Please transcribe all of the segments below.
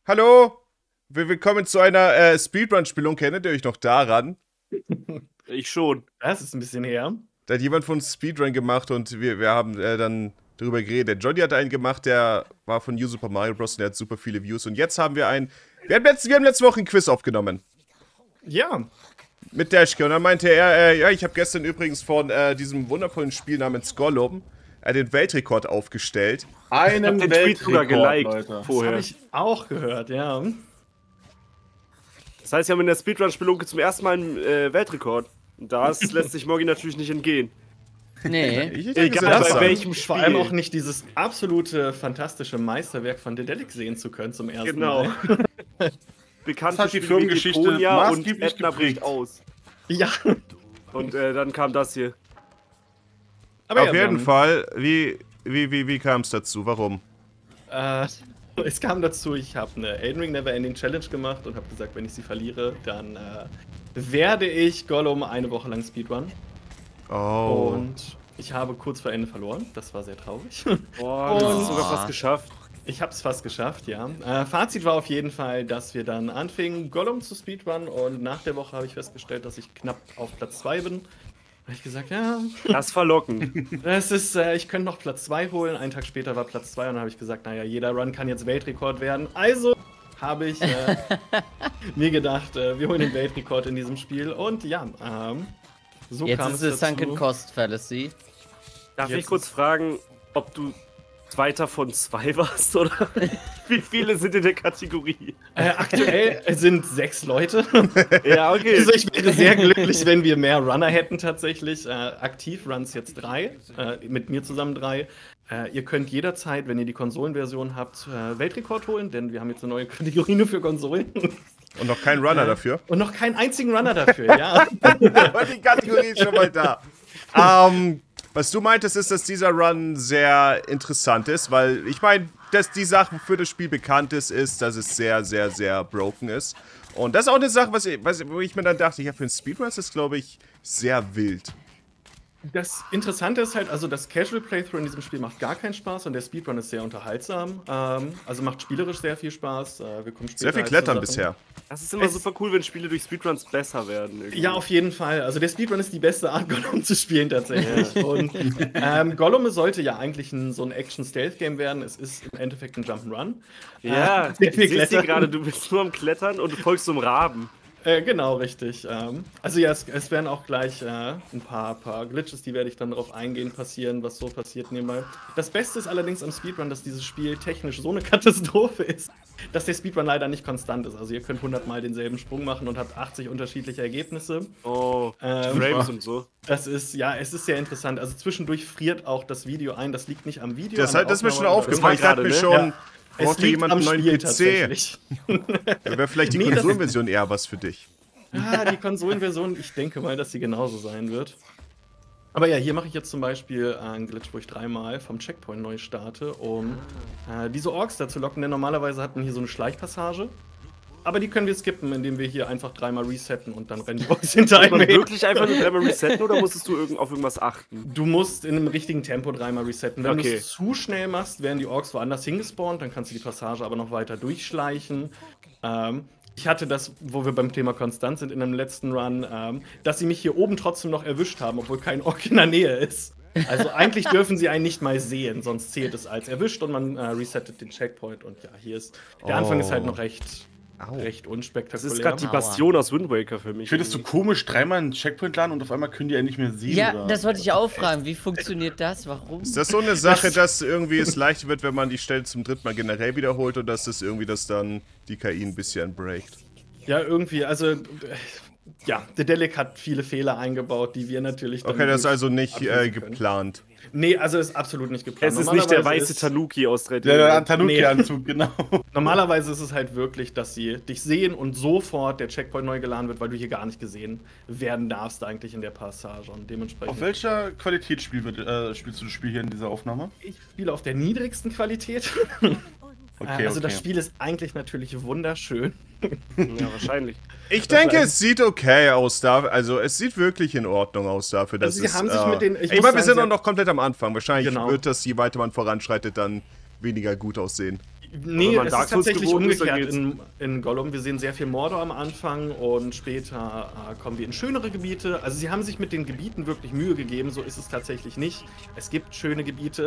Hallo, willkommen zu einer Speedrun-Spielung. Erinnert ihr euch noch daran? Ich schon. Das ist ein bisschen her. Da hat jemand von uns Speedrun gemacht und wir haben dann darüber geredet. Johnny hat einen gemacht, der war von New Super Mario Bros. Und der hat super viele Views. Und jetzt haben wir einen. Wir haben letzte Woche ein Quiz aufgenommen. Ja. Mit Dashke. Und dann meinte er, ja, ich habe gestern übrigens von diesem wundervollen Spiel namens Gollum den Weltrekord aufgestellt. Einen den Tweet sogar geliked Leute. vorher. Das habe ich auch gehört, ja. Das heißt, wir haben in der Speedrun-Spelunke zum ersten Mal einen Weltrekord. Und das lässt sich Morgi natürlich nicht entgehen. Nee. Egal bei welchem Spiel. Vor allem auch nicht dieses absolute, fantastische Meisterwerk von Dedelic sehen zu können zum ersten Genau. Mal. Bekannte Das hat die Spiele wie Firmengeschichte Deponia und maßgeblich Edna bricht geprägt. aus. Ja. Und dann kam das hier. Aber Auf jeden Fall, wie kam es dazu? Warum? Es kam dazu, ich habe eine Elden Ring Neverending Challenge gemacht und habe gesagt, wenn ich sie verliere, dann werde ich Gollum eine Woche lang Speedrun. Oh. Und ich habe kurz vor Ende verloren. Das war sehr traurig. Boah, du hast es sogar fast geschafft. Ich habe es fast geschafft, ja. Fazit war auf jeden Fall, dass wir dann anfingen, Gollum zu Speedrun und nach der Woche habe ich festgestellt, dass ich knapp auf Platz 2 bin. Da habe ich gesagt, ja, Das verlocken. das ist, ich könnte noch Platz 2 holen. Einen Tag später war Platz 2 und dann habe ich gesagt, naja, jeder Run kann jetzt Weltrekord werden. Also habe ich mir gedacht, wir holen den Weltrekord in diesem Spiel und ja, so Jetzt kam ist es es dazu. Sunken Cost Fallacy. Darf ich Jetzt kurz ist- fragen, ob du Zweiter von 2 warst, oder? Wie viele sind in der Kategorie? Aktuell sind 6 Leute. Ja, okay. Also ich wäre sehr glücklich, wenn wir mehr Runner hätten tatsächlich. Aktiv Runs jetzt 3, mit mir zusammen 3. Ihr könnt jederzeit, wenn ihr die Konsolenversion habt, Weltrekord holen, denn wir haben jetzt eine neue Kategorie nur für Konsolen. Und noch kein Runner dafür. Und noch keinen einzigen Runner dafür, ja. Aber die Kategorie ist schon mal da. Was du meintest, ist, dass dieser Run sehr interessant ist, weil ich meine, dass die Sache, wofür das Spiel bekannt ist, ist, dass es sehr, sehr, sehr broken ist. Und das ist auch eine Sache, wo ich mir dann dachte, ja, für einen Speedrun ist das, glaube ich, sehr wild. Das Interessante ist halt, also das Casual Playthrough in diesem Spiel macht gar keinen Spaß und der Speedrun ist sehr unterhaltsam. Also macht spielerisch sehr viel Spaß. Wir kommen später Sehr viel halt Klettern zur Sache. bisher. Das ist immer super cool, wenn Spiele durch Speedruns besser werden. Irgendwie. Ja, auf jeden Fall. Also der Speedrun ist die beste Art, Gollum zu spielen tatsächlich. Und Gollum sollte ja eigentlich so ein Action-Stealth-Game werden. Es ist im Endeffekt ein Jump'n'Run. Ja, mit ich viel sehe Klettern. gerade, du bist nur am Klettern und du folgst so einem Raben. Genau, richtig. Also ja, es werden auch gleich ein paar Glitches, die werde ich dann darauf eingehen, passieren, was so passiert nebenbei. Das Beste ist allerdings am Speedrun, dass dieses Spiel technisch so eine Katastrophe ist, dass der Speedrun leider nicht konstant ist. Also ihr könnt 100 Mal denselben Sprung machen und habt 80 unterschiedliche Ergebnisse. Oh, Frames und so. Das ist, ja, es ist sehr interessant. Also zwischendurch friert auch das Video ein. Das liegt nicht am Video. Das an der ist mir schon Aufnahme, aufgefallen. Ich dachte mir gerade, ne? schon, Ja. braucht Es ja liegt jemand am einen neuen Spiel PC? tatsächlich. Da wäre vielleicht die Nee, das- Konsolenversion eher was für dich. Die Konsolenversion, ich denke mal, dass sie genauso sein wird. Aber ja, hier mache ich jetzt zum Beispiel einen Glitch, wo ich 3-mal vom Checkpoint neu starte, um diese Orks dazu locken, denn normalerweise hat man hier so eine Schleichpassage. Aber die können wir skippen, indem wir hier einfach 3-mal resetten und dann rennen die Orks hinter Muss man einem her. wirklich einfach nur dreimal resetten oder musstest du auf irgendwas achten? Du musst in einem richtigen Tempo 3-mal resetten. Wenn du Okay. es zu schnell machst, werden die Orks woanders hingespawnt, dann kannst du die Passage aber noch weiter durchschleichen. Ich hatte das, wo wir beim Thema Konstant sind in dem letzten Run, dass sie mich hier oben trotzdem noch erwischt haben, obwohl kein Ork in der Nähe ist. Also eigentlich dürfen sie einen nicht mal sehen, sonst zählt es als erwischt und man resettet den Checkpoint. Und ja, hier ist der Anfang ist halt noch recht Das unspektakulär. ist gerade die Bastion aus Wind Waker für mich. Ich finde es so komisch, 3-mal einen Checkpoint laden und auf einmal können die einen nicht mehr sehen. Ja, oder? das wollte ich auch fragen. Wie funktioniert das? Warum? Ist das so eine Sache, dass irgendwie es leicht wird, wenn man die Stelle zum dritten Mal generell wiederholt oder dass das irgendwie das dann die KI ein bisschen breakt? Ja, irgendwie, also ja, Dedelic hat viele Fehler eingebaut, die wir natürlich dann Okay, das ist durch also nicht ablesen können. geplant. Nee, also ist absolut nicht geplant. Es ist nicht der Normalerweise weiße ist- Tanuki aus 3D. Der Tanuki-Anzug, genau. Normalerweise ist es halt wirklich, dass sie dich sehen und sofort der Checkpoint neu geladen wird, weil du hier gar nicht gesehen werden darfst eigentlich in der Passage und dementsprechend. Auf welcher Qualität spielst du das Spiel hier in dieser Aufnahme? Ich spiele auf der niedrigsten Qualität. Okay, Also das okay. Spiel ist eigentlich natürlich wunderschön. Ja, wahrscheinlich. Ich denke, es sieht okay aus da. Also es sieht wirklich in Ordnung aus dafür, dass Also sie es. haben sich mit den- ich ich muss meine, wir sagen, sind sie auch noch komplett am Anfang. Wahrscheinlich Genau. wird das, je weiter man voranschreitet, dann weniger gut aussehen. Nee, wenn man es Dark ist Souls tatsächlich gewohnt ist, dann umgekehrt in Gollum. Wir sehen sehr viel Mordor am Anfang und später kommen wir in schönere Gebiete. Also sie haben sich mit den Gebieten wirklich Mühe gegeben, so ist es tatsächlich nicht. Es gibt schöne Gebiete.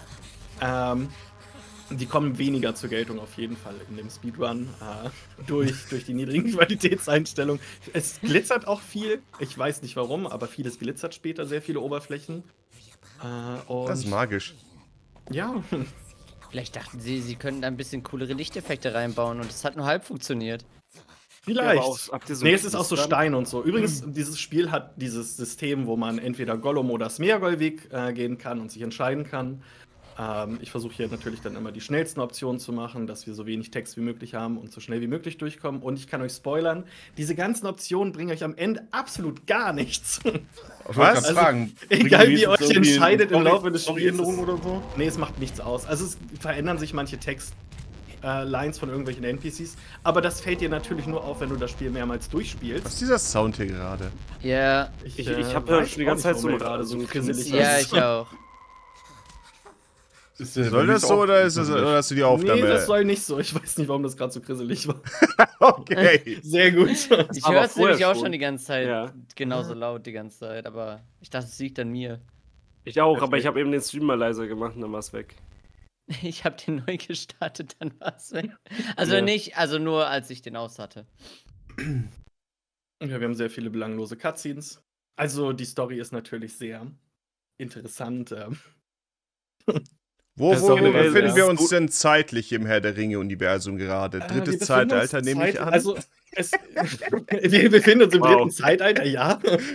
Die kommen weniger zur Geltung auf jeden Fall in dem Speedrun durch die niedrigen Qualitätseinstellungen. Es glitzert auch viel. Ich weiß nicht warum, aber vieles glitzert später, sehr viele Oberflächen. Das ist magisch. Ja, Vielleicht dachten sie, sie könnten da ein bisschen coolere Lichteffekte reinbauen und es hat nur halb funktioniert. vielleicht. aber auch- habt ihr so Nee, es ist auch so Knistern? Stein und so. Übrigens, dieses Spiel hat dieses System, wo man entweder Gollum oder Smeagol-Weg gehen kann und sich entscheiden kann. Ich versuche hier natürlich dann immer die schnellsten Optionen zu machen, dass wir so wenig Text wie möglich haben und so schnell wie möglich durchkommen. Und ich kann euch spoilern, diese ganzen Optionen bringen euch am Ende absolut gar nichts. Ich wollte Was? gerade fragen. Egal, bringen die wie ihr euch jetzt irgendwie entscheidet im Story- Laufe des Spiels. Storyänderungen oder so? Nee, es macht nichts aus. Also es verändern sich manche Textlines von irgendwelchen NPCs, aber das fällt dir natürlich nur auf, wenn du das Spiel mehrmals Was durchspielst. ist dieser Sound hier gerade? Ja, Ich hab ja weiß schon die auch ganze Zeit nicht, so warum er gerade gerade so so krisselig ja, ist. ich auch. Ist der Soll nicht das so oder ist das, gruselig? oder hast du die Aufnahme? Nee, das soll nicht so. Ich weiß nicht, warum das gerade so krisselig war. Okay. Sehr gut. Ich aber höre es vorher nämlich auch schon. schon die ganze Zeit Ja. genauso laut die ganze Zeit, aber ich dachte, es liegt an mir. Ich auch, aber ich habe eben den Stream mal leiser gemacht und dann war's weg. Ich habe den neu gestartet, dann war es weg. Also Ja. nicht, also nur als ich den aus hatte. Ja, wir haben sehr viele belanglose Cutscenes. Also die Story ist natürlich sehr interessant. Wo Das ist auch befinden generell, wir ja. uns denn zeitlich im Herr der Ringe-Universum gerade? Wir Drittes befinden Zeitalter uns nehme ich an? Also, wir befinden uns im Wow. dritten Zeitalter, ja.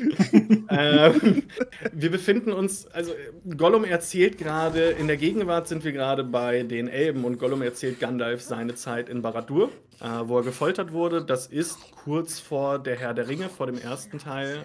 Wir befinden uns, also Gollum erzählt gerade, in der Gegenwart sind wir gerade bei den Elben und Gollum erzählt Gandalf seine Zeit in Barad-dûr, wo er gefoltert wurde. Das ist kurz vor der Herr der Ringe, vor dem ersten Teil.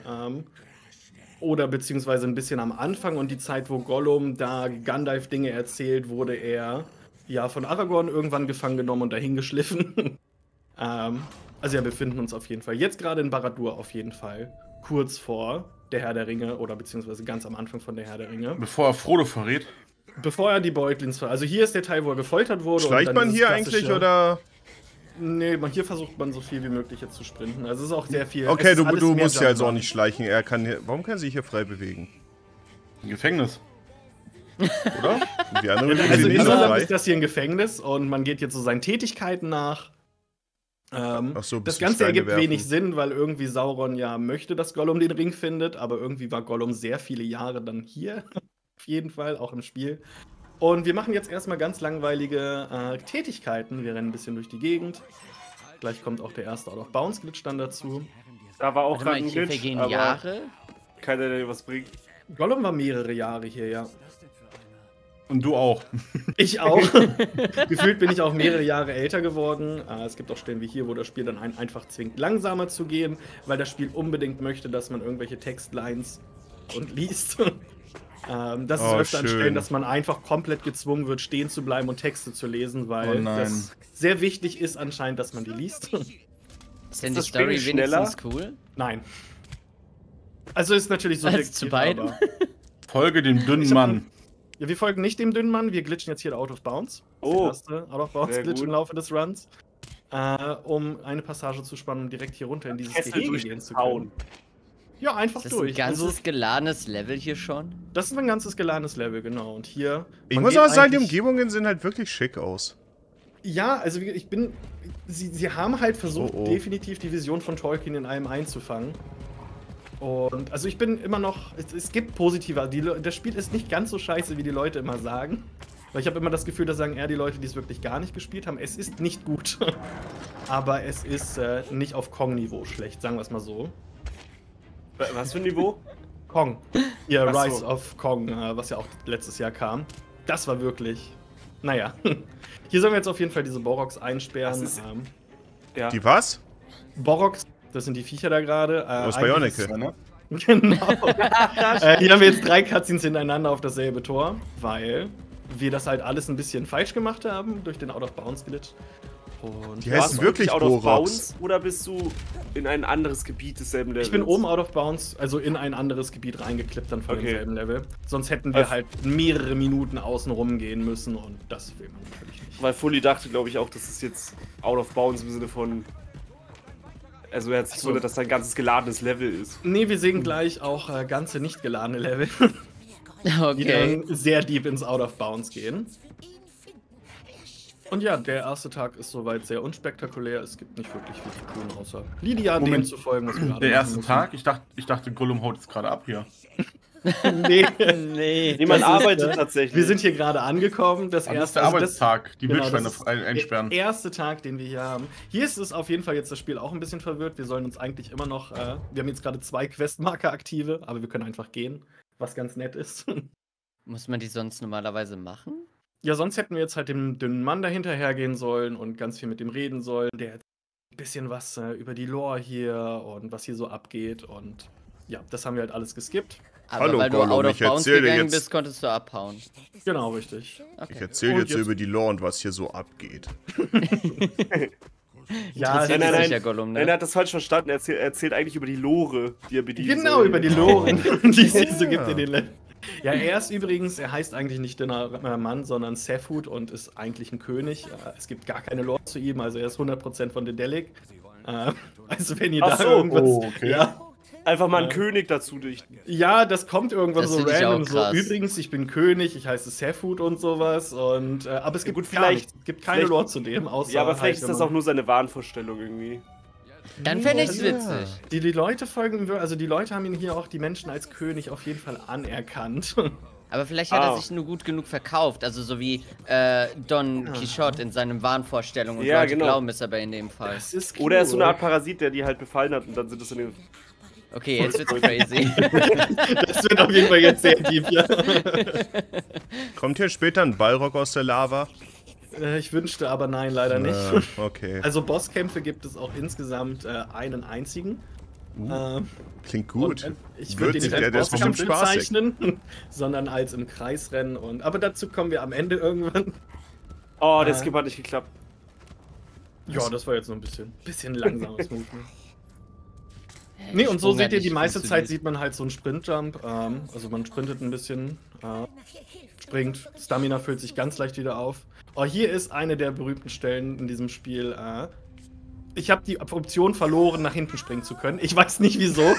Oder beziehungsweise ein bisschen am Anfang und die Zeit, wo Gollum da Gandalf Dinge erzählt, wurde er ja von Aragorn irgendwann gefangen genommen und dahin geschliffen. Also wir befinden uns auf jeden Fall jetzt gerade in Barad-dûr auf jeden Fall kurz vor der Herr der Ringe oder beziehungsweise ganz am Anfang von der Herr der Ringe. Bevor er Frodo verrät. Bevor er die Beutlins also hier ist der Teil, wo er gefoltert wurde. Schleicht und dann man dieses hier klassische- eigentlich oder? Nee, hier versucht man so viel wie möglich jetzt zu sprinten. Also es ist auch sehr viel. Okay, es ist du alles mehr musst ja also auch Jump'n'Run. nicht schleichen. Er kann hier, warum kann er sich hier frei bewegen? Im Gefängnis. Oder? Und die anderen Also sind nicht so insgesamt frei. ist das hier ein Gefängnis und man geht jetzt so seinen Tätigkeiten nach. Ach so, ein Das bisschen Ganze Steine ergibt werfen. wenig Sinn, weil irgendwie Sauron ja möchte, dass Gollum den Ring findet, aber irgendwie war Gollum sehr viele Jahre dann hier. Auf jeden Fall, auch im Spiel. Und wir machen jetzt erstmal ganz langweilige Tätigkeiten. Wir rennen ein bisschen durch die Gegend. Gleich kommt auch der erste Out-of-Bounds-Glitch dann dazu. Da war auch Warte mal, gerade ein hier Glitch, vergehen aber Jahre. keiner, der dir was bringt. Gollum war mehrere Jahre hier, ja. Und du auch. Ich auch. Gefühlt bin ich auch mehrere Jahre älter geworden. Es gibt auch Stellen wie hier, wo das Spiel dann einfach zwingt, langsamer zu gehen, weil das Spiel unbedingt möchte, dass man irgendwelche Textlines und liest. Das ist Oh, öfter an schön. Stellen, dass man einfach komplett gezwungen wird, stehen zu bleiben und Texte zu lesen, weil Oh nein. das sehr wichtig ist anscheinend, dass man die liest. Ist denn die das Story Spiel schneller? wenigstens cool? Nein. Also ist natürlich so Als zu beidem? aber- Folge dem dünnen Ich hab Mann. Ja, wir folgen nicht dem dünnen Mann, wir glitschen jetzt hier out of bounds. Das ist Oh. der erste out of bounds Sehr Glitch gut. im Laufe des Runs. Um eine Passage zu spannen, um direkt hier runter in dieses Kessel Gehege durch gehen den zu Zaun. können. Ja, einfach Ist das ein durch. ganzes geladenes Level hier schon? Das ist ein ganzes geladenes Level, genau. Und hier. Ich man muss geht aber sagen, die eigentlich- Umgebungen sehen halt wirklich schick aus. Ja, also ich bin. Sie haben halt versucht, Oh, oh. definitiv die Vision von Tolkien in allem einzufangen. Und also ich bin immer noch. Es gibt positive. Das Spiel ist nicht ganz so scheiße, wie die Leute immer sagen. Weil ich habe immer das Gefühl, da sagen eher die Leute, die es wirklich gar nicht gespielt haben. Es ist nicht gut. Aber es ist nicht auf Kong-Niveau schlecht, sagen wir es mal so. Was für ein Niveau? Kong. Ja, Ach so. Rise of Kong, was ja auch letztes Jahr kam. Das war wirklich. Naja. Hier sollen wir jetzt auf jeden Fall diese Boroks einsperren. Das ist- Ähm, Ja. Die was? Boroks, das sind die Viecher da gerade. Aus eigentlich Bionicle. ist- Genau. Hier haben wir jetzt 3 Cutscenes hintereinander auf dasselbe Tor, weil wir das halt alles ein bisschen falsch gemacht haben durch den Out-of-Bounds-Glitch. Und Die Warst heißen du wirklich out of Boroks. bounds oder bist du in ein anderes Gebiet desselben Levels? Ich bin oben out of bounds, also in ein anderes Gebiet reingeklippt dann von demselben Level. Sonst hätten wir halt mehrere Minuten außen rum gehen müssen und das will man natürlich nicht. Weil Fully dachte, glaube ich, auch, das ist jetzt out of bounds im Sinne von. Also er hat sich gewundert, dass da ein ganzes geladenes Level ist. Nee, wir sehen gleich auch ganze nicht geladene Level, die Okay. dann sehr deep ins out of bounds gehen. Und ja, der erste Tag ist soweit sehr unspektakulär. Es gibt nicht wirklich viel zu tun, außer Lydia dem Moment. zu folgen, was wir gerade Der machen erste müssen. Tag? Ich dachte, Gollum haut jetzt gerade ab hier. Nee. Nee. Niemand Das ist, arbeitet tatsächlich. Wir sind hier gerade angekommen. Das Das ist erste der Arbeitstag, die genau, Wildschweine das ist einsperren. Der erste Tag, den wir hier haben. Hier ist es auf jeden Fall jetzt das Spiel auch ein bisschen verwirrt. Wir sollen uns eigentlich immer noch. Wir haben jetzt gerade 2 Questmarker aktive, aber wir können einfach gehen, was ganz nett ist. Muss man die sonst normalerweise machen? Ja, sonst hätten wir jetzt halt dem dünnen Mann dahinter hergehen sollen und ganz viel mit dem reden sollen. Der hat ein bisschen was über die Lore hier und was hier so abgeht. Und ja, das haben wir halt alles geskippt. Aber Hallo, weil du Gollum, out of ich bounds erzähl dir gegangen jetzt- bist, konntest du abhauen. Genau, richtig. Ich Okay. erzähle Und jetzt jetzt- über die Lore und was hier so abgeht. Ja, Interessiert nein, dich nein. ja, Gollum, Nein, er ne? hat das falsch verstanden. Er erzählt eigentlich über die Lore, die er bedienen genau, soll. über die Loren, die es hier so Ja. gibt in den Leveln. Ja, er heißt eigentlich nicht dünner Mann, sondern Sefut und ist eigentlich ein König. Es gibt gar keine Lore zu ihm, also er ist 100% von Dedelic. Also wenn ihr Ach da so. irgendwas... Oh, okay. Ja, Einfach mal einen König dazu dichten. ja, das kommt irgendwann Das so find ich random. auch So, krass. übrigens, ich bin König, ich heiße Sefut und sowas. Und, aber es gibt gut, gar vielleicht- nichts. Es gibt keine vielleicht- Lore zu dem, außer Ja, aber vielleicht ist wenn das man- auch nur seine Wahnvorstellung irgendwie. Dann fände ich's Ja. witzig. Die Leute folgen, also die Leute haben ihn hier auch, die Menschen als König auf jeden Fall anerkannt. Aber vielleicht hat er Ah. sich nur gut genug verkauft. Also so wie Don Quixote in seinen Wahnvorstellungen. Und Ja, Leute genau. glauben es aber in dem Fall. Das ist Oder er ist so eine cool. Art Parasit, der die halt befallen hat und dann sind es in den. Okay, jetzt wird's crazy. Das wird auf jeden Fall jetzt sehr deep, ja. Kommt hier später ein Balrog aus der Lava? Ich wünschte, aber nein, leider nicht. Okay. Also Bosskämpfe gibt es auch insgesamt einen einzigen. Klingt gut. Und, ich würde ihn Würzig, nicht der als ist bestimmt Bosskampf spaßig. bezeichnen, sondern als im Kreisrennen. Aber dazu kommen wir am Ende irgendwann. Oh, der Skip hat nicht geklappt. Ja, das war jetzt noch ein bisschen langsames Movement. Nee, und so Sprung hat seht ihr, die nicht meiste Zeit funktioniert. sieht man halt so einen Sprintjump. Also man sprintet ein bisschen, springt, Stamina füllt sich ganz leicht wieder auf. Oh, hier ist eine der berühmten Stellen in diesem Spiel. Ich habe die Option verloren, nach hinten springen zu können. Ich weiß nicht wieso.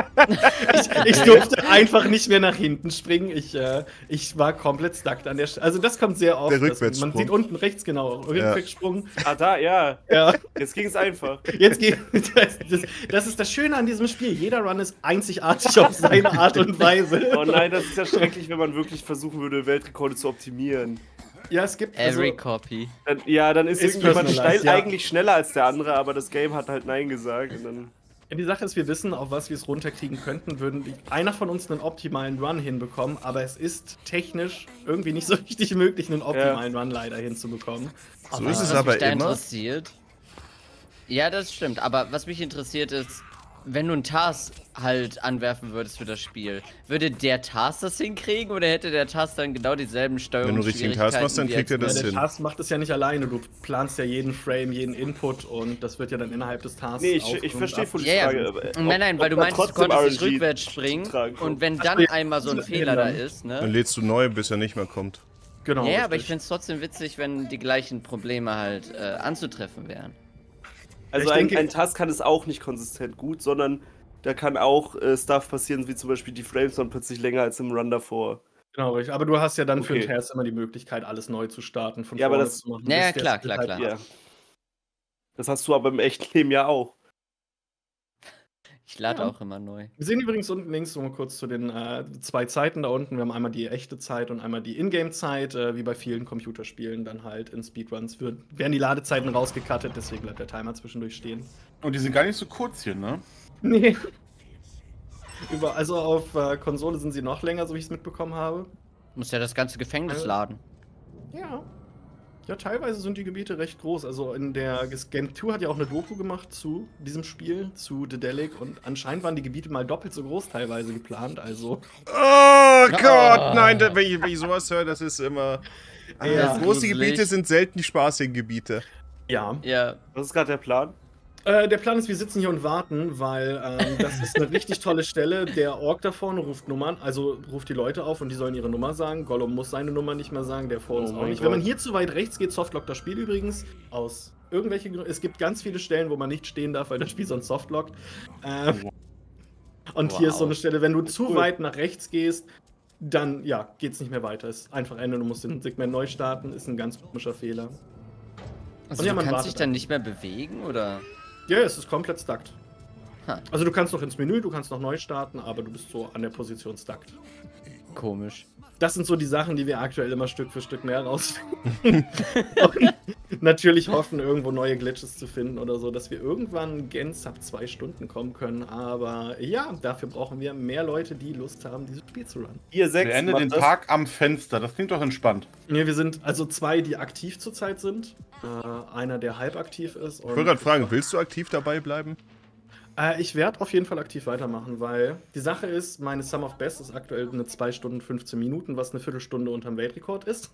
ich durfte einfach nicht mehr nach hinten springen. Ich war komplett stuck an der Stelle. Also das kommt sehr oft. Der dass Rückwärtssprung. Man sieht unten rechts genau, Rückwärtssprung. Ah, da, ja. Ja. Jetzt ging es einfach. Jetzt geht. Das ist das Schöne an diesem Spiel. Jeder Run ist einzigartig auf seine Art und Weise. Oh nein, das ist ja schrecklich, wenn man wirklich versuchen würde, Weltrekorde zu optimieren. Ja, es gibt. Every copy. Dann ist Ist irgendjemand personalized, ja. eigentlich schneller als der andere, aber das Game hat halt Nein gesagt. Und dann Die Sache ist, wir wissen, auf was wir es runterkriegen könnten, einer von uns einen optimalen Run hinbekommen, aber es ist technisch irgendwie nicht so richtig möglich, einen optimalen Run leider hinzubekommen. So Weißt ist du, es was mich aber da immer. interessiert? Ja, das stimmt. Aber was mich interessiert ist, wenn du einen Task halt anwerfen würdest für das Spiel, würde der Task das hinkriegen oder hätte der Task dann genau dieselben Steuerungen? Wenn du richtigen Task machst, dann kriegt er das Der hin. Task macht es ja nicht alleine, du planst ja jeden Frame, jeden Input und das wird ja dann innerhalb des Tasks Nee, auf ich und verstehe ab. voll die Ja, Frage. ja. aber Nein, weil du da meinst, du trotzdem konntest nicht RNG rückwärts springen tragen kommt. und wenn dann ja, einmal so ein das Fehler da ändern. ist, Dann ne? lädst du neu, bis er nicht mehr kommt. Genau. Ja, aber ich richtig. finde es trotzdem witzig, wenn die gleichen Probleme halt anzutreffen wären. Also Ich denke- ein Task kann es auch nicht konsistent gut, sondern da kann auch Stuff passieren, wie zum Beispiel die Frames dann plötzlich länger als im Run davor. Genau, richtig. Aber du hast ja dann für Okay. den Task immer die Möglichkeit, alles neu zu starten, von Ja, aber vorne das- zu machen. Ja, bis der klar, Skill klar, klar. Ja. Das hast du aber im echten Leben ja auch. Ich lade Ja. auch immer neu. Wir sehen übrigens unten links so mal kurz zu den 2 Zeiten da unten. Wir haben einmal die echte Zeit und einmal die Ingame-Zeit. Wie bei vielen Computerspielen dann halt in Speedruns werden die Ladezeiten rausgecuttet, deswegen bleibt der Timer zwischendurch stehen. Und die sind gar nicht so kurz hier, ne? Nee. Also auf Konsole sind sie noch länger, so wie ich es mitbekommen habe. Muss ja das ganze Gefängnis laden. Ja. Ja, teilweise sind die Gebiete recht groß. Also in der Game 2 hat ja auch eine Doku gemacht zu diesem Spiel, zu Dedelic. Und anscheinend waren die Gebiete mal doppelt so groß teilweise geplant. Also Oh Gott, nein, wenn ich sowas höre, das ist immer. Ja. Große Gruselig. Gebiete sind selten die spaßigen Gebiete. ja. Ja. Was ist gerade der Plan? Der Plan ist, wir sitzen hier und warten, weil das ist eine richtig tolle Stelle. Der Ork da vorne ruft Nummern, also ruft die Leute auf und die sollen ihre Nummer sagen. Gollum muss seine Nummer nicht mehr sagen, der vor uns auch nicht. Wenn man hier zu weit rechts geht, softlockt das Spiel übrigens aus irgendwelchen Gründen. Es gibt ganz viele Stellen, wo man nicht stehen darf, weil das Spiel sonst softlockt. Und hier ist so eine Stelle, wenn du zu weit nach rechts gehst, dann ja, geht's nicht mehr weiter. Ist einfach Ende, du musst den Segment neu starten, ist ein ganz komischer Fehler. Also ja, du man kannst wartet dich dann nicht mehr bewegen, oder? Ja, es ist komplett stuckt. Ha. Also du kannst noch ins Menü, du kannst noch neu starten, aber du bist so an der Position stuckt. Komisch. Das sind so die Sachen, die wir aktuell immer Stück für Stück mehr rausfinden. Und natürlich hoffen, irgendwo neue Glitches zu finden oder so, dass wir irgendwann Gens ab 2 Stunden kommen können. Aber ja, dafür brauchen wir mehr Leute, die Lust haben, dieses Spiel zu runnen. Ihr 6 Beende den Tag am Fenster, das klingt doch entspannt. Ja, wir sind also 2, die aktiv zurzeit sind. Einer, der halb aktiv ist. Ich wollte gerade fragen, willst du aktiv dabei bleiben? Ich werde auf jeden Fall aktiv weitermachen, weil die Sache ist, meine Sum of Best ist aktuell eine 2 Stunden 15 Minuten, was eine Viertelstunde unterm Weltrekord ist.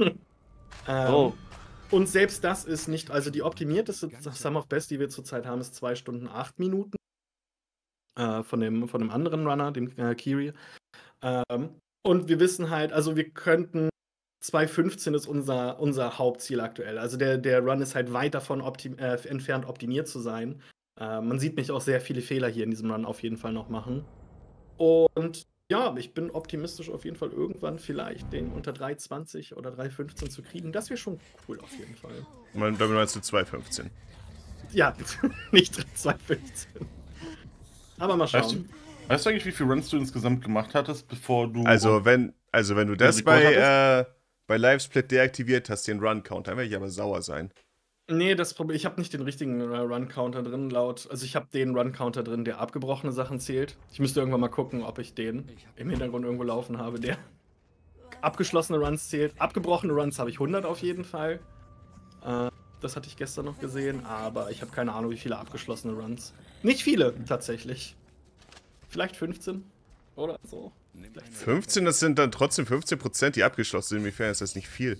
Und selbst das ist nicht, also die optimierteste Sum of Best, die wir zurzeit haben, ist 2 Stunden 8 Minuten. Von dem anderen Runner, dem Kiri. Und wir wissen halt, also wir könnten 2,15 ist unser Hauptziel aktuell. Also der Run ist halt weit davon entfernt, optimiert zu sein. Man sieht mich auch sehr viele Fehler hier in diesem Run auf jeden Fall noch machen. Und ja, ich bin optimistisch auf jeden Fall irgendwann vielleicht den unter 3,20 oder 3,15 zu kriegen. Das wäre schon cool auf jeden Fall. Damit meinst du 2,15. Ja, nicht 2,15. Aber mal schauen. Weißt du eigentlich, wie viele Runs du insgesamt gemacht hattest, bevor du... Also wenn du das bei Livesplit deaktiviert hast, den Run-Count, dann werde ich aber sauer sein. Nee, das Problem, ich habe nicht den richtigen Run-Counter drin, also ich habe den Run-Counter drin, der abgebrochene Sachen zählt. Ich müsste irgendwann mal gucken, ob ich den im Hintergrund irgendwo laufen habe, der abgeschlossene Runs zählt. Abgebrochene Runs habe ich 100 auf jeden Fall. Das hatte ich gestern noch gesehen, aber ich habe keine Ahnung, wie viele abgeschlossene Runs. Nicht viele, tatsächlich. Vielleicht 15 oder so. 15, das sind dann trotzdem 15%, die abgeschlossen sind. Inwiefern ist das nicht viel?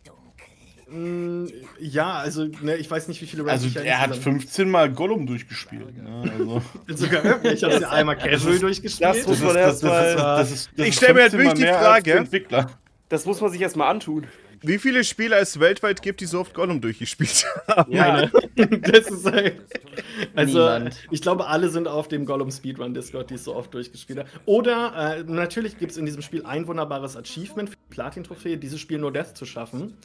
Ja, also, ne, ich weiß nicht, wie viele Runs Also, er hat 15 Mal Gollum durchgespielt. Ne? Also. Sogar wirklich, ich habe ja einmal casual durchgespielt. Das muss man erstmal. Ich stelle mir halt wirklich die Frage, Das muss man sich erstmal antun. wie viele Spieler es weltweit gibt, die so oft Gollum durchgespielt haben? Ja, das ist halt, also, Niemand. ich glaube, alle sind auf dem Gollum Speedrun Discord, die es so oft durchgespielt haben. Oder natürlich gibt es in diesem Spiel ein wunderbares Achievement für die Platin-Trophäe, dieses Spiel No Death zu schaffen.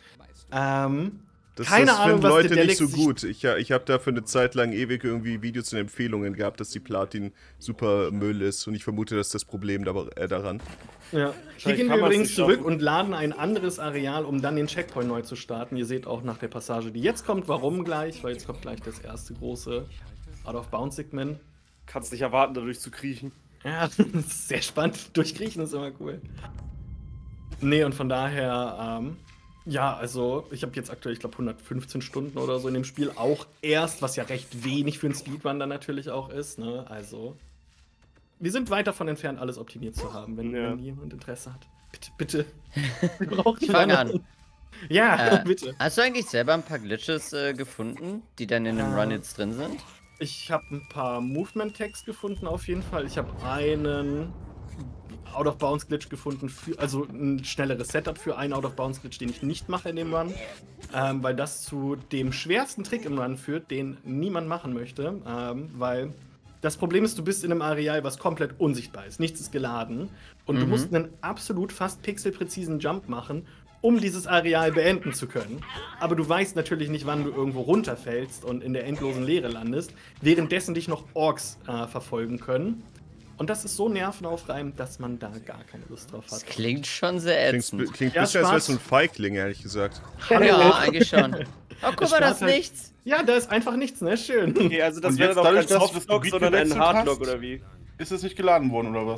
Das Keine Ahnung, finden was Leute der nicht so Delix sich- gut. Ich habe da für eine Zeit lang ewig irgendwie Videos und Empfehlungen gehabt, dass die Platin super Müll ist. Und ich vermute, das ist das Problem daran. Ja. Hier Vielleicht gehen wir kann man's übrigens nicht zurück schaffen. und laden ein anderes Areal, um dann den Checkpoint neu zu starten. Ihr seht auch nach der Passage, die jetzt kommt, warum gleich, weil jetzt kommt gleich das erste große Out-of-Bounds-Segment. Kannst nicht erwarten, dadurch zu kriechen. Ja, das ist sehr spannend. Durchkriechen ist immer cool. Nee, und von daher, ja, also ich habe jetzt aktuell, ich glaube, 115 Stunden oder so in dem Spiel. Auch erst, was ja recht wenig für einen Speedrun dann natürlich auch ist. Ne? Also, wir sind weit davon entfernt, alles optimiert zu haben, wenn jemand Interesse hat. Bitte, bitte. Wir brauchen Ich fange jemanden. an. Ja, bitte. Hast du eigentlich selber ein paar Glitches gefunden, die dann in dem Run jetzt drin sind? Ich habe ein paar Movement-Tags gefunden auf jeden Fall. Ich habe einen Out-of-Bounds-Glitch gefunden, also ein schnelleres Setup für einen Out-of-Bounds-Glitch, den ich nicht mache in dem Run, weil das zu dem schwersten Trick im Run führt, den niemand machen möchte, weil das Problem ist, du bist in einem Areal, was komplett unsichtbar ist, nichts ist geladen und du musst einen absolut fast pixelpräzisen Jump machen, um dieses Areal beenden zu können. Aber du weißt natürlich nicht, wann du irgendwo runterfällst und in der endlosen Leere landest, währenddessen dich noch Orks verfolgen können. Und das ist so nervenaufreibend, dass man da gar keine Lust drauf hat. Das klingt schon sehr ätzend. Klingt Ja, ein bisschen, als wärst Spaß. du ein Feigling, ehrlich gesagt. Ja, eigentlich schon. Oh, guck mal, das ist Spaß halt- nichts. Ja, da ist einfach nichts, ne? Schön. Okay, also das Und wäre jetzt doch kein dadurch, dass du das Softlock, Gebiet sondern ein gewechselt Hardlock, hast? oder wie? Ist es nicht geladen worden, oder was?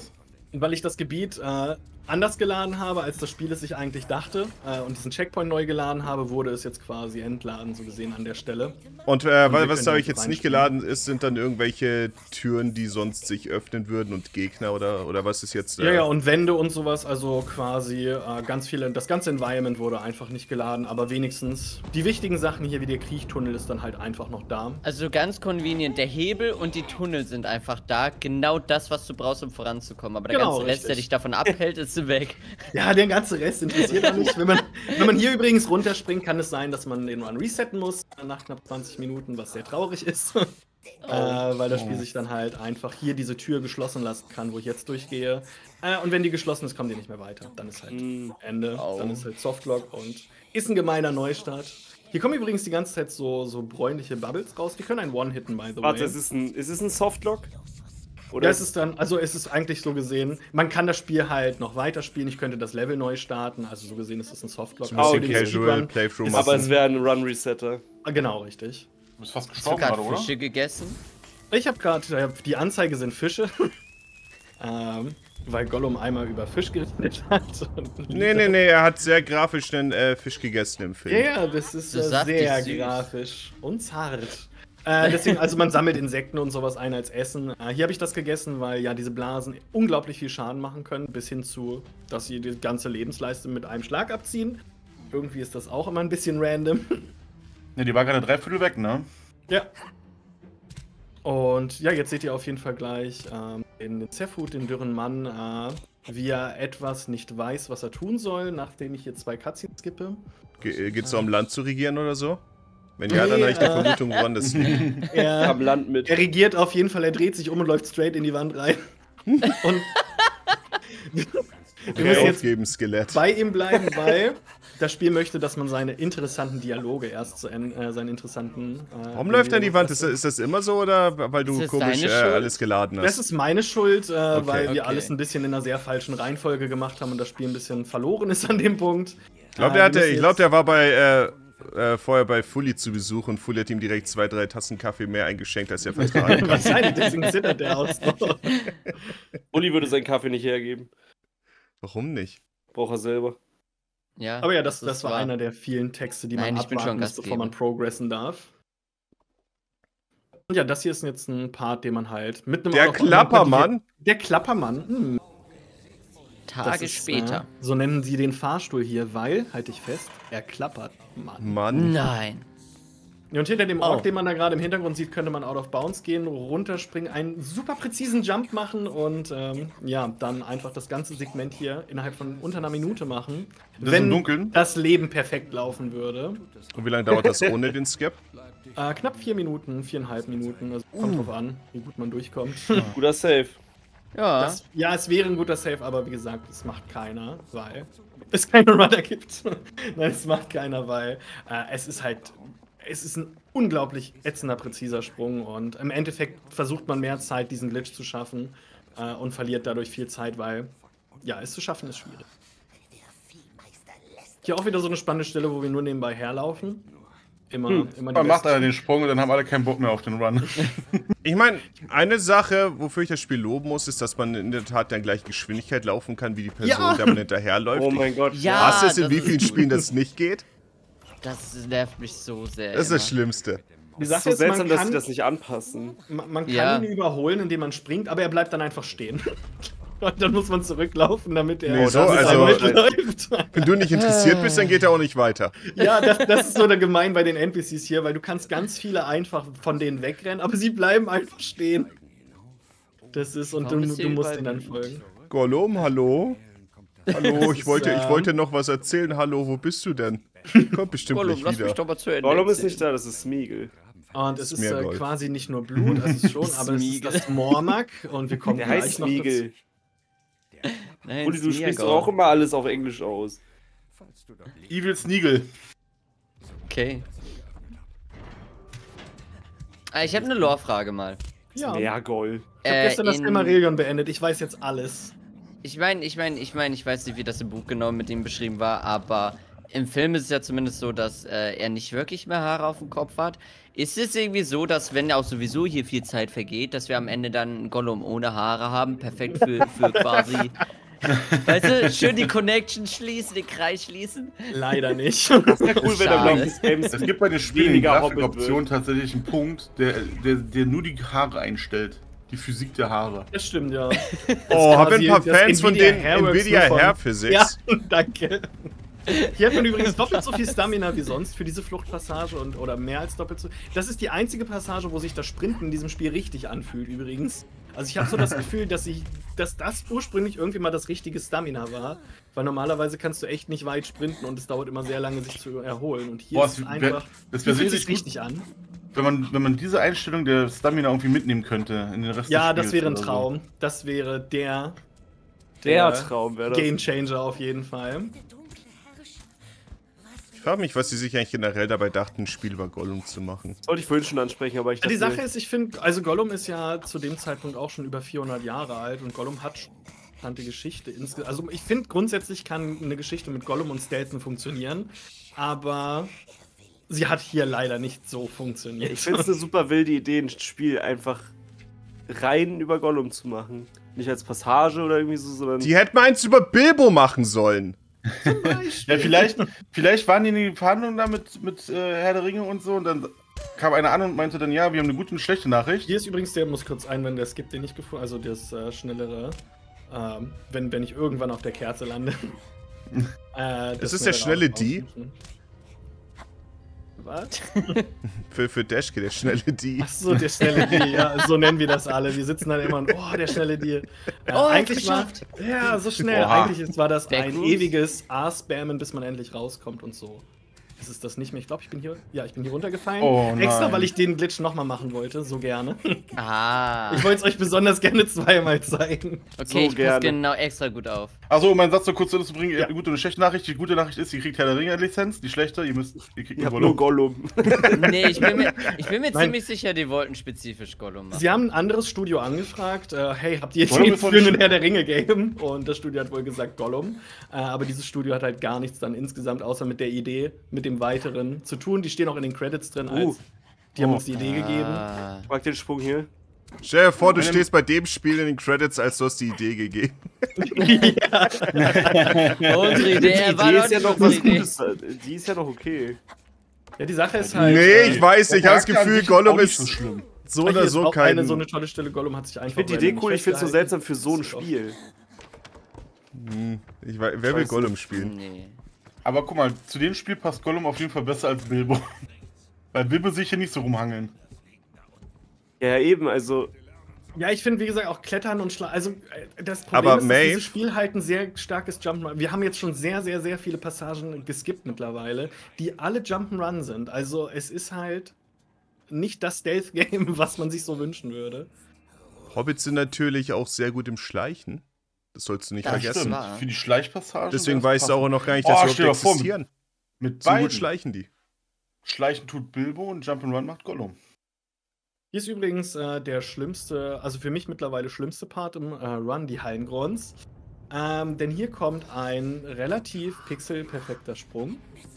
weil ich das Gebiet anders geladen habe, als das Spiel es sich eigentlich dachte und diesen Checkpoint neu geladen habe, wurde es jetzt quasi entladen, so gesehen an der Stelle. Und wir was da können jetzt nicht reinspielen. geladen ist, sind dann irgendwelche Türen, die sonst sich öffnen würden und Gegner oder was ist jetzt? Ja, und Wände und sowas, also quasi ganz viele, das ganze Environment wurde einfach nicht geladen, aber wenigstens die wichtigen Sachen hier wie der Kriechtunnel ist dann halt einfach noch da. Also ganz convenient, der Hebel und die Tunnel sind einfach da. Genau das, was du brauchst, um voranzukommen. Aber der Genau, ganze Rest, der richtig. dich davon abhält, ist weg. Ja, der ganze Rest interessiert auch nicht. Wenn man hier übrigens runterspringt, kann es sein, dass man den Run resetten muss nach knapp 20 Minuten, was sehr traurig ist. Weil das Spiel sich dann halt einfach hier diese Tür geschlossen lassen kann, wo ich jetzt durchgehe. Und wenn die geschlossen ist, kommen die nicht mehr weiter. Dann ist halt Ende. Dann ist halt Softlock und ist ein gemeiner Neustart. Hier kommen übrigens die ganze Zeit so bräunliche Bubbles raus. Die können einen One-hitten, by the way. Warte, ist es ein Softlock? Oder Ja, es ist dann, also es ist eigentlich so gesehen, man kann das Spiel halt noch weiterspielen, ich könnte das Level neu starten, also so gesehen ist es ein Softlock. Ein bisschen Für den Casual Speedrun Playthrough ist aber es es wäre ein Run-Resetter. Genau, richtig. Du bist fast Hast du gestorben gerade gerade, oder? Fische gegessen? Ich habe gerade, die Anzeige sind Fische, weil Gollum einmal über Fisch geredet hat. Nee, er hat sehr grafisch einen Fisch gegessen im Film. Ja, das ist So saftig sehr süß. grafisch und zart. Deswegen, also man sammelt Insekten und sowas ein als Essen. Hier habe ich das gegessen, weil ja diese Blasen unglaublich viel Schaden machen können, bis hin zu, dass sie die ganze Lebensleiste mit einem Schlag abziehen. Irgendwie ist das auch immer ein bisschen random. Ne, die war gerade 3/4 weg, ne? Ja. Und ja, jetzt seht ihr auf jeden Fall gleich den Zefut, den dürren Mann, wie er etwas nicht weiß, was er tun soll, nachdem ich hier 2 Cutscenes skippe. Geht's so um Land zu regieren oder so? Wenn ja, dann habe ich die Vermutung, woran das liegt. Am Land mit. Er regiert auf jeden Fall, er dreht sich um und läuft straight in die Wand rein. Und wir müssen jetzt Aufgeben, Skelett. bei ihm bleiben, weil das Spiel möchte, dass man seine interessanten Dialoge erst zu Ende, seine interessanten. Warum läuft er an die Wand? Ist das immer so oder weil du Ist das komisch deine Schuld? alles geladen hast? Das ist meine Schuld, weil wir okay. alles ein bisschen in einer sehr falschen Reihenfolge gemacht haben und das Spiel ein bisschen verloren ist an dem Punkt. Ich glaube, der war vorher bei Fully zu Besuch und Fully hat ihm direkt 2, 3 Tassen Kaffee mehr eingeschenkt, als er vertragen kann. Wahrscheinlich, deswegen zittert der aus. Uli würde seinen Kaffee nicht hergeben. Warum nicht? Braucht er selber. Ja. Aber ja, das war war einer der vielen Texte, die Nein, man ich bin abwarten schon muss, bevor man Gastgeber. progressen darf. Und ja, das hier ist jetzt ein Part, den man halt mit einem Der Out of- Klappermann? Der Klappermann. Tage Das ist, später. so nennen sie den Fahrstuhl hier, weil, halte ich fest, er klappert. Mann. Mann. Nein. Und hinter dem Ork, Oh. den man da gerade im Hintergrund sieht, könnte man out of bounds gehen, runterspringen, einen super präzisen Jump machen und ja, dann einfach das ganze Segment hier innerhalb von unter einer Minute machen. Das wenn im Dunkeln? das Leben perfekt laufen würde. Und wie lange dauert das ohne den Skip? Knapp 4 Minuten, 4,5 Minuten. Also kommt drauf an, wie gut man durchkommt. Guter Save. Ja. Ja, es wäre ein guter Save, aber wie gesagt, es macht keiner, weil es keine Runner gibt. Nein, es macht keiner, weil es ist ein unglaublich ätzender, präziser Sprung und im Endeffekt versucht man mehr Zeit, diesen Glitch zu schaffen und verliert dadurch viel Zeit, weil ja, es zu schaffen ist schwierig. Hier auch wieder so eine spannende Stelle, wo wir nur nebenbei herlaufen. Immer die Man macht besten- einer den Sprung und dann haben alle keinen Bock mehr auf den Run. Ich meine, eine Sache, wofür ich das Spiel loben muss, ist, dass man in der Tat dann gleich Geschwindigkeit laufen kann, wie die Person, Ja. der man hinterherläuft. Oh mein Gott. Ja. Hast du es in das wie ist vielen gut. Spielen das nicht geht? Das nervt mich so sehr. Das ist das immer. Schlimmste. Die Es Sache ist so ist, seltsam, man dass sie kann, das nicht anpassen. man kann Ja. ihn überholen, indem man springt, aber er bleibt dann einfach stehen. Und dann muss man zurücklaufen, damit er Nee, so, damit er also- mitläuft. Wenn du nicht interessiert bist, dann geht er auch nicht weiter. Ja, das ist so der gemein bei den NPCs hier, weil du kannst ganz viele einfach von denen wegrennen, aber sie bleiben einfach stehen. Das ist, und Warum du ist hier musst überall ihnen dann Blut? folgen. Gollum, hallo? Hallo, ich ist, wollte noch was erzählen. Hallo, wo bist du denn? Kommt bestimmt Gollum, nicht lass mich wieder. doch mal zu Ende Gollum ist erzählen. nicht da, das ist Smeagol. Und es ist Smeargol. quasi nicht nur Blut, also es ist schon, aber es ist das Mormak und wir kommen Der gleich heißt noch dazu. Smeagol. Nein, Uli, du sprichst Smeargol. auch immer alles auf Englisch aus. Evil Sneagle. Okay. Ich habe eine Lore-Frage mal. Ja, ich Smeargol. habe gestern das in- Silmarillion beendet, ich weiß jetzt alles. Ich weiß nicht, wie das im Buch genau mit ihm beschrieben war, aber im Film ist es ja zumindest so, dass er nicht wirklich mehr Haare auf dem Kopf hat. Ist es irgendwie so, dass wenn auch sowieso hier viel Zeit vergeht, dass wir am Ende dann einen Gollum ohne Haare haben? Perfekt für quasi... Weißt du, schön die Connection schließen, den Kreis schließen? Leider nicht. Das wäre cool, wenn er im Laufe des Games Es gibt bei den Spielen in weniger der Hobbit Grafikoption wird. tatsächlich einen Punkt, der nur die Haare einstellt. Die Physik der Haare. Das stimmt, ja. Oh, haben wir quasi ein paar das Fans von Nvidia den Hairworks Nvidia nur von- Hair Physics. Ja, danke. Hier hat man übrigens doppelt so viel Stamina wie sonst für diese Fluchtpassage oder mehr als doppelt so. Das ist die einzige Passage, wo sich das Sprinten in diesem Spiel richtig anfühlt übrigens. Also ich habe so das Gefühl, dass das ursprünglich irgendwie mal das richtige Stamina war. Weil normalerweise kannst du echt nicht weit sprinten und es dauert immer sehr lange, sich zu erholen. Und hier Boah, ist es einfach, das hier wäre fühlt sich richtig gut, richtig an. wenn man diese Einstellung der Stamina irgendwie mitnehmen könnte in den Rest Ja, des das Spiels wäre ein oder so. Traum. Das wäre der Traum wäre das. Game Changer auf jeden Fall. Ich frage mich, was sie sich eigentlich generell dabei dachten, ein Spiel über Gollum zu machen. Das wollte ich vorhin schon ansprechen, aber ich Die dachte, Sache ist, ich finde, also Gollum ist ja zu dem Zeitpunkt auch schon über 400 Jahre alt und Gollum hat schon eine interessante Geschichte. Also ich finde, grundsätzlich kann eine Geschichte mit Gollum und Stelzen funktionieren, aber sie hat hier leider nicht so funktioniert. ich finde es eine super wilde Idee, ein Spiel einfach rein über Gollum zu machen. Nicht als Passage oder irgendwie so, sondern... Die hätten eins über Bilbo machen sollen. Ja, vielleicht waren die in die Verhandlungen da mit Herr der Ringe und so und dann kam einer an und meinte dann, ja, wir haben eine gute und eine schlechte Nachricht. Hier ist übrigens, der muss kurz einwenden, der Skip, den ich gefunden, also das schnellere, wenn ich irgendwann auf der Kerze lande. Das ist der schnelle D? Was? Für Dashke, der schnelle D. Achso, der schnelle Deal, ja, so nennen wir das alle. Wir sitzen dann immer und, oh, der schnelle Deal. Eigentlich war, ja, so schnell. Oha. Eigentlich war das ein Backroofs? ewiges A-Spammen, bis man endlich rauskommt und so. Ist es das nicht mehr? Ich glaube, ich bin hier runtergefallen. Oh, Extra, nein. weil ich den Glitch nochmal machen wollte, so gerne. Ah. Ich wollte es euch besonders gerne zweimal zeigen. Okay, ich gerne. passe genau extra gut auf. Achso, um meinen Satz so kurz zu bringen, Ja. die gute und eine schlechte Nachricht. Die gute Nachricht ist, ihr kriegt Herr der Ringe Lizenz, die schlechte, ihr kriegt Ich hab nur nur Gollum. Gollum. Nee, ich bin mir Nein. ziemlich sicher, die wollten spezifisch Gollum machen. Sie haben ein anderes Studio angefragt, hey, habt ihr Gollum Ideen ist für voll einen schön. Herr der Ringe-Game? Und das Studio hat wohl gesagt Gollum. Aber dieses Studio hat halt gar nichts dann insgesamt, außer mit der Idee, mit dem Weiteren zu tun. Die stehen auch in den Credits drin, als die haben uns die Idee gegeben. Ah. Ich mag den Sprung hier. Stell dir vor, du Einem- stehst bei dem Spiel in den Credits, als du hast die Idee gegeben. Unsere Idee war Die doch ist ja nicht noch unsere was Idee. Gutes. Die ist ja noch okay. Ja, die Sache ist halt. Nee, ich weiß nicht, ich habe das Der Charakter an Gefühl, sich Gollum auch nicht ist so schlimm. so hier oder ist so auch kein... so eine tolle Stelle. Gollum hat sich einfach. Ich finde die Idee cool, ich finde es so seltsam für so ein Spiel. Wer will Gollum spielen? Nee. Aber guck mal, zu dem Spiel passt Gollum auf jeden Fall besser als Bilbo. Weil Bilbo sich hier nicht so rumhangeln. Ja, eben, also. Ja, ich finde, wie gesagt, auch Klettern und Schlagen. Also, das Problem Aber ist, dass Maeve- dieses Spiel halt ein sehr starkes Jump'n'Run. Wir haben jetzt schon sehr, sehr, sehr viele Passagen geskippt mittlerweile, die alle Jump'n'Run sind. Also, es ist halt nicht das Stealth-Game, was man sich so wünschen würde. Hobbits sind natürlich auch sehr gut im Schleichen. Das sollst du nicht Das vergessen. stimmt. wahr. Für die Schleichpassage. Deswegen wär's weißt du auch passend. noch gar nicht, Oh, dass sie stell überhaupt dir vor, existieren. Mit So beiden. gut schleichen die. Schleichen tut Bilbo und Jump'n'Run macht Gollum. Hier ist übrigens der schlimmste, also für mich mittlerweile schlimmste Part im Run, die Hallengrons. Denn hier kommt ein relativ pixelperfekter Sprung,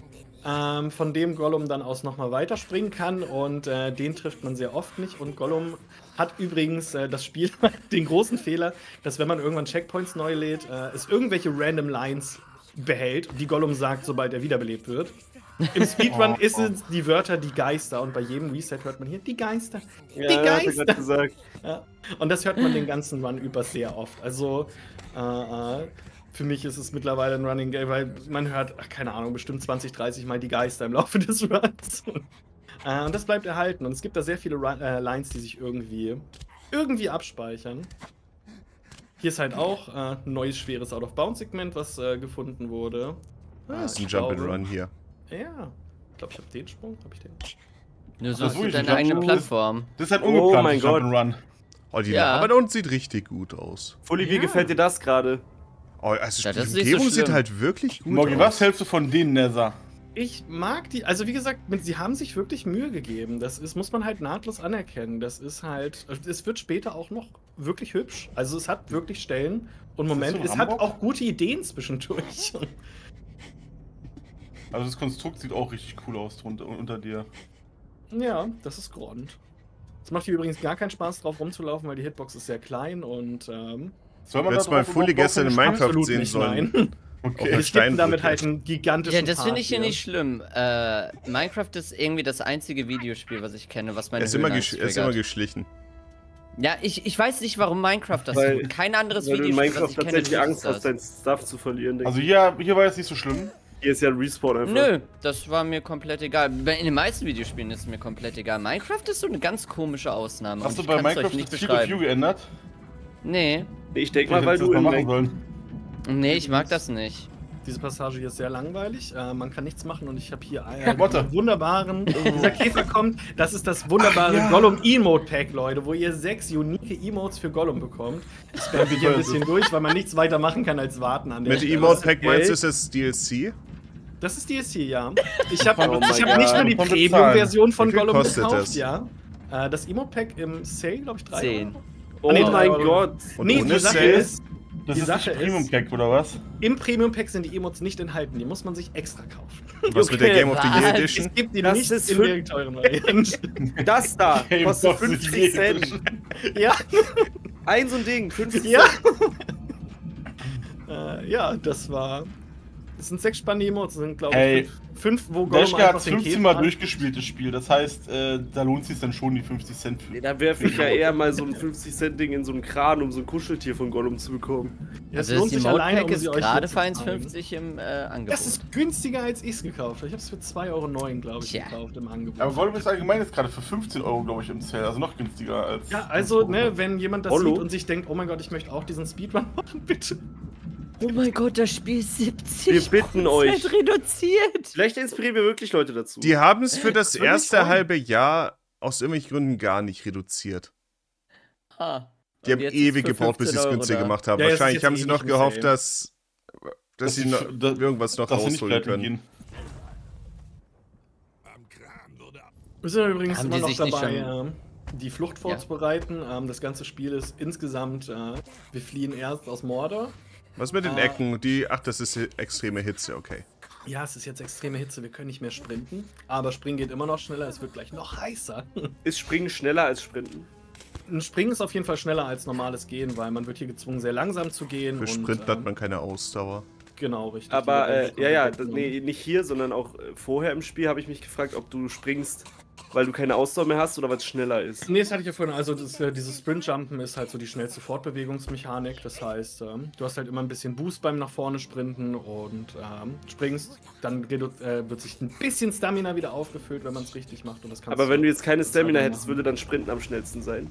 von dem Gollum dann aus nochmal weiterspringen kann und den trifft man sehr oft nicht. Und Gollum hat übrigens das Spiel den großen Fehler, dass wenn man irgendwann Checkpoints neu lädt, es irgendwelche random Lines behält, die Gollum sagt, sobald er wiederbelebt wird. Im Speedrun ist es die Wörter die Geister und bei jedem Reset hört man hier die Geister. Die Ja, hat er Geister. grad gesagt. Ja. Und das hört man den ganzen Run über sehr oft. Also für mich ist es mittlerweile ein Running Game, weil man hört, keine Ahnung, bestimmt 20, 30 Mal die Geister im Laufe des Runs. Und das bleibt erhalten. Und es gibt da sehr viele Lines, die sich irgendwie abspeichern. Hier ist halt auch ein neues, schweres Out-of-Bounds-Segment, was gefunden wurde. Das ist ein Ich glaube- Jump'n'Run hier. Ja. Ich glaube, ich habe den Sprung. Habe ich den? Nur Das suchst du wirklich deine ein eigene Jump'n'Run? Plattform. Das ist halt Oh ungeplant, mein Gott. Jump'n'Run. Oh, die Ja. Lava da unten sieht richtig gut aus. Fully, wie Ja. gefällt dir das gerade? Oh, also Ja, die das ist nicht so Umgebung sieht schlimm. halt wirklich gut Morgi, aus. was hältst du von denen, Nether? Ich mag die, also wie gesagt, sie haben sich wirklich Mühe gegeben. Muss man halt nahtlos anerkennen. Das ist halt, es wird später auch noch wirklich hübsch. Also es hat wirklich Stellen und Momente. so Es hat Hamburg? auch gute Ideen zwischendurch. Also das Konstrukt sieht auch richtig cool aus unter dir. Ja, das ist Grund. Es macht hier übrigens gar keinen Spaß drauf rumzulaufen, weil die Hitbox ist sehr klein und Soll man Jetzt mal Fully gestern in Minecraft absolut sehen nicht, sollen. nein. Okay. Ich gebe damit halt einen gigantischen Ja, das finde ich hier Part nicht schlimm. Minecraft ist irgendwie das einzige Videospiel, was ich kenne, was meine Er ist immer Höhenangst triggert. geschlichen. Ja, ich weiß nicht, warum Minecraft das Weil- tut. Kein anderes Weil du in Videospiel, Minecraft was ich kenne, tatsächlich tut Angst das. hast, dein Stuff zu verlieren. Denke Also ich. hier war jetzt nicht so schlimm. Hier ist ja ein Respawn einfach. Nö, das war mir komplett egal. In den meisten Videospielen ist es mir komplett egal. Minecraft ist so eine ganz komische Ausnahme. Hast und du ich bei kann's euch Minecraft nicht das Field of View beschreiben. geändert? Nee. Ich denke mal, weil Hättest du das in mal machen Minecraft. sollen. Nee, ich mag das nicht. Diese Passage hier ist sehr langweilig. Man kann nichts machen und ich habe hier Motte. einen wunderbaren. Dieser Käfer kommt. Das ist das wunderbare Gollum Emote Pack, Leute, wo ihr 6 unique Emotes für Gollum bekommt. Ich spam hier ein bisschen durch, weil man nichts weiter machen kann als warten an der Mit Stelle. Emote Pack meinst du, Geld? ist das DLC? Das ist DLC, ja. Ich habe Oh mein nicht Gott. nur die Von bezahlen. Premium-Version von Wie viel Gollum kostet gekauft, das? ja. Das Emote Pack im Sale, glaube ich, 3 10. Euro. Oh Nee, mein aber- Gott. Und Nee, ohne die Sache Sale? ist, Das Die ist Sache das ist- Premium Pack oder was? im Premium-Pack sind die Emotes nicht enthalten. Die muss man sich extra kaufen. Was mit der Okay, Game of the Year was? Edition? Es gibt die Das nicht ist in der teuren Variante. Das da Game kostet of the 50 Year Cent. Ja, Ein so ein Ding, 50 ja. Cent. Ja, das war. Das sind 6 spannende Emotes. Das sind, glaube Hey, ich, 5, wo Gollum Dashka hat einfach den 15 Käfer Mal hat. durchgespielt, das Spiel. Das heißt, da lohnt sich dann schon die 50 Cent für. Nee, da werfe ich ja eher mal so ein 50-Cent-Ding in so einen Kran, um so ein Kuscheltier von Gollum zu bekommen. Ja, es Also das lohnt sich alleine, Emote-Pack um ist sie euch gerade hier für zu zeigen. 1,50 im Angebot. Das ist günstiger, als ich es gekauft habe. Ich habe es für 2,09 € glaube ich, Tja. gekauft im Angebot. Aber Gollum ist allgemein jetzt gerade für 15 Euro, glaube ich, im Sale. Also noch günstiger als. Ja, also, ne, wenn jemand das Hallo? sieht und sich denkt, oh mein Gott, ich möchte auch diesen Speedrun machen, bitte. Oh mein Gott, das Spiel ist 70% Wir bitten euch. reduziert. Vielleicht inspirieren wir wirklich Leute dazu. Die haben es für das Würde mich erste freuen. halbe Jahr aus irgendwelchen Gründen gar nicht reduziert. Ah. Die Und haben jetzt ist ewig für gebraucht, bis sie es 15 € günstiger da. gemacht haben. Ja, jetzt ist Wahrscheinlich jetzt haben sie eh noch nicht im gehofft, Sale. dass sie noch irgendwas noch dass sie nicht rausholen pleite können. gehen. Wir sind ja übrigens Haben immer die noch sich nicht dabei, schon- die Flucht vorzubereiten. Das ganze Spiel ist insgesamt, wir fliehen erst aus Mordor. Was mit den Ecken? Ach, das ist extreme Hitze, okay. Ja, es ist jetzt extreme Hitze, wir können nicht mehr sprinten. Aber Springen geht immer noch schneller, es wird gleich noch heißer. Ist Springen schneller als Sprinten? Ein Springen ist auf jeden Fall schneller als normales Gehen, weil man wird hier gezwungen, sehr langsam zu gehen. Für Sprinten hat man keine Ausdauer. Genau, richtig. Aber, Die- ja, nee, nicht hier, sondern auch vorher im Spiel habe ich mich gefragt, ob du springst, weil du keine Ausdauer mehr hast oder weil es schneller ist. Nee, das hatte ich ja vorhin. Also, dieses Sprint-Jumpen ist halt so die schnellste Fortbewegungsmechanik. Das heißt, du hast halt immer ein bisschen Boost beim nach vorne sprinten und springst. Dann wird sich ein bisschen Stamina wieder aufgefüllt, wenn man es richtig macht. Und das kannst Aber wenn du jetzt keine Stamina machen. hättest, würde dann Sprinten am schnellsten sein.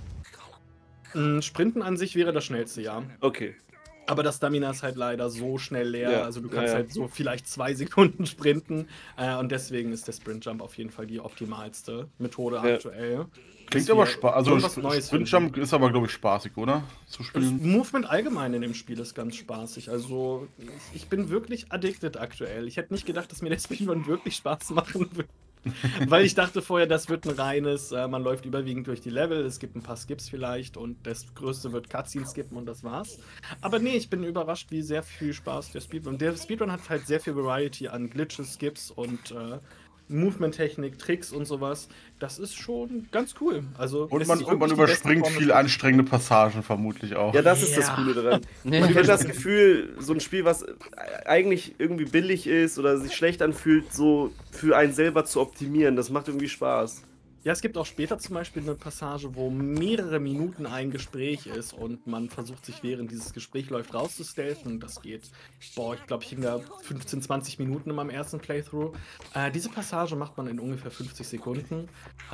Sprinten an sich wäre das schnellste, ja. Okay. Aber das Stamina ist halt leider so schnell leer. Ja, Also, du kannst ja. halt so vielleicht 2 Sekunden sprinten. Und deswegen ist der Sprint-Jump auf jeden Fall die optimalste Methode Ja. aktuell. Klingt Dass aber wir spaßig. Also, irgendwas Neues Sprint finden. Jump ist aber, glaube ich, spaßig, oder? Zu Das spielen. Movement allgemein in dem Spiel ist ganz spaßig. Also, ich bin wirklich addicted aktuell. Ich hätte nicht gedacht, dass mir der Speedrun wirklich Spaß machen wird. Weil ich dachte vorher, das wird ein reines, man läuft überwiegend durch die Level, es gibt ein paar Skips vielleicht und das Größte wird Cutscene skippen und das war's. Aber nee, ich bin überrascht, wie sehr viel Spaß der Speedrun. Der Speedrun hat halt sehr viel Variety an Glitches, Skips und Movement-Technik, Tricks und sowas. Das ist schon ganz cool. Also, Und es man, ist und man wirklich die beste überspringt Form des viel anstrengende Passagen vermutlich auch. Ja, das ist das Ja. Coole daran. Nee. Man kennt das Gefühl, so ein Spiel, was eigentlich irgendwie billig ist oder sich schlecht anfühlt, so für einen selber zu optimieren. Das macht irgendwie Spaß. Ja, es gibt auch später zum Beispiel eine Passage, wo mehrere Minuten ein Gespräch ist und man versucht sich während dieses Gespräch läuft rauszustelfen. Das geht, ich glaube, ich hing da 15, 20 Minuten in meinem ersten Playthrough. Diese Passage macht man in ungefähr 50 Sekunden,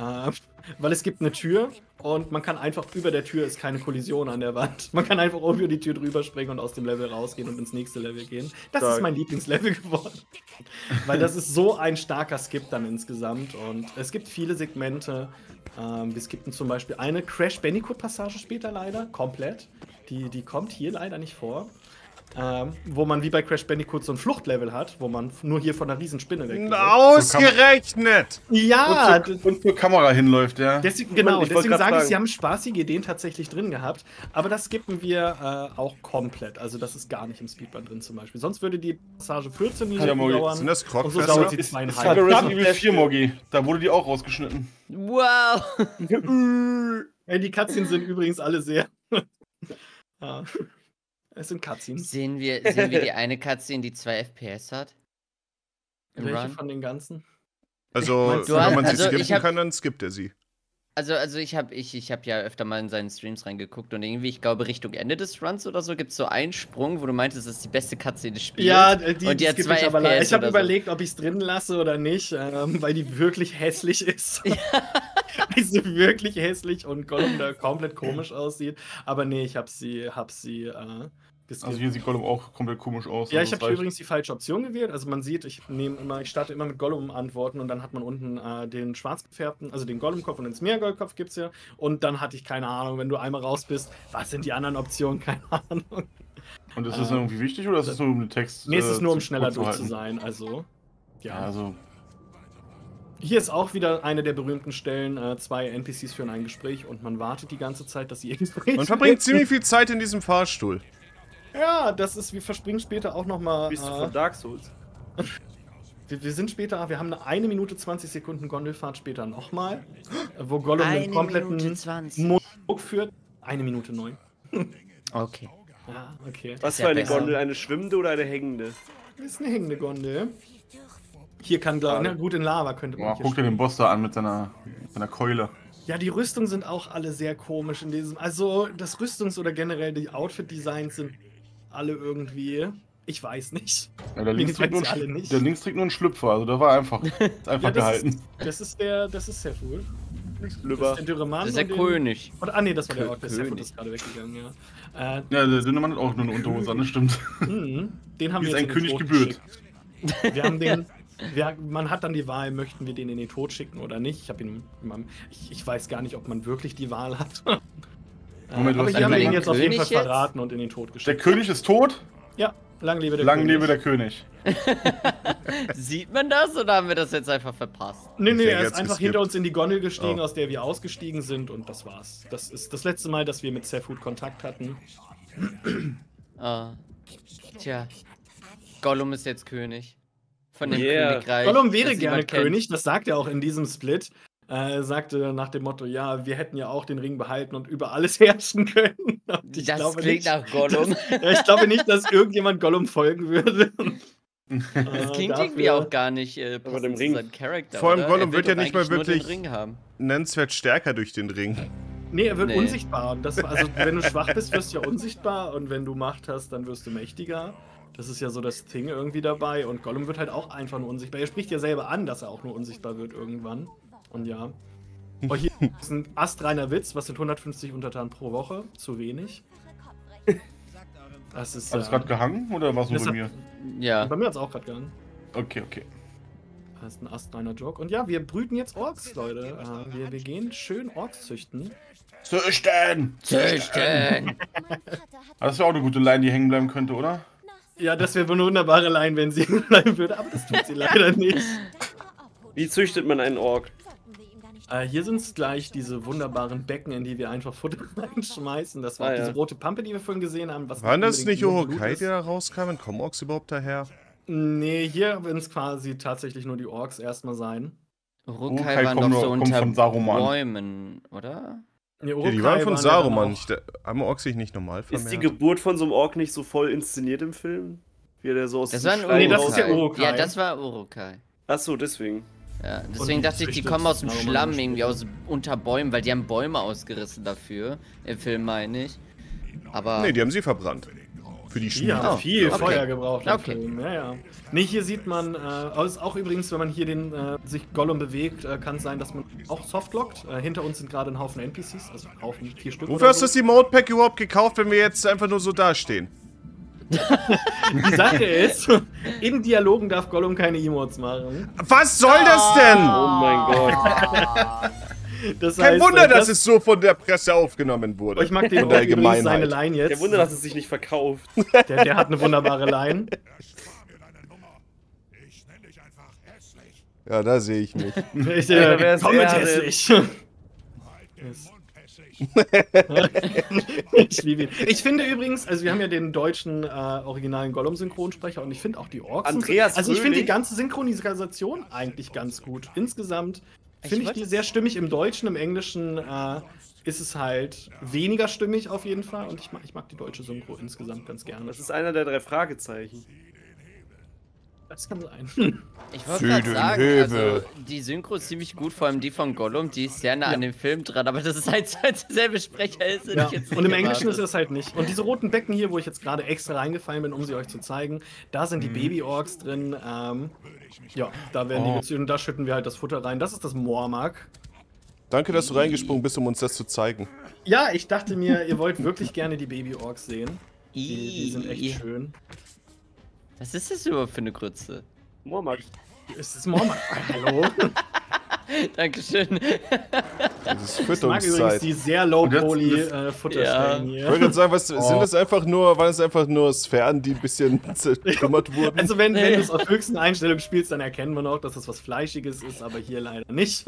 weil es gibt eine Tür und man kann einfach, über der Tür ist keine Kollision an der Wand. Man kann einfach über die Tür drüber springen und aus dem Level rausgehen und ins nächste Level gehen. Das ist Stark. mein Lieblingslevel geworden. Weil das ist so ein starker Skip dann insgesamt und es gibt viele Segmente. Wir skippen zum Beispiel eine Crash Bandicoot Passage später leider, komplett. Die kommt hier leider nicht vor. wo man wie bei Crash Bandicoot so ein Fluchtlevel hat, wo man nur hier von einer Riesenspinne weggeht. Ausgerechnet! Ja, Und zur Kamera hinläuft, ja. genau, Ich wollte deswegen grad sage ich, fragen. sie haben spaßige Ideen tatsächlich drin gehabt, aber das skippen wir auch komplett. Also das ist gar nicht im Speedrun drin zum Beispiel. Sonst würde die Passage 14 Minuten Mogi. dauern. Sind das und so Crockfresser? dauert sie Ist 2,5. gerade Resident Evil 4, Mogi. Da wurde die auch rausgeschnitten. Wow! Ey, die Cutscenes sind übrigens alle sehr... Ja. Es sind Cutscenes. Sehen wir die eine Cutscene, die 2 FPS hat? Im Welche Run? von den ganzen? Also, Meinst du, wenn man sie also ich skippen hab- kann, dann skippt er sie. Also ich hab ja öfter mal in seinen Streams reingeguckt und irgendwie, ich glaube, Richtung Ende des Runs oder so gibt es so einen Sprung, wo du meintest, das ist die beste Cutscene des Spiels. Ja, und die hat skippe 2 ich aber leider. FPS Ich habe oder so. überlegt, ob ich es drin lasse oder nicht, weil die wirklich hässlich ist. Weil sie wirklich hässlich und Gollum da komplett komisch aussieht. Aber nee, ich habe sie geskippt. Also hier sieht Gollum auch komplett komisch aus. Ja, also ich das habe reicht. übrigens die falsche Option gewählt. Also man sieht, ich starte immer mit Gollum-Antworten und dann hat man unten den schwarz gefärbten, also den Gollum-Kopf und den Smeargol-Kopf gibt's ja. Und dann hatte ich keine Ahnung, wenn du einmal raus bist, was sind die anderen Optionen? Keine Ahnung. Und ist das irgendwie wichtig oder ist das nur um den Text? Nee, es ist nur, um schneller kurz zu durch zu halten? sein. Also, Ja, ja. also. Hier ist auch wieder eine der berühmten Stellen. 2 NPCs führen ein Gespräch und man wartet die ganze Zeit, dass sie ihr Gespräch Man verbringt ziemlich viel Zeit in diesem Fahrstuhl. Ja, das ist, wir verspringen später auch nochmal. Bist du von Dark Souls? Wir sind später, wir haben eine 1 Minute 20 Sekunden Gondelfahrt später nochmal, wo Gollum einen 1 kompletten Minute 20. Monolog führt. 1 Minute 9. Okay. Ja, okay. Was ja für eine besser. Gondel? Eine schwimmende oder eine hängende? Das ist eine hängende Gondel. Hier kann, na gut, in Lava könnte man Boah, hier guck dir den Boss da an mit seiner Keule. Ja, die Rüstungen sind auch alle sehr komisch in diesem. Also, das Rüstungs- oder generell die Outfit-Designs sind alle irgendwie. Ich weiß nicht. Ja, der, links trägt nur alle ein, nicht. der links trägt nur einen Schlüpfer, also der war einfach, einfach gehalten. Das ist sehr cool. Das ist Lübber. der dürre Mann. Das ist der und den- König. Und, nee, das war der Ort. Der Sefut König. ist gerade weggegangen, ja. Ja, der dünne Mann hat auch nur eine Unterhose an, das stimmt. Den haben Wie wir es jetzt ein in den König Tod gebührt. geschickt. Wir haben den. Man hat dann die Wahl, möchten wir den in den Tod schicken oder nicht. Ich habe ihn. Ich weiß gar nicht, ob man wirklich die Wahl hat. Moment, du Aber hast hier haben wir einen ihn jetzt auf jeden Fall König jetzt? verraten und in den Tod Der geschickt. König ist tot, Ja, lang lebe der lang König. lebe der König. Sieht man das oder haben wir das jetzt einfach verpasst? Nee, Der er ist jetzt einfach geskippt. hinter uns in die Gondel gestiegen, Oh. aus der wir ausgestiegen sind und das war's. Das ist das letzte Mal, dass wir mit Sefut Kontakt hatten. Ah. Tja. Gollum ist jetzt König. Von dem Yeah. Königreich. Gollum wäre das gerne niemand kennt. König, das sagt er auch in diesem Split. Er sagte nach dem Motto, ja, wir hätten ja auch den Ring behalten und über alles herrschen können. Und ich Das glaube klingt nicht, nach Gollum. Ja, ich glaube nicht, dass irgendjemand Gollum folgen würde. Das klingt irgendwie auch gar nicht passend dem zu Ring. seinem Charakter. Vor allem oder? Gollum Er will wird ja doch nicht mal eigentlich nur den wirklich- Ring haben. Nennenswert stärker durch den Ring. Nee, er wird Nee. unsichtbar. Und das, also, wenn du schwach bist, wirst du ja unsichtbar. Und wenn du Macht hast, dann wirst du mächtiger. Das ist ja so das Ding irgendwie dabei. Und Gollum wird halt auch einfach nur unsichtbar. Er spricht ja selber an, dass er auch nur unsichtbar wird irgendwann. Und ja. Oh, hier ist ein astreiner Witz. Was sind 150 Untertanen pro Woche? Zu wenig. Das ist. Hat es gerade gehangen oder war es nur das bei hat- mir? Ja. Bei mir hat es auch gerade gegangen. Okay, okay. Das ist ein astreiner Joke. Und ja, wir brüten jetzt Orks, Leute. Wir gehen schön Orks züchten. Züchten! Züchten! Das wäre auch eine gute Line, die hängen bleiben könnte, oder? Ja, das wäre eine wunderbare Line, wenn sie bleiben würde. Aber das tut sie leider nicht. Wie züchtet man einen Ork? Hier sind es gleich diese wunderbaren Becken, in die wir einfach Futter reinschmeißen. Das war Ah, auch ja. diese rote Pampe, die wir vorhin gesehen haben. Was Waren das nicht unbedingt nur Blut Urukai, ist. die da rauskamen? Kommen Orks überhaupt daher? Nee, hier werden es quasi tatsächlich nur die Orks erstmal sein. Urukai Urukai waren kommen doch so kommen unter von Saruman. Bäumen, oder? Nee, Ja, die waren von ja Saruman. dann Nicht, haben Orks sich nicht normal Ist die vermehrt? Geburt von so einem Ork nicht so voll inszeniert im Film? Wie der so aus Das dem war ein Stein Nee, das raus- ist ja Urukai. Ja, das war Urukai. Achso, deswegen. Ja, Und deswegen die dachte ich, die züchtet kommen aus dem Saruman Schlamm, später. irgendwie aus unter Bäumen, weil die haben Bäume ausgerissen dafür. Im Film meine ich. Aber. Nee, die haben sie verbrannt. Für die Die Schmiede. haben Oh, viel okay. Feuer gebraucht im Okay. Film. Ja, ja. Nee, hier sieht man, ist auch übrigens, wenn man hier sich Gollum bewegt, kann es sein, dass man auch softlockt. Hinter uns sind gerade ein Haufen NPCs, also ein Haufen 4 Stück. Wofür hast du das Emote-Pack überhaupt gekauft, wenn wir jetzt einfach nur so dastehen? Die Sache ist, in Dialogen darf Gollum keine Emotes machen. Was soll das denn? Oh mein Gott. Das Kein heißt, Wunder, dass es so von der Presse aufgenommen wurde. Ich mag den Von der übrigens seine Allgemeinheit. Line jetzt. Kein Wunder, dass es sich nicht verkauft. Der hat eine wunderbare Line. Ja, da sehe ich mich. Ich, Alter, wer ist komm mit er denn? hässlich. Ich liebe ihn. Ich finde übrigens, also wir haben ja den deutschen originalen Gollum-Synchronsprecher und ich finde auch die Orks. Andreas also ich finde die Fröhlich. ganze Synchronisation eigentlich ganz gut. Insgesamt finde ich wollte die es- sehr stimmig im Deutschen, im Englischen ist es halt weniger stimmig auf jeden Fall und ich mag die deutsche Synchro insgesamt ganz gerne. Das ist einer der 3 Fragezeichen. Das kann sein. Ich wollte gerade sagen, Südenhöhe. also die Synchro ist ziemlich gut, vor allem die von Gollum, die ist sehr nah an dem Film dran, aber dass es halt derselbe Sprecher ist, hätte Ja. ich jetzt Und im nicht Englischen ist erwartet. es halt nicht. Und diese roten Becken hier, wo ich jetzt gerade extra reingefallen bin, um sie euch zu zeigen, da sind die Baby-Orks drin. Ja, da werden die gezüchtet und da schütten wir halt das Futter rein. Das ist das Mormark. Danke, dass du reingesprungen bist, um uns das zu zeigen. Ja, ich dachte mir, ihr wollt wirklich gerne die Baby-Orks sehen. Die sind echt schön. Was ist das überhaupt für eine Grütze? Moormark. Es ist Mormark. Hallo. Dankeschön. Das ist Ich mag übrigens Fütterungszeit. die sehr low-poly Ja. Futterstellen Ich hier. wollte gerade sagen, sind das einfach nur, waren es einfach nur Sphären, die ein bisschen zertrümmert wurden? Also wenn du es auf höchsten Einstellungen spielst, dann erkennen wir noch, dass das was Fleischiges ist, aber hier leider nicht.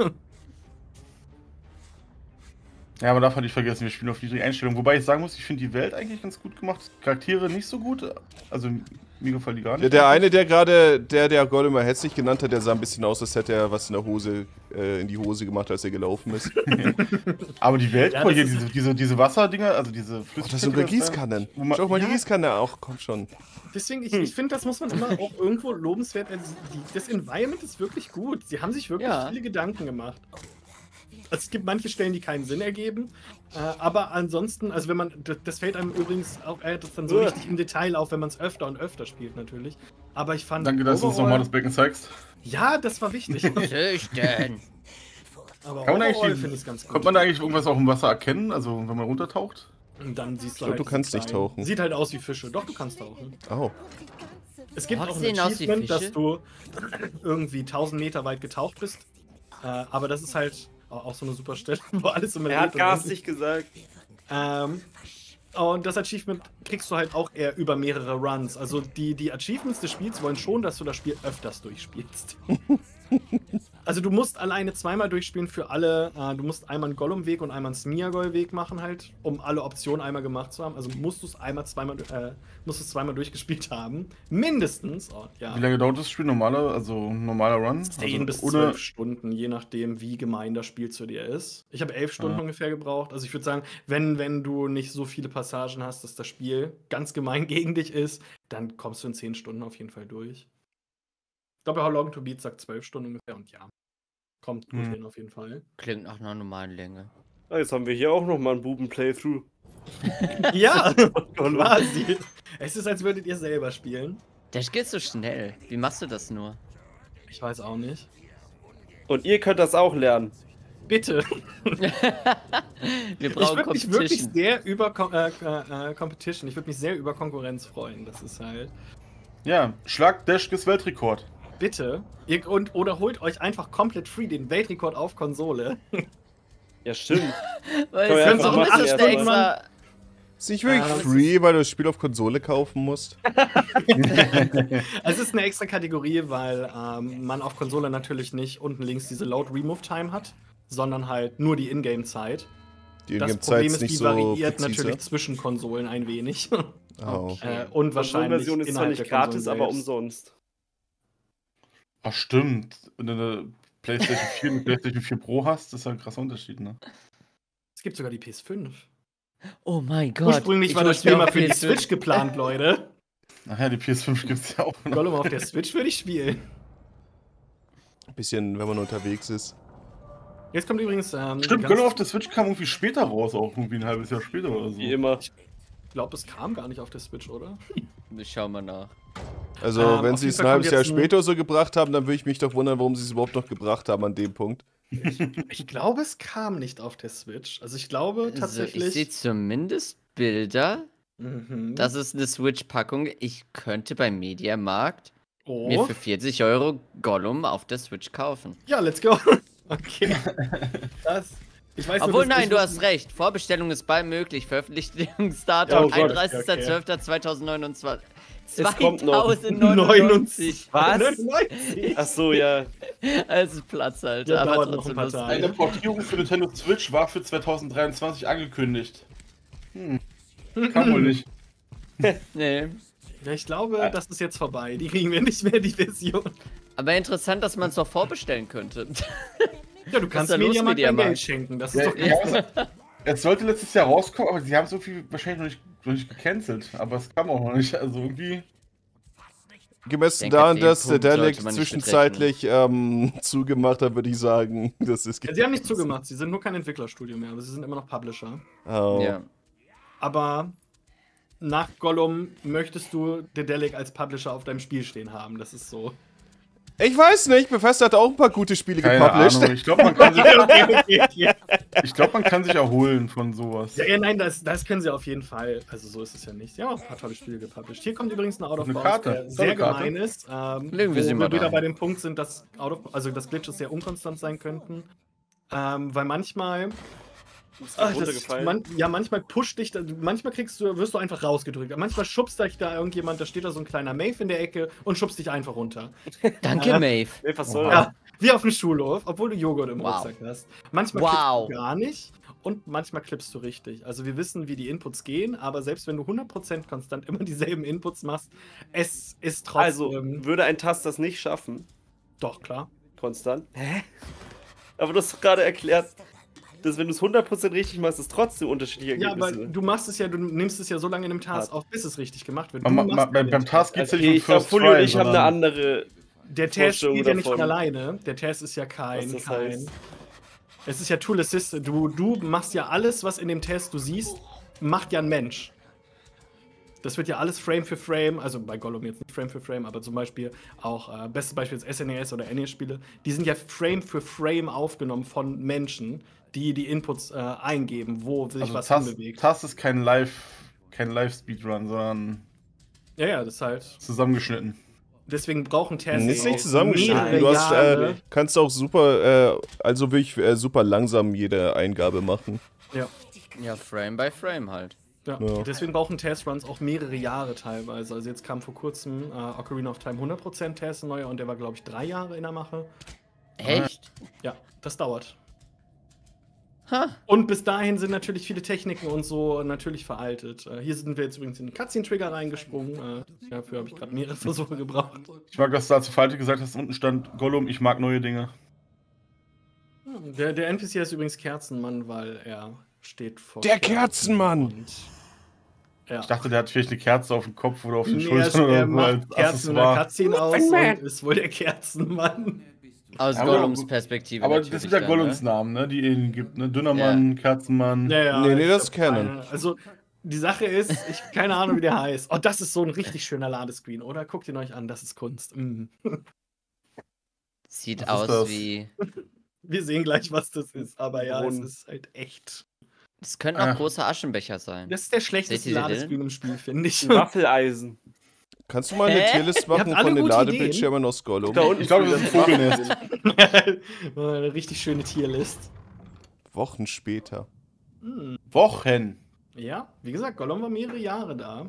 Ja, aber darf man nicht vergessen, wir spielen auf niedrige Einstellungen. Wobei ich sagen muss, ich finde die Welt eigentlich ganz gut gemacht. Charaktere nicht so gut. Also mir gefallen die gar nicht. Ja, der eine, der gerade, der Gollum mal hässlich genannt hat, der sah ein bisschen aus, als hätte er was in der Hose, in die Hose gemacht, als er gelaufen ist. Aber die Welt, Ja, guck mal hier, das diese Wasserdinger, also diese Oh, Flüssigkeit. das sind sogar die da- Gießkannen. wo man- Schau mal, die Ja. Gießkanne auch, komm schon. Deswegen, ich finde, das muss man immer auch irgendwo lobenswert. Also das Environment ist wirklich gut. Sie haben sich wirklich Ja. viele Gedanken gemacht. Also es gibt manche Stellen, die keinen Sinn ergeben. Aber ansonsten, also wenn man, das fällt einem übrigens auch das dann so richtig im Detail auf, wenn man es öfter und öfter spielt natürlich. Aber ich fand Danke, dass du uns overall- nochmal das Becken zeigst. Ja, das war wichtig. Züchten. Aber Kann man overall eigentlich, finde ich es ganz gut. kommt man da eigentlich irgendwas auch im Wasser erkennen? Also wenn man runtertaucht? Und dann siehst du glaub, halt du diese kannst nicht kleinen- tauchen. Sieht halt aus wie Fische. Doch, du kannst tauchen. Oh. Es gibt Orks auch ein sehen aus wie Achievement, Fische? dass du irgendwie 1000 Meter weit getaucht bist. Aber das ist halt auch so eine super Stelle, wo alles immer Er hat lebt und garstig gesagt. und das Achievement kriegst du halt auch eher über mehrere Runs. Also die Achievements des Spiels wollen schon, dass du das Spiel öfters durchspielst. Also du musst alleine zweimal durchspielen für alle. Du musst einmal einen Gollum-Weg und einmal einen Smeagol-Weg machen halt, um alle Optionen einmal gemacht zu haben. Also musst du es zweimal durchgespielt haben. Mindestens. Oh, ja. Wie lange dauert das Spiel? Normaler Run? 10 bis ohne- 12 Stunden, je nachdem, wie gemein das Spiel zu dir ist. Ich habe 11 Stunden Ah. ungefähr gebraucht. Also ich würde sagen, wenn du nicht so viele Passagen hast, dass das Spiel ganz gemein gegen dich ist, dann kommst du in 10 Stunden auf jeden Fall durch. Ich glaube, How Long to Beat sagt 12 Stunden ungefähr und ja, kommt gut hin auf jeden Fall. Klingt nach einer normalen Länge. Ah, jetzt haben wir hier auch nochmal einen Buben-Playthrough. Ja, quasi. Es ist, als würdet ihr selber spielen. Das geht so schnell. Wie machst du das nur? Ich weiß auch nicht. Und ihr könnt das auch lernen. Bitte. Wir Ich brauchen würde mich wirklich Competition. sehr über Competition, ich würde mich sehr über Konkurrenz freuen. Das ist halt. Ja, Schlag Dashkes Weltrekord. Bitte. Oder holt euch einfach komplett free den Weltrekord auf Konsole. Ja, stimmt. Weil Können wir es- einfach warum ist machen, das ja, eine aber- extra... Ist nicht wirklich das free, weil du das Spiel auf Konsole kaufen musst? Es ist eine extra Kategorie, weil man auf Konsole natürlich nicht unten links diese Load Remove Time hat, sondern halt nur die Ingame-Zeit. Die Das Ingame-Zeit Problem ist ist, nicht die so variiert präzise. natürlich zwischen Konsolen ein wenig. Oh. Und wahrscheinlich. Version ist zwar innerhalb nicht der gratis, Konsolen aber selbst. umsonst. Ach stimmt. Wenn du eine PlayStation 4 und eine PlayStation 4 Pro hast, ist ja ein krasser Unterschied, ne? Es gibt sogar die PS5. Oh mein Gott. Ursprünglich Ich war das muss mir Spiel mal auf für die PS5 Switch geplant, Leute. Ach ja, die PS5 gibt's ja auch noch. Gollum auf der Switch würde ich spielen. Ein bisschen, wenn man unterwegs ist. Jetzt kommt übrigens. Stimmt, ganz- Gollum auf der Switch kam irgendwie später raus, auch irgendwie ein halbes Jahr später oder so. Wie immer. Ich glaube, es kam gar nicht auf der Switch, oder? Ich schau mal nach. Also, wenn auf sie jeden es Fall ein halbes kommt Jahr jetzt ein- später so gebracht haben, dann würde ich mich doch wundern, warum sie es überhaupt noch gebracht haben an dem Punkt. Ich glaube, es kam nicht auf der Switch. Also ich glaube Also, ich tatsächlich. sehe zumindest Bilder. Mhm. Das ist eine Switch-Packung. Ich könnte beim Mediamarkt Oh. mir für 40 € Gollum auf der Switch kaufen. Ja, let's go. Okay. Das. Ich weiß Obwohl, nur, nein, du hast recht. Vorbestellung ist bald möglich. Veröffentlichungsdatum Oh Gott, 31.12.2029. Es kommt noch. 2099. Was? 99. Ach so, ja. Also Platz halt. Ja, aber dauert noch trotzdem ein paar lustig. Tage. Eine Portierung für Nintendo Switch war für 2023 angekündigt. Kann wohl nicht. Nee. Ja, ich glaube, das ist jetzt vorbei. Die kriegen wir nicht mehr, die Version. Aber interessant, dass man es doch vorbestellen könnte. Ja, du kannst da los, Mediamarkt dein Mediamarkt? Geld schenken. Das ist Ja, doch ja, es sollte letztes Jahr rauskommen, aber sie haben so viel wahrscheinlich noch nicht gecancelt. Aber es kam auch noch nicht. Also irgendwie. Gemessen denke, daran, den dass der Punkt sollte Delic man nicht zwischenzeitlich zugemacht hat, würde ich sagen, das ist Ja, sie haben nicht zugemacht, sie sind nur kein Entwicklerstudio mehr, aber sie sind immer noch Publisher. Oh. Ja. Aber nach Gollum möchtest du Dedelic als Publisher auf deinem Spiel stehen haben, das ist so. Ich weiß nicht, Bethesda hat auch ein paar gute Spiele Keine gepublished. Ahnung. Ich glaube, man kann sich, Ja. man kann sich erholen von sowas. Ja, nein, das können sie auf jeden Fall. Also so ist es ja nicht. Sie haben auch ein paar tolle Spiele gepublished. Hier kommt übrigens ein Out of Eine Bounds, Karte. der Tolle sehr Karte. gemein ist. Legen wir sie wo mal wir wieder rein. bei dem Punkt sind, dass dass Glitches sehr unkonstant sein könnten. Weil manchmal. Runtergefallen. Manchmal pusht dich, manchmal wirst du einfach rausgedrückt. Manchmal schubst dich da irgendjemand, da steht da so ein kleiner Maeve in der Ecke und schubst dich einfach runter. Danke, Maeve. Nee, was soll Ja, wie auf dem Schulhof, obwohl du Joghurt im Wow. Rucksack hast. Manchmal Wow. klippst du gar nicht und manchmal klippst du richtig. Also wir wissen, wie die Inputs gehen, aber selbst wenn du 100% konstant immer dieselben Inputs machst, es ist trotzdem... Also, würde ein Taster das nicht schaffen? doch, klar. Konstant? Hä? Aber du hast doch gerade erklärt, dass wenn du es 100% richtig machst, es trotzdem unterschiedliche Ja, aber Ergebnisse du nimmst es ja so lange in einem Task auf, bis es richtig gemacht wird. Du Aber machst beim Task geht es ja Okay, nicht ich um glaube, First Fully und Try, ich haben eine sondern- andere. Der Test Vorstellung spielt ja nicht davon. von alleine. Der Test ist ja Was das heißt. Es ist ja Tool Assisted. Du machst ja alles, was in dem Test du siehst, macht ja ein Mensch. Das wird ja alles Frame für Frame, also bei Gollum jetzt nicht Frame für Frame, aber zum Beispiel auch, bestes Beispiel ist SNES oder NES-Spiele, die sind ja Frame für Frame aufgenommen von Menschen, die die Inputs eingeben, wo sich Also was Task hinbewegt. ist kein Live-Speedrun, sondern Ja, das ist halt. zusammengeschnitten. Deswegen brauchen Tests Ist nicht auch zusammengeschnitten. mehrere Du hast, Jahre. kannst auch super, also wirklich super langsam jede Eingabe machen. Ja. Ja, Frame by Frame halt. Ja. Ja. Deswegen brauchen Testruns auch mehrere Jahre teilweise. Also jetzt kam vor kurzem Ocarina of Time 100% Test, ein neuer, und der war, glaube ich, 3 Jahre in der Mache. Echt? Ja, das dauert. Ha. Und bis dahin sind natürlich viele Techniken und so natürlich veraltet. Hier sind wir jetzt übrigens in den Cutscene-Trigger reingesprungen. Dafür habe ich gerade mehrere Versuche gebraucht. Ich mag, dass du dazu Falte gesagt hast, unten stand Gollum, ich mag neue Dinge. Der NPC ist übrigens Kerzenmann, weil er steht vor... Der Kerzenmann! Und, ja. Ich dachte, der hat vielleicht eine Kerze auf dem Kopf oder auf den Nee, Schultern er oder so macht als Kerzen in der Accessoire. Cutscene aus und ist wohl der Kerzenmann. Aus Aber- Gollums Perspektive. Aber natürlich das sind ja dann, Gollums Namen, ne, die ihn gibt, ne? Dünnermann, Kerzenmann. Nee, ich das hab kennen. Also, die Sache ist, keine Ahnung, wie der heißt. Oh, das ist so ein richtig schöner Ladescreen, oder? Guckt ihn euch an, das ist Kunst. Sieht Was ist aus das? wie. Wir sehen gleich, was das ist, aber ja, es Brunnen. ist halt echt. Das könnten auch Ah. große Aschenbecher sein. Das ist der schlechteste Seht ihr den? Ladescreen im Spiel, finde ich. Ein Waffeleisen. Kannst du mal eine Hä? Tierlist Ihr habt machen alle von den gute Ladebildschirmen aus Gollum? Da unten Ich glaube, das ist ein Vogelnest. Eine richtig schöne Tierlist. Wochen später. Wochen. Ja, wie gesagt, Gollum war mehrere Jahre da.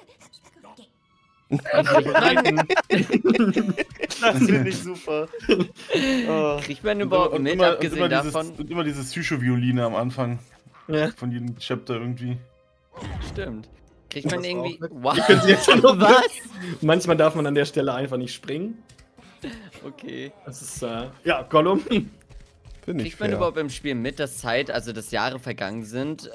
Das finde ich super. Oh. Kriegt man überhaupt mit, abgesehen davon? Und immer diese Psycho-Violine am Anfang Ja. von jedem Chapter irgendwie. Stimmt. Kriegt man Das irgendwie. auch mit. Wow. Ihr könnt sie jetzt schon noch Was? Manchmal darf man an der Stelle einfach nicht springen. Okay. Das ist, ja, Gollum. Finde ich Kriegt man fair. überhaupt im Spiel mit, dass dass Jahre vergangen sind,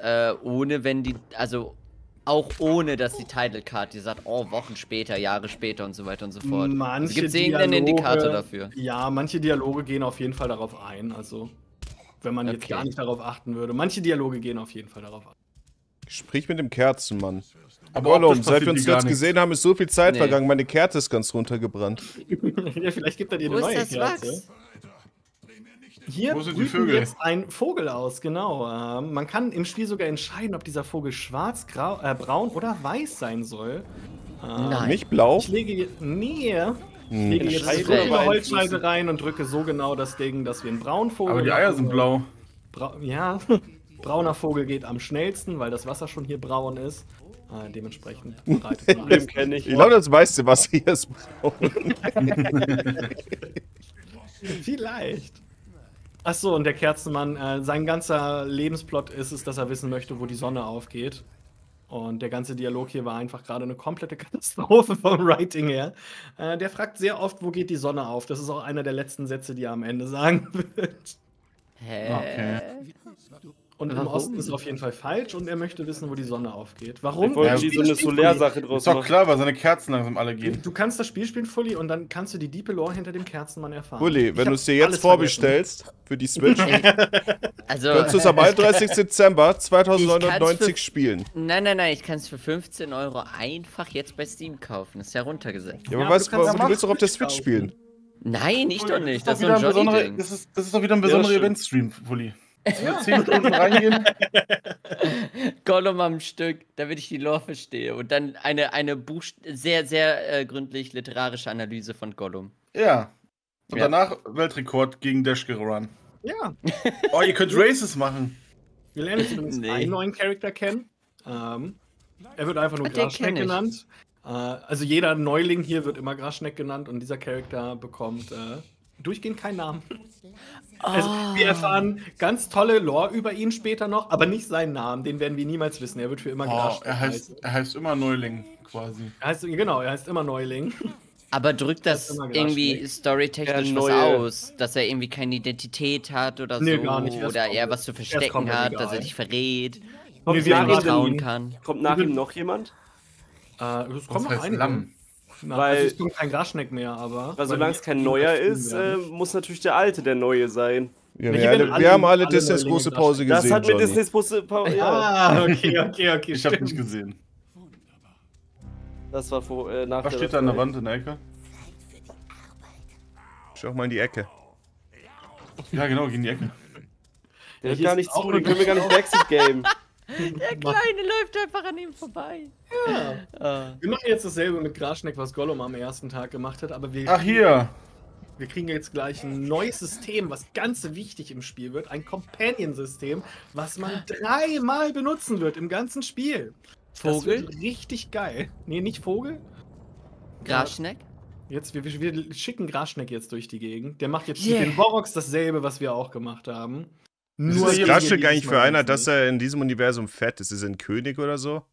auch ohne, dass die Title Card, die sagt, oh, Wochen später, Jahre später und so weiter und so fort. Manche Gibt es irgendeinen Dialoge- Indikator dafür? Ja, manche Dialoge gehen auf jeden Fall darauf ein. Also, wenn man jetzt Okay. gar nicht darauf achten würde. Manche Dialoge gehen auf jeden Fall darauf ein. Sprich mit dem Kerzenmann. Aber Gollum, optisch seit passiert wir uns hier gar jetzt nichts. gesehen haben, ist so viel Zeit Nee. vergangen. Meine Kerze ist ganz runtergebrannt. Ja, vielleicht gibt er dir Wo eine ist neue das Kerze. Wachs? Hier Wo sind die brüten Vögel? jetzt ein Vogel aus, genau. Man kann im Spiel sogar entscheiden, ob dieser Vogel schwarz, braun oder weiß sein soll. Nein. Nicht blau? Ich lege. Nee. Ich lege jetzt Scheide so eine beeinflussen. Holzscheide rein und drücke so genau das Ding, dass wir einen braunen Vogel Aber die Eier sind blau. Ja, brauner Vogel geht am schnellsten, weil das Wasser schon hier braun ist. Dementsprechend bereitet man Problem kenne ich. Ich glaube, das meiste Wasser hier ist braun. Vielleicht. Achso, und der Kerzenmann, sein ganzer Lebensplot ist es, dass er wissen möchte, wo die Sonne aufgeht. Und der ganze Dialog hier war einfach gerade eine komplette Katastrophe vom Writing her. Der fragt sehr oft, wo geht die Sonne auf? Das ist auch einer der letzten Sätze, die er am Ende sagen wird. Hä? Okay. Und im Warum? Osten ist auf jeden Fall falsch und er möchte wissen, wo die Sonne aufgeht. Ich Warum? wollte Ja, die so eine Solarsache draus Ist doch machen. klar, weil seine Kerzen langsam alle gehen. Du kannst das Spiel spielen, Fully, und dann kannst du die diepe Lore hinter dem Kerzenmann erfahren. Uli, Ich wenn hab du es dir jetzt alles vorbestellst für die Switch, Also, kannst du es am 31. Dezember Ich kann's 2099 für- spielen. nein, ich kann es für 15 € einfach jetzt bei Steam kaufen. Das ist ja runtergesetzt. Ja, aber Ja, weißt du du, kannst du willst doch auf der Switch kaufen. spielen. Nein, ich doch nicht. Das ist wieder so ein Johnny-Ding. das ist doch wieder ein besonderer stimmt. Event-Stream, Fully. 10 Stunden reingehen. Gollum am Stück, damit ich die Lore verstehe. Und dann eine sehr, sehr gründlich literarische Analyse von Gollum. Ja. Und Ja. danach Weltrekord gegen Dashkir Run. Ja, Oh, ihr könnt Races machen. wir lernen jetzt übrigens Nee. einen neuen Charakter kennen. Er wird einfach nur Den Graschneck kenn ich. genannt. Also jeder Neuling hier wird immer Graschneck genannt und dieser Charakter bekommt durchgehend keinen Namen. Also, wir erfahren ganz tolle Lore über ihn später noch, aber nicht seinen Namen. Den werden wir niemals wissen. Er wird für immer Oh, Graschneck er heißt immer Neuling, quasi. Genau, er heißt immer Neuling. Aber drückt Das das ist immer irgendwie Graschneck. storytechnisch Der was Neue. aus? Dass er irgendwie keine Identität hat oder Nee, so? gar nicht. Er ist Oder er komplett- was zu er ist verstecken komplett hat, egal. dass er dich verrät? Kommt Nee, wir nach haben ihm ihn- Trauen denn- kann. kommt nach ihm noch jemand? Es Was kommen noch heißt einige. Lamm? Na, Weil- also es kommt kein Graschneck mehr, aber. Weil solange es kein neuer ist, muss natürlich der alte der neue sein. Ja, Hier wir, werden wir haben alle alle Disneys Neulinge große Pause Das gesehen, hat mit Johnny. Disneys Busse. Ja, Ah, okay, Ich habe stimmt. nicht gesehen. das war nach Was steht da an der Wand in der Ecke? Schau mal in die Ecke. Ja, genau, gegen die Ecke. Der hört hier gar ist nicht auch zu, den können wir gar nicht Brexit game. Der Kleine läuft einfach an ihm vorbei. Wir machen jetzt dasselbe mit Graschneck, was Gollum am ersten Tag gemacht hat, aber Ach, hier. wir kriegen jetzt gleich ein neues System, was ganz wichtig im Spiel wird. Ein Companion-System, was man 3-mal benutzen wird im ganzen Spiel. Vogel? Das wird richtig geil. Nee, nicht Vogel. Graschneck? Jetzt, wir schicken Graschneck jetzt durch die Gegend. Der macht jetzt Yeah. mit den Boroks dasselbe, was wir auch gemacht haben. Ist Nur das hier Graschneck dieses eigentlich für Mal einer, nicht. dass er in diesem Universum fett ist? Ist er ein König oder so?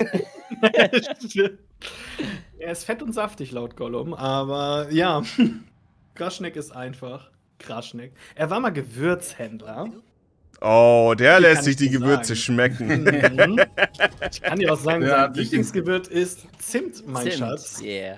Er ist fett und saftig laut Gollum, aber ja, Graschneck ist einfach Graschneck. Er war mal Gewürzhändler. Oh, der Wie lässt kann sich ich die dir Gewürze sagen? schmecken. Mhm. Ich kann dir auch sagen, Ja, sein hat dich- Lieblingsgewürz ist Zimt, mein Schatz. Yeah.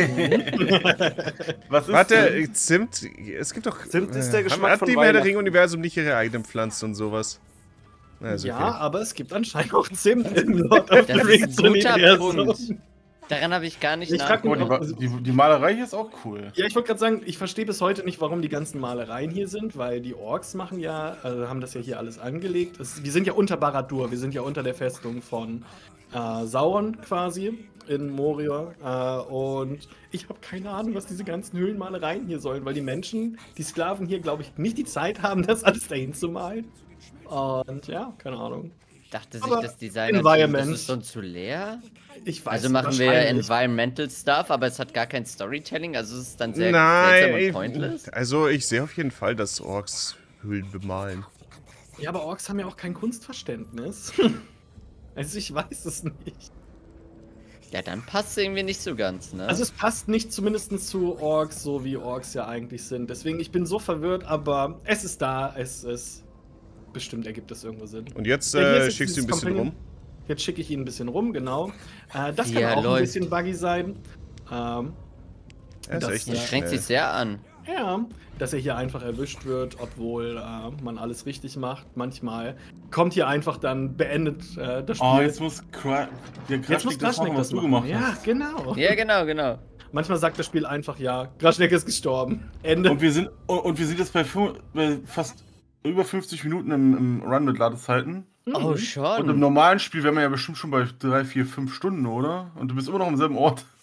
Was ist Warte, Zimt, es gibt doch... Zimt ist der Geschmack hat von die Herr der Weihnachten. Ring-Universum nicht ihre eigenen Pflanzen und sowas? Na, ist Ja, okay. aber es gibt anscheinend auch Zimt im Lord of the Das Rings ist ein guter Universum. Punkt. Daran habe ich gar nicht Ich frag mich, nachgedacht. Oh, die Malerei hier ist auch cool. Ja, ich wollte gerade sagen, ich verstehe bis heute nicht, warum die ganzen Malereien hier sind, weil die Orks machen ja, haben das ja hier alles angelegt. Wir sind ja unter Barad-dûr, wir sind ja unter der Festung von Sauron quasi in Moria. Und ich habe keine Ahnung, was diese ganzen Höhlenmalereien hier sollen, weil die Menschen, die Sklaven hier, glaube ich, nicht die Zeit haben, das alles dahin zu malen. Und ja, keine Ahnung. Dachte sich Aber das Designer, Environment. das ist sonst zu leer? Ich weiß Also machen wir wahrscheinlich. Environmental Stuff, aber es hat gar kein Storytelling, also es ist dann sehr seltsam und Nein, pointless. also ich sehe auf jeden Fall, dass Orks Höhlen bemalen. Ja, aber Orks haben ja auch kein Kunstverständnis. Also ich weiß es nicht. Ja, dann passt es irgendwie nicht so ganz, ne? Also es passt nicht zumindest zu Orks, so wie Orks ja eigentlich sind. Deswegen, ich bin so verwirrt, aber es ist da, es ist... Bestimmt ergibt es irgendwo Sinn. Und jetzt Ja, hier ist jetzt schickst du ihn ein dieses bisschen rum. Jetzt schicke ich ihn ein bisschen rum, genau. Das Wie kann er auch ein läuft. bisschen buggy sein. Er ist Das- echt Der nicht strengt sich schnell. sehr an. Ja, dass er hier einfach erwischt wird, obwohl man alles richtig macht. Manchmal kommt hier einfach dann beendet das Spiel. Oh, jetzt muss der Jetzt muss Graschnik das machen, Graschneck was du machen. gemacht Ja, hast. genau. Ja, genau. Manchmal sagt das Spiel einfach, ja, Graschneck ist gestorben. Ende. Und wir sind jetzt bei fast über 50 Minuten im Run mit Ladezeiten. Oh, Und im schon. normalen Spiel wären wir ja bestimmt schon bei 3, 4, 5 Stunden, oder? Und du bist immer noch am selben Ort.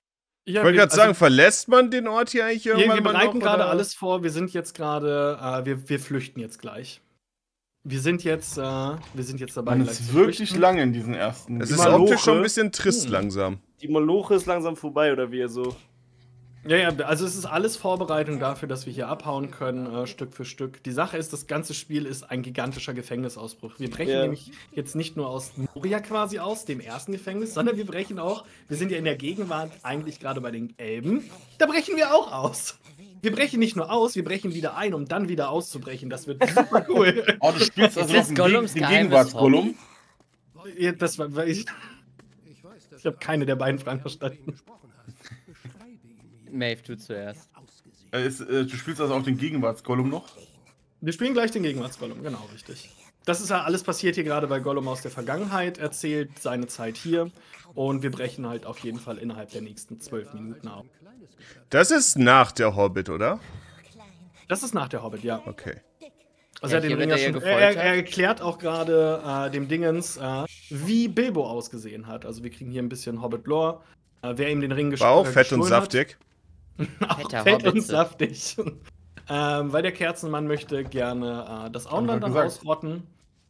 Ich wollte gerade sagen, verlässt man den Ort hier eigentlich irgendwann? Wir bereiten gerade oder? alles vor. Wir sind jetzt gerade, wir flüchten jetzt gleich. Wir sind jetzt dabei. Man gleich ist zu wirklich flüchten. lange in diesen ersten. Es ist Maloche. optisch schon ein bisschen trist langsam. Die Moloche ist langsam vorbei, oder wie so? Ja, also es ist alles Vorbereitung dafür, dass wir hier abhauen können, Stück für Stück. Die Sache ist, das ganze Spiel ist ein gigantischer Gefängnisausbruch. Wir brechen nämlich jetzt nicht nur aus Moria quasi aus, dem ersten Gefängnis, sondern wir brechen auch, wir sind ja in der Gegenwart eigentlich gerade bei den Elben, da brechen wir auch aus. Wir brechen nicht nur aus, wir brechen wieder ein, um dann wieder auszubrechen. Das wird super cool. Oh, du spielst also das noch Gollums den geheimes Gegenwarts-Gollum? Ja, das war, weil ich habe keine der beiden Fragen verstanden. Maeve, du zuerst. Du spielst also auch den Gegenwarts-Gollum noch? Wir spielen gleich den Gegenwarts-Gollum, genau, richtig. Das ist ja alles passiert hier gerade, weil Gollum aus der Vergangenheit erzählt, seine Zeit hier. Und wir brechen halt auf jeden Fall innerhalb der nächsten 12 Minuten auf. Das ist nach der Hobbit, oder? Das ist nach der Hobbit, ja. Okay. Also Ja, er, hat den hier Ring wird ja er schon, gefoltert. er erklärt auch gerade dem Dingens, wie Bilbo ausgesehen hat. Also wir kriegen hier ein bisschen Hobbit-Lore. Wer ihm den Ring War auch fett und gestohlen saftig. Auch Fetter fett und Hobbitze. saftig. Weil der Kerzenmann möchte gerne das Auenland dann gesagt. ausrotten.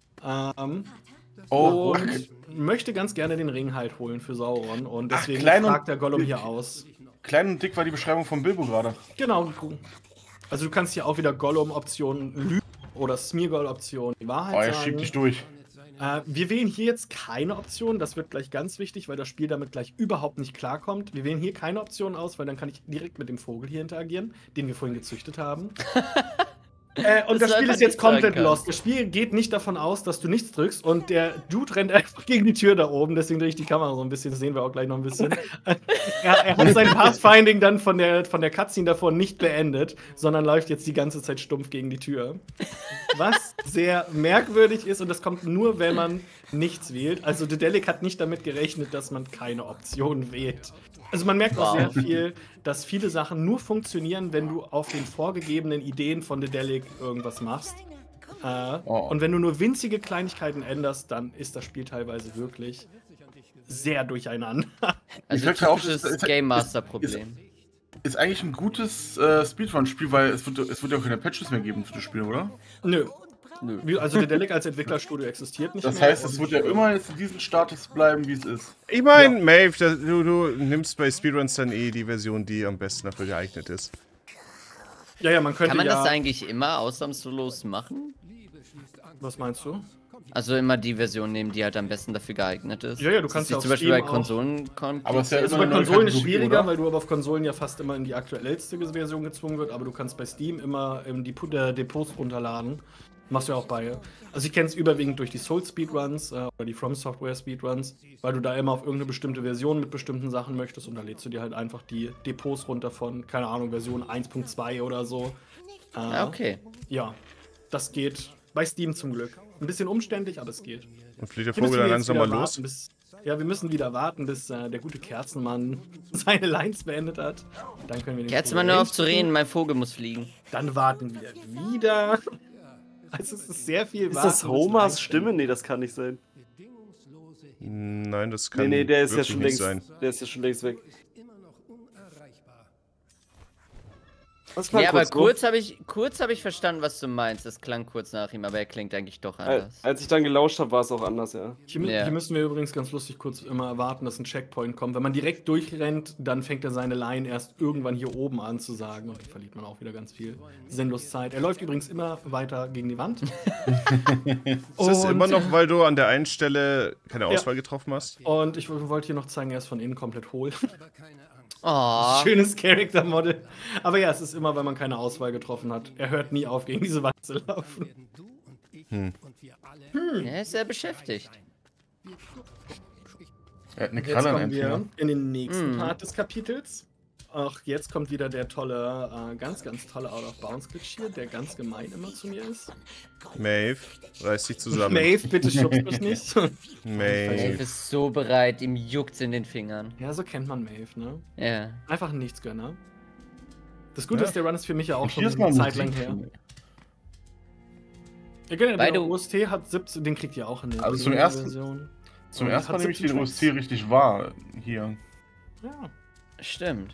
Oh, Und möchte ganz gerne den Ring halt holen für Sauron. Und Ach, deswegen klein und fragt der Gollum hier aus. klein und dick war die Beschreibung von Bilbo gerade. Genau. Also du kannst hier auch wieder Gollum-Optionen Lügen oder Smeargol-Optionen die Oh, Wahrheit er sagen. schiebt dich durch. Wir wählen hier jetzt keine Option, das wird gleich ganz wichtig, weil das Spiel damit gleich überhaupt nicht klarkommt. Wir wählen hier keine Option aus, weil dann kann ich direkt mit dem Vogel hier interagieren, den wir vorhin gezüchtet haben. Und das du Spiel einfach ist jetzt nicht sagen komplett kannst. lost. Das Spiel geht nicht davon aus, dass du nichts drückst und der Dude rennt einfach gegen die Tür da oben, deswegen drehe ich die Kamera so ein bisschen, das sehen wir auch gleich noch ein bisschen. Er hat sein Pathfinding dann von der Cutscene davor nicht beendet, sondern läuft jetzt die ganze Zeit stumpf gegen die Tür. Was sehr merkwürdig ist und das kommt nur, wenn man nichts wählt. Also Dedelic hat nicht damit gerechnet, dass man keine Option wählt. Also man merkt auch sehr viel, dass viele Sachen nur funktionieren, wenn du auf den vorgegebenen Ideen von Dedelic irgendwas machst. Und wenn du nur winzige Kleinigkeiten änderst, dann ist das Spiel teilweise wirklich sehr durcheinander. Also sag ja auch, typisches es- Game Master Problem. Ist eigentlich ein gutes Speedrun-Spiel, weil es wird ja auch keine Patches mehr geben für das Spiel, oder? Nö. Nö. Also Dedelic als Entwicklerstudio existiert nicht Das mehr. heißt, es wird ja immer jetzt in diesem Status bleiben, wie es ist. Ich meine, Maeve, du nimmst bei Speedruns dann die Version, die am besten dafür geeignet ist. Ja, man könnte Kann man ja... das eigentlich immer ausnahmslos machen? Was meinst du? Also immer die Version nehmen, die halt am besten dafür geeignet ist? Ja, du Ist kannst das ja nicht zum auf Beispiel bei Steam auch- Konsolen Aber es ist ja Also immer bei eine neue Konsolen ist Kategorie, schwieriger, oder? weil du aber auf Konsolen ja fast immer in die aktuellste Version gezwungen wird, aber du kannst bei Steam immer die Depots runterladen. Machst du ja auch bei. Also ich kenne es überwiegend durch die Soul Speedruns oder die From Software Speedruns, weil du da immer auf irgendeine bestimmte Version mit bestimmten Sachen möchtest und da lädst du dir halt einfach die Depots runter von, keine Ahnung, Version 1.2 oder so. Okay. Ja, das geht bei Steam zum Glück. Ein bisschen umständlich, aber es geht. Und fliegt der Hier müssen Vogel dann wir langsam jetzt mal wieder los? warten, wir müssen wieder warten, bis der gute Kerzenmann seine Lines beendet hat. Dann können wir den Jetzt Vogel mal nur auf range zu reden, mein Vogel muss fliegen. Dann warten wir wieder. Also es ist sehr viel Ist das bis Homers Lines Stimme? Nee, das kann nicht sein. Nein, das kann Nee, der ist ja wirklich schon nicht längst. sein. Der ist ja schon längst weg. Was Ja, aber ne? kurz habe ich verstanden, was du meinst. Das klang kurz nach ihm, aber er klingt eigentlich doch anders. Als ich dann gelauscht habe, war es auch anders, ja. Hier müssen wir übrigens ganz lustig kurz immer warten, dass ein Checkpoint kommt. Wenn man direkt durchrennt, dann fängt er seine Line erst irgendwann hier oben an zu sagen und dann verliert man auch wieder ganz viel sinnlos Zeit. Er läuft übrigens immer weiter gegen die Wand. Ist das immer noch, weil du an der einen Stelle keine Auswahl getroffen hast? Und ich wollte hier noch zeigen, er ist von innen komplett hohl. Oh, Schönes Character-Model. Aber ja, es ist immer, weil man keine Auswahl getroffen hat. Er hört nie auf, gegen diese Wand zu laufen. er ist sehr beschäftigt. Er hat eine Jetzt Kralle an kommen einem wir Finger. in den nächsten Part des Kapitels. Auch jetzt kommt wieder der tolle, ganz tolle Out-of-Bounds-Glitch hier, der ganz gemein immer zu mir ist. Maeve, reiß dich zusammen. Maeve, bitte schubst mich nicht. Maeve Maeve. ist so bereit, ihm juckt's in den Fingern. Ja, so kennt man Maeve, ne? Ja. Einfach ein Nichtsgönner. Das Gute Ja. ist, der Run ist für mich ja auch Und schon hier ist mal eine Zeit lang Musik. her. Ja, genau, Weil der du- OST hat 17, den kriegt ihr auch in der Also zum ersten- Version. Zum Und ersten Mal hat nehme ich 17 den Tracks. OST richtig wahr hier. Ja. Stimmt.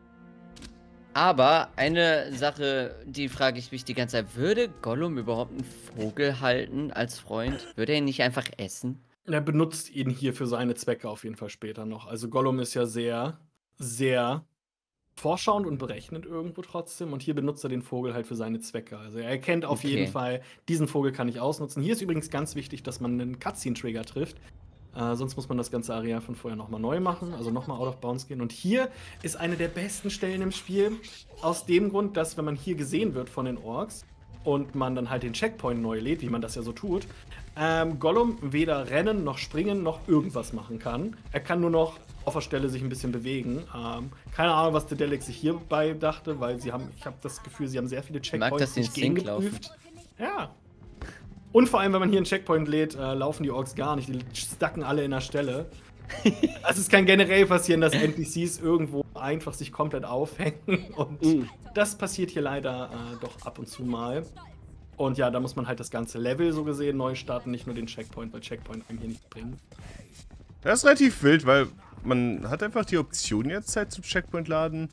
Aber eine Sache, die frage ich mich die ganze Zeit, würde Gollum überhaupt einen Vogel halten als Freund? Würde er ihn nicht einfach essen? Er benutzt ihn hier für seine Zwecke auf jeden Fall später noch. Also Gollum ist ja sehr, sehr vorschauend und berechnend irgendwo trotzdem. Und hier benutzt er den Vogel halt für seine Zwecke. Also er erkennt auf jeden Fall, diesen Vogel kann ich ausnutzen. Hier ist übrigens ganz wichtig, dass man einen Cutscene-Trigger trifft. Sonst muss man das ganze Areal von vorher nochmal neu machen, also nochmal out of bounds gehen. Und hier ist eine der besten Stellen im Spiel. Aus dem Grund, dass wenn man hier gesehen wird von den Orks und man dann halt den Checkpoint neu lädt, wie man das ja so tut, Gollum weder rennen noch springen noch irgendwas machen kann. Er kann nur noch auf der Stelle sich ein bisschen bewegen. Keine Ahnung, was Dedelic sich hierbei dachte, weil ich habe das Gefühl, sie haben sehr viele Checkpoints nicht gegengeprüft. Ja. Und vor allem, wenn man hier einen Checkpoint lädt, laufen die Orks gar nicht. Die stacken alle in der Stelle. Also es kann generell passieren, dass NPCs irgendwo einfach sich komplett aufhängen. Und das passiert hier leider doch ab und zu mal. Und ja, da muss man halt das ganze Level so gesehen neu starten, nicht nur den Checkpoint, weil Checkpoint einem hier nicht bringt. Das ist relativ wild, weil man hat einfach die Option jetzt halt zum Checkpoint laden.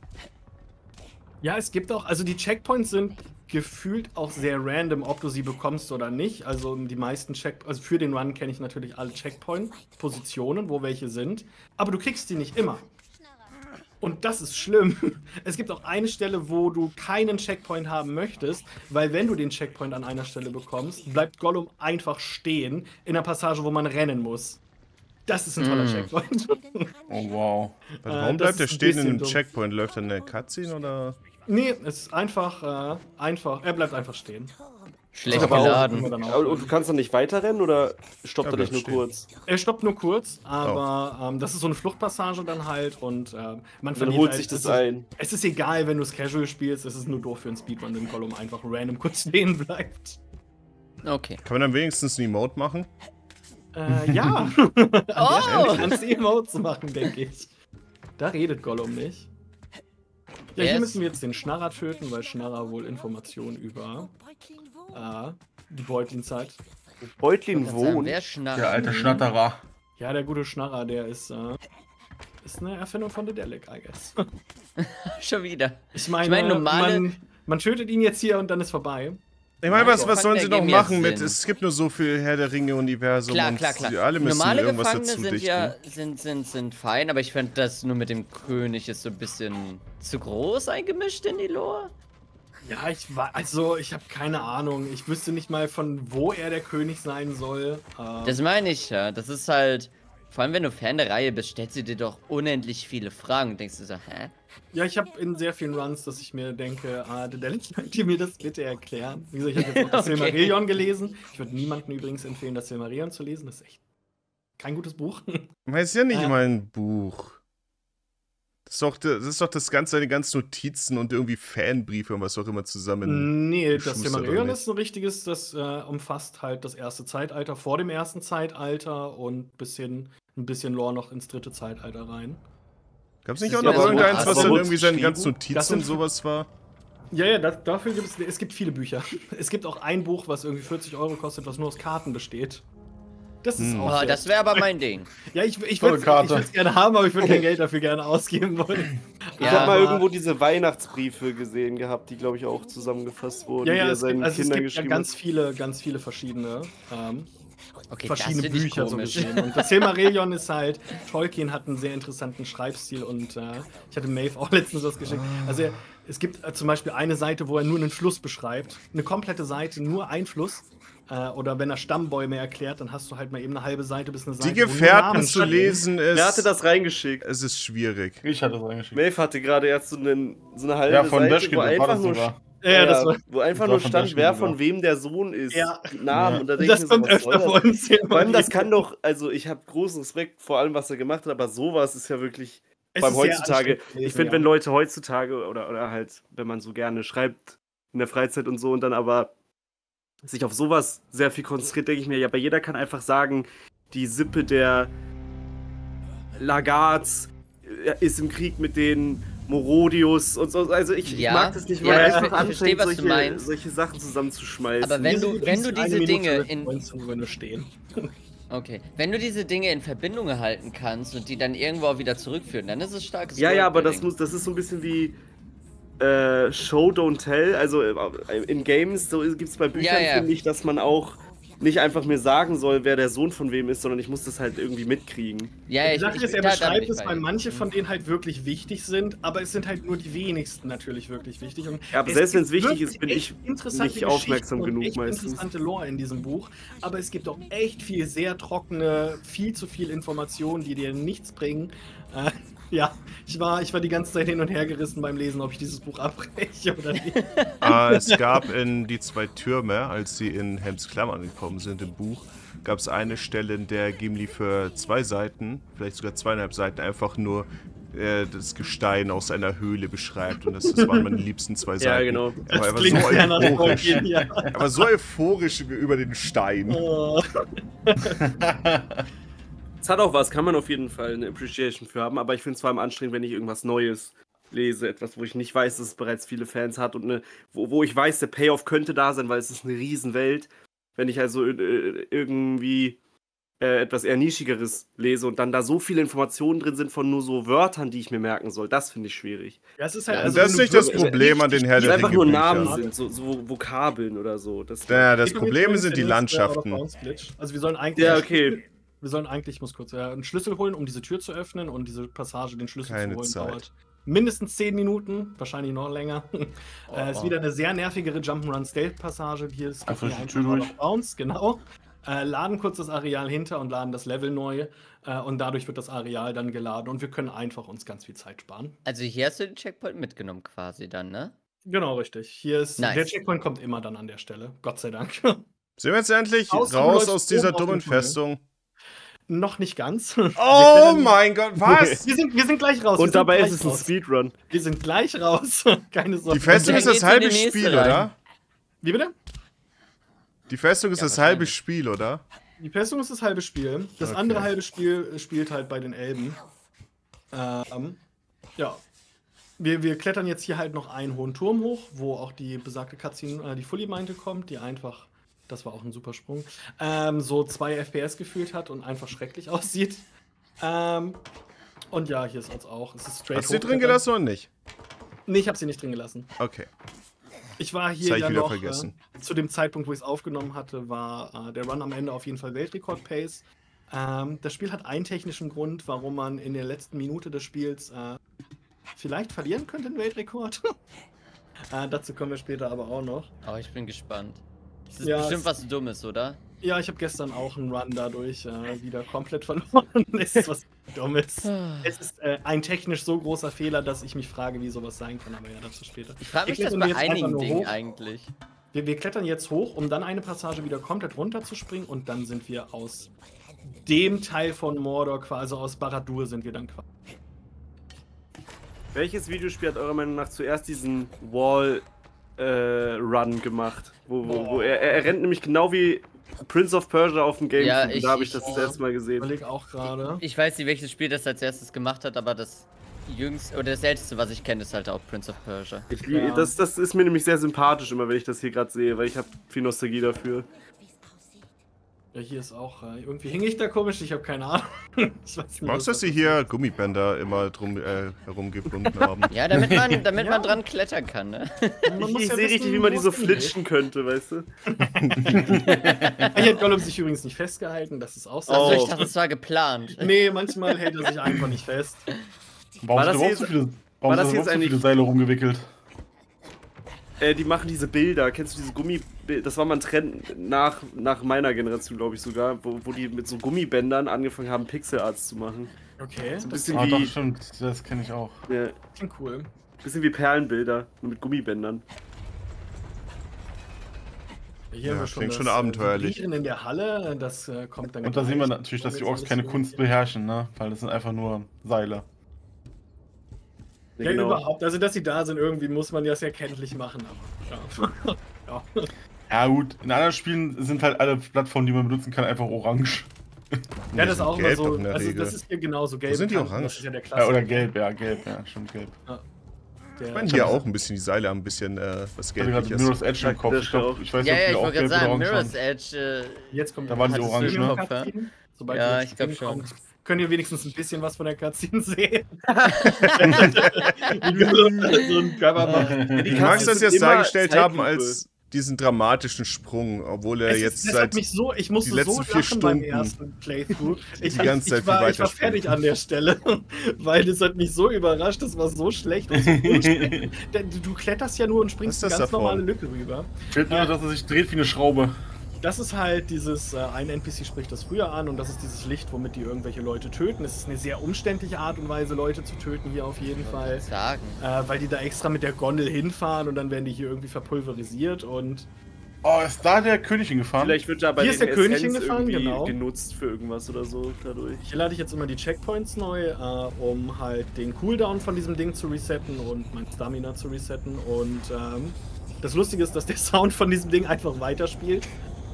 Ja, es gibt auch, also die Checkpoints sind gefühlt auch sehr random, ob du sie bekommst oder nicht. Also die meisten also für den Run kenne ich natürlich alle Checkpoint-Positionen, wo welche sind. Aber du kriegst die nicht immer. Und das ist schlimm. Es gibt auch eine Stelle, wo du keinen Checkpoint haben möchtest, weil wenn du den Checkpoint an einer Stelle bekommst, bleibt Gollum einfach stehen in einer Passage, wo man rennen muss. Das ist ein toller Checkpoint. Oh, wow. Warum bleibt der stehen in einem Checkpoint? Läuft dann eine Cutscene oder? Nee, es ist einfach, er bleibt einfach stehen. Schlecht geladen. Und du kannst dann nicht weiterrennen oder stoppt er dich nur kurz? Er stoppt nur kurz, aber das ist so eine Fluchtpassage dann halt und man dann holt sich das ein. Es ist egal, wenn du es casual spielst, es ist nur doof für einen Speedrun, wenn Gollum einfach random kurz stehen bleibt. Okay. Kann man dann wenigstens ein Emote machen? Ja. Oh! Kannst du Emotes machen, denke ich. Da redet Gollum nicht. Ja, hier müssen wir jetzt den Schnarrer töten, weil Schnarrer wohl Informationen über die Beutlin-Zeit. Beutlin wohnt. Wer schnarrt? Der alte Schnatterer. Ja, der gute Schnarrer, der ist eine Erfindung von Dedelic, I guess. Schon wieder. Ich meine, man tötet ihn jetzt hier und dann ist vorbei. Ich meine, was sollen sie noch machen mit? Es gibt nur so viel Herr der Ringe-Universum. Klar. Alle müssen normale irgendwas Gefangene dazu sind dichten. ja sind fein, aber ich finde das nur mit dem König ist so ein bisschen zu groß eingemischt in die Lore. Ja, ich habe keine Ahnung. Ich wüsste nicht mal, von wo er der König sein soll. Das meine ich ja. Das ist halt, vor allem wenn du Fan der Reihe bist, stellst du dir doch unendlich viele Fragen. Denkst du so, hä? Ja, ich habe in sehr vielen Runs, dass ich mir denke, Dedelic, könnt ihr mir das bitte erklären? Wie gesagt, ich habe jetzt auch das Silmarillion gelesen. Ich würde niemandem übrigens empfehlen, das Silmarillion zu lesen. Das ist echt kein gutes Buch. Das ist ja nicht immer ein Buch. Das ist doch das Ganze, die ganzen Notizen und irgendwie Fanbriefe und was auch immer zusammen. Nee, das Silmarillion ist ein richtiges, das umfasst halt das erste Zeitalter vor dem ersten Zeitalter und ein bisschen Lore noch ins dritte Zeitalter rein. Gab es nicht auch noch irgendeins, was dann irgendwie seine ganzen Notizen und sowas war? Ja, dafür gibt es gibt viele Bücher. Es gibt auch ein Buch, was irgendwie 40 € kostet, was nur aus Karten besteht. Das ist auch das wäre aber mein Ding. Ja, ich würde es gerne haben, aber ich würde kein Geld dafür gerne ausgeben wollen. Ich habe mal irgendwo diese Weihnachtsbriefe gesehen gehabt, die, glaube ich, auch zusammengefasst wurden, die er seinen Kindern geschrieben hat. Es gibt ganz viele verschiedene verschiedene Bücher so gesehen. Und das Silmarillion ist halt, Tolkien hat einen sehr interessanten Schreibstil und ich hatte Maeve auch letztens was geschickt. Also es gibt zum Beispiel eine Seite, wo er nur einen Fluss beschreibt. Eine komplette Seite, nur ein Fluss. Oder wenn er Stammbäume erklärt, dann hast du halt mal eben eine halbe Seite bis eine Seite. Die Gefährten zu lesen ist... Wer hatte das reingeschickt? Es ist schwierig. Ich hatte das reingeschickt. Maeve hatte gerade erst so eine halbe von Seite, wo einfach nur... wo einfach nur stand, wer von wem der Sohn ist. Ja. Namen. Ja. Und da denke ich mir so, vor allem, das kann doch, also ich habe großen Respekt vor allem, was er gemacht hat, aber sowas ist ja wirklich beim heutzutage. Ich finde, wenn Leute heutzutage oder halt, wenn man so gerne schreibt in der Freizeit und so und dann aber sich auf sowas sehr viel konzentriert, denke ich mir, ja, aber jeder kann einfach sagen, die Sippe der Lagards ist im Krieg mit den Morodius und so. Also ich mag das nicht, weil er einfach anfängt, solche Sachen zusammenzuschmeißen. Aber wenn du diese Dinge in... stehen. Okay. Wenn du diese Dinge in Verbindung halten kannst und die dann irgendwo auch wieder zurückführen, dann ist es starkes Ja, aber das ist so ein bisschen wie Show, don't tell. Also in Games so gibt es bei Büchern, finde ich, dass man auch nicht einfach mir sagen soll, wer der Sohn von wem ist, sondern ich muss das halt irgendwie mitkriegen. Ja, die Sache ist, er beschreibt es, weil manche von denen halt wirklich wichtig sind, aber es sind halt nur die wenigsten natürlich wirklich wichtig. Und ja, aber selbst wenn es wichtig ist, bin ich nicht aufmerksam genug meistens. Interessante Lore in diesem Buch, aber es gibt auch echt viel sehr trockene, viel zu viel Informationen, die dir nichts bringen. Ja, ich war die ganze Zeit hin und her gerissen beim Lesen, ob ich dieses Buch abbreche oder nicht. Es gab in Die zwei Türme, als sie in Helms Klamm angekommen sind im Buch, gab es eine Stelle, in der Gimli für 2 Seiten, vielleicht sogar 2,5 Seiten, einfach nur das Gestein aus einer Höhle beschreibt. Und das waren meine liebsten 2 Seiten. Ja, genau. Er war so euphorisch über den Stein. Oh. Es hat auch was, kann man auf jeden Fall eine Appreciation für haben, aber ich finde es vor allem anstrengend, wenn ich irgendwas Neues lese, etwas, wo ich nicht weiß, dass es bereits viele Fans hat und wo ich weiß, der Payoff könnte da sein, weil es ist eine Riesenwelt. Wenn ich also irgendwie etwas eher Nischigeres lese und dann da so viele Informationen drin sind von nur so Wörtern, die ich mir merken soll, das finde ich schwierig. Ja, es ist halt also das ist nicht das Problem an den Herr der Ringe. Einfach nur Namen sind, so Vokabeln oder so. Das Problem sind die Landschaften. Also wir sollen eigentlich... Ja, okay. Wir sollen eigentlich, ich muss kurz einen Schlüssel holen, um diese Tür zu öffnen und diese Passage, den Schlüssel zu holen, dauert mindestens 10 Minuten, wahrscheinlich noch länger. Ist wieder eine sehr nervigere Jump'n'Run-Stealth-Passage. Hier ist Bounce, genau. Laden kurz das Areal hinter und laden das Level neu und dadurch wird das Areal dann geladen und wir können einfach uns ganz viel Zeit sparen. Also hier hast du den Checkpoint mitgenommen quasi dann, ne? Genau, richtig. Hier ist der Checkpoint kommt immer dann an der Stelle. Gott sei Dank. Sind wir jetzt endlich raus aus dieser dummen Festung? Noch nicht ganz. Oh mein Gott, was? Wir sind gleich raus. Und dabei ist es ein Speedrun. Wir sind gleich raus. Keine Sorge. Die Festung ist das halbe Spiel, oder? Wie bitte? Die Festung ist das halbe Spiel, oder? Die Festung ist das halbe Spiel. Das andere halbe Spiel spielt halt bei den Elben. Ja. Wir klettern jetzt hier halt noch einen hohen Turm hoch, wo auch die besagte Cutscene, die Fully meinte, kommt, die einfach... Das war auch ein super Sprung. So 2 FPS gefühlt hat und einfach schrecklich aussieht. Und ja, hier ist es auch. Es ist straight. Hast du sie drin gelassen oder nicht? Nee, ich habe sie nicht drin gelassen. Okay. Ich war hier ja noch, zu dem Zeitpunkt, wo ich es aufgenommen hatte, war der Run am Ende auf jeden Fall Weltrekord-Pace. Das Spiel hat einen technischen Grund, warum man in der letzten Minute des Spiels vielleicht verlieren könnte, den Weltrekord. Dazu kommen wir später aber auch noch. Aber ich bin gespannt. Das ist bestimmt was Dummes, oder? Ja, ich habe gestern auch einen Run dadurch wieder komplett verloren. Es ist was Dummes. Es ist ein technisch so großer Fehler, dass ich mich frage, wie sowas sein kann, aber ja, dazu später. Ich frage mich das bei einigen Dingen eigentlich. Wir klettern jetzt hoch, um dann eine Passage wieder komplett runter zu springen und dann sind wir aus dem Teil von Mordor, quasi aus Barad-dûr sind wir dann quasi. Welches Videospiel hat eurer Meinung nach zuerst diesen Wall-Run gemacht? Wo er rennt nämlich genau wie Prince of Persia auf dem Game. Ja, da habe ich das erste Mal gesehen. Ich auch gerade. Ich weiß nicht, welches Spiel das als erstes gemacht hat, aber das jüngste oder das älteste, was ich kenne, ist halt auch Prince of Persia. Das ist mir nämlich sehr sympathisch immer, wenn ich das hier gerade sehe, weil ich habe viel Nostalgie dafür. Ja, hier ist auch, irgendwie hing ich da komisch, ich habe keine Ahnung. Ich weiß nicht, magst du, dass sie hier Gummibänder immer herumgebunden haben? Ja, damit man dran klettern kann, ne? Ich sehe richtig, wie man die so flitschen könnte, weißt du? Hier hat Gollum sich übrigens nicht festgehalten, das ist auch so. Also ich dachte, es war geplant. Nee, manchmal hält er sich einfach nicht fest. Warum sind so viele Seile rumgewickelt? Die machen diese Bilder, kennst du diese Gummibilder? Das war mal ein Trend nach meiner Generation, glaube ich sogar, wo die mit so Gummibändern angefangen haben, Pixelarts zu machen. Okay. So ein bisschen wie, doch, stimmt, das kenne ich auch. Ja. Klingt cool. Bisschen wie Perlenbilder, nur mit Gummibändern. Hier haben wir klingt schon abenteuerlich. In der Halle, das kommt dann. Und da sehen wir natürlich, dass die Orks keine Kunst beherrschen, ne? Weil das sind einfach nur Seile. Ja, genau. Überhaupt. Also, dass sie da sind, irgendwie muss man das ja kenntlich machen. Aber, ja. Ja, gut. In anderen Spielen sind halt alle Plattformen, die man benutzen kann, einfach orange. Ja, das ist auch immer so. Also, das ist hier genauso gelb. Sind die orange? Das ist ja der ja, oder gelb, ja, schon gelb. Ja. Ich meine, hier auch ein bisschen, die Seile haben ein bisschen was Gelbliches. Mirror's Edge im Kopf. Ich weiß nicht, ich wollte gerade sagen, Mirror's Edge. Jetzt kommt da waren die orange, ne? Sobald ja, ich glaube schon. Könnt ihr wenigstens ein bisschen was von der Cutscene sehen? Ich mag das jetzt dargestellt haben als diesen dramatischen Sprung, obwohl er jetzt seit ich musste die letzten 4 Stunden beim ersten Playthrough. Ich war fertig an der Stelle, weil das hat mich so überrascht, das war so schlecht und so du kletterst ja nur und springst eine ganz normale Lücke rüber. Fällt mir, dass er sich dreht wie eine Schraube. Das ist halt dieses, ein NPC spricht das früher an und das ist dieses Licht, womit die irgendwelche Leute töten. Es ist eine sehr umständliche Art und Weise, Leute zu töten hier auf jeden Fall. Weil die da extra mit der Gondel hinfahren und dann werden die hier irgendwie verpulverisiert und... Oh, ist da der König hingefahren? Vielleicht wird da bei hier ist der König hingefahren, genau. Genutzt für irgendwas oder so dadurch. Hier lade ich jetzt immer die Checkpoints neu, um halt den Cooldown von diesem Ding zu resetten und mein Stamina zu resetten und das Lustige ist, dass der Sound von diesem Ding einfach weiterspielt.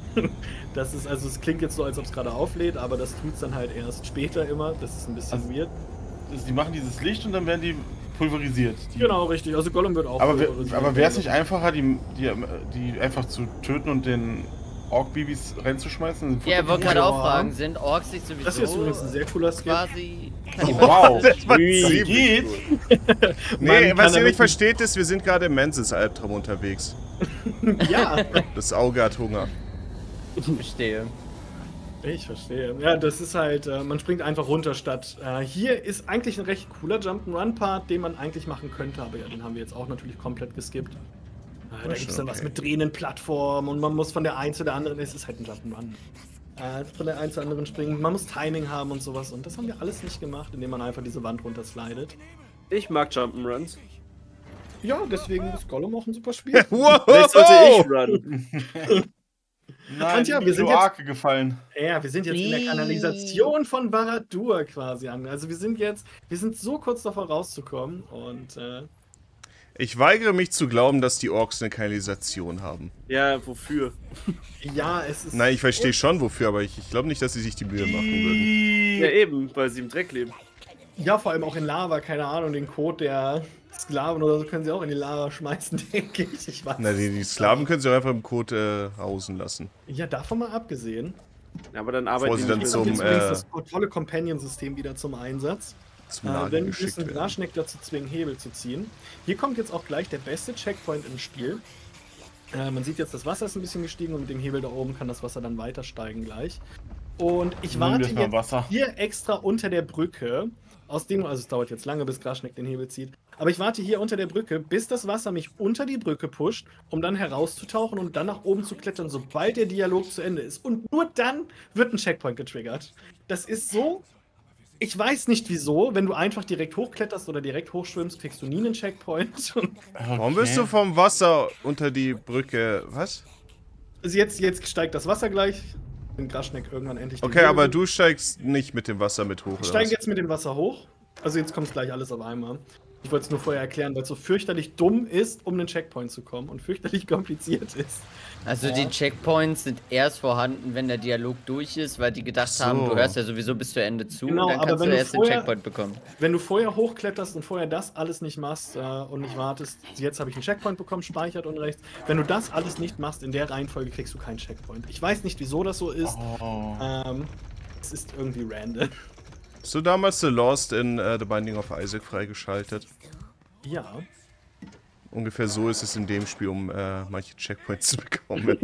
Das ist, also es klingt jetzt so, als ob es gerade auflädt, aber das tut es dann halt erst später immer. Das ist ein bisschen weird. Also die machen dieses Licht und dann werden die pulverisiert. Genau, richtig. Also Gollum wird auch pulverisiert. Aber wäre es nicht einfacher, die einfach zu töten und den Ork-Babys reinzuschmeißen? Ja, ich wollte gerade auch fragen, sind Orks nicht sowieso... Das hier ist übrigens ein sehr cooler Skip. Quasi... Wow! Wie geht? Nee, was ihr nicht versteht ist, wir sind gerade im Menses-Albtraum unterwegs. Ja. Das Auge hat Hunger. Ich verstehe. Ich verstehe. Ja, das ist halt, man springt einfach runter statt. Hier ist eigentlich ein recht cooler Jump'n'Run-Part, den man eigentlich machen könnte, aber ja, den haben wir jetzt auch natürlich komplett geskippt. Da gibt es dann was mit drehenden Plattformen und man muss von der einen zu der anderen, es ist halt ein Jump'n'Run. Von der einen zur anderen springen, man muss Timing haben und sowas und das haben wir alles nicht gemacht, indem man einfach diese Wand runterslidet. Ich mag Jump'n'Runs. Ja, deswegen ist Gollum auch ein super Spiel. Wow. Vielleicht sollte ich run. Nein, ja, wir sind jetzt gefallen. Ja, wir sind jetzt in der Kanalisation von Barad-dûr quasi an. Also wir sind so kurz davor rauszukommen und ich weigere mich zu glauben, dass die Orks eine Kanalisation haben. Ja, wofür? Ja, es ist... Nein, ich verstehe schon wofür, aber ich glaube nicht, dass sie sich die Mühe machen würden. Ja eben, weil sie im Dreck leben. Ja, vor allem auch in Lava, keine Ahnung, den Code der Sklaven oder so können sie auch in die Lava schmeißen, denke ich. Ich weiß. Na, die Sklaven können sie auch einfach im Code hausen lassen. Ja, davon mal abgesehen. Ja, aber dann arbeiten sie dann zum das tolle Companion-System wieder zum Einsatz. Wenn wir müssen Graschneck dazu zwingen, Hebel zu ziehen. Hier kommt jetzt auch gleich der beste Checkpoint im Spiel. Man sieht jetzt, das Wasser ist ein bisschen gestiegen und mit dem Hebel da oben kann das Wasser dann weiter steigen gleich. Und ich warte jetzt hier extra unter der Brücke. Also es dauert jetzt lange, bis Graschneck den Hebel zieht. Aber ich warte hier unter der Brücke, bis das Wasser mich unter die Brücke pusht, um dann herauszutauchen und dann nach oben zu klettern, sobald der Dialog zu Ende ist. Und nur dann wird ein Checkpoint getriggert. Das ist so... Ich weiß nicht wieso, wenn du einfach direkt hochkletterst oder direkt hochschwimmst, kriegst du nie einen Checkpoint. Warum bist du vom Wasser unter die Brücke... Was? Also jetzt steigt das Wasser gleich. In Graschneck irgendwann endlich. Okay, aber du steigst nicht mit dem Wasser mit hoch, Ich steige jetzt mit dem Wasser hoch. Also jetzt kommt gleich alles auf einmal. Ich wollte es nur vorher erklären, weil es so fürchterlich dumm ist, um einen Checkpoint zu kommen und fürchterlich kompliziert ist. Also die Checkpoints sind erst vorhanden, wenn der Dialog durch ist, weil die gedacht haben, du hörst ja sowieso bis zu Ende zu, genau, dann kannst du erst den Checkpoint bekommen. Wenn du vorher hochkletterst und vorher das alles nicht machst und nicht wartest, jetzt habe ich einen Checkpoint bekommen, speichert und rechts. Wenn du das alles nicht machst, in der Reihenfolge kriegst du keinen Checkpoint. Ich weiß nicht, wieso das so ist. Es ist irgendwie random. Hast du damals The Lost in The Binding of Isaac freigeschaltet? Ja. Ungefähr so ist es in dem Spiel, um manche Checkpoints zu bekommen.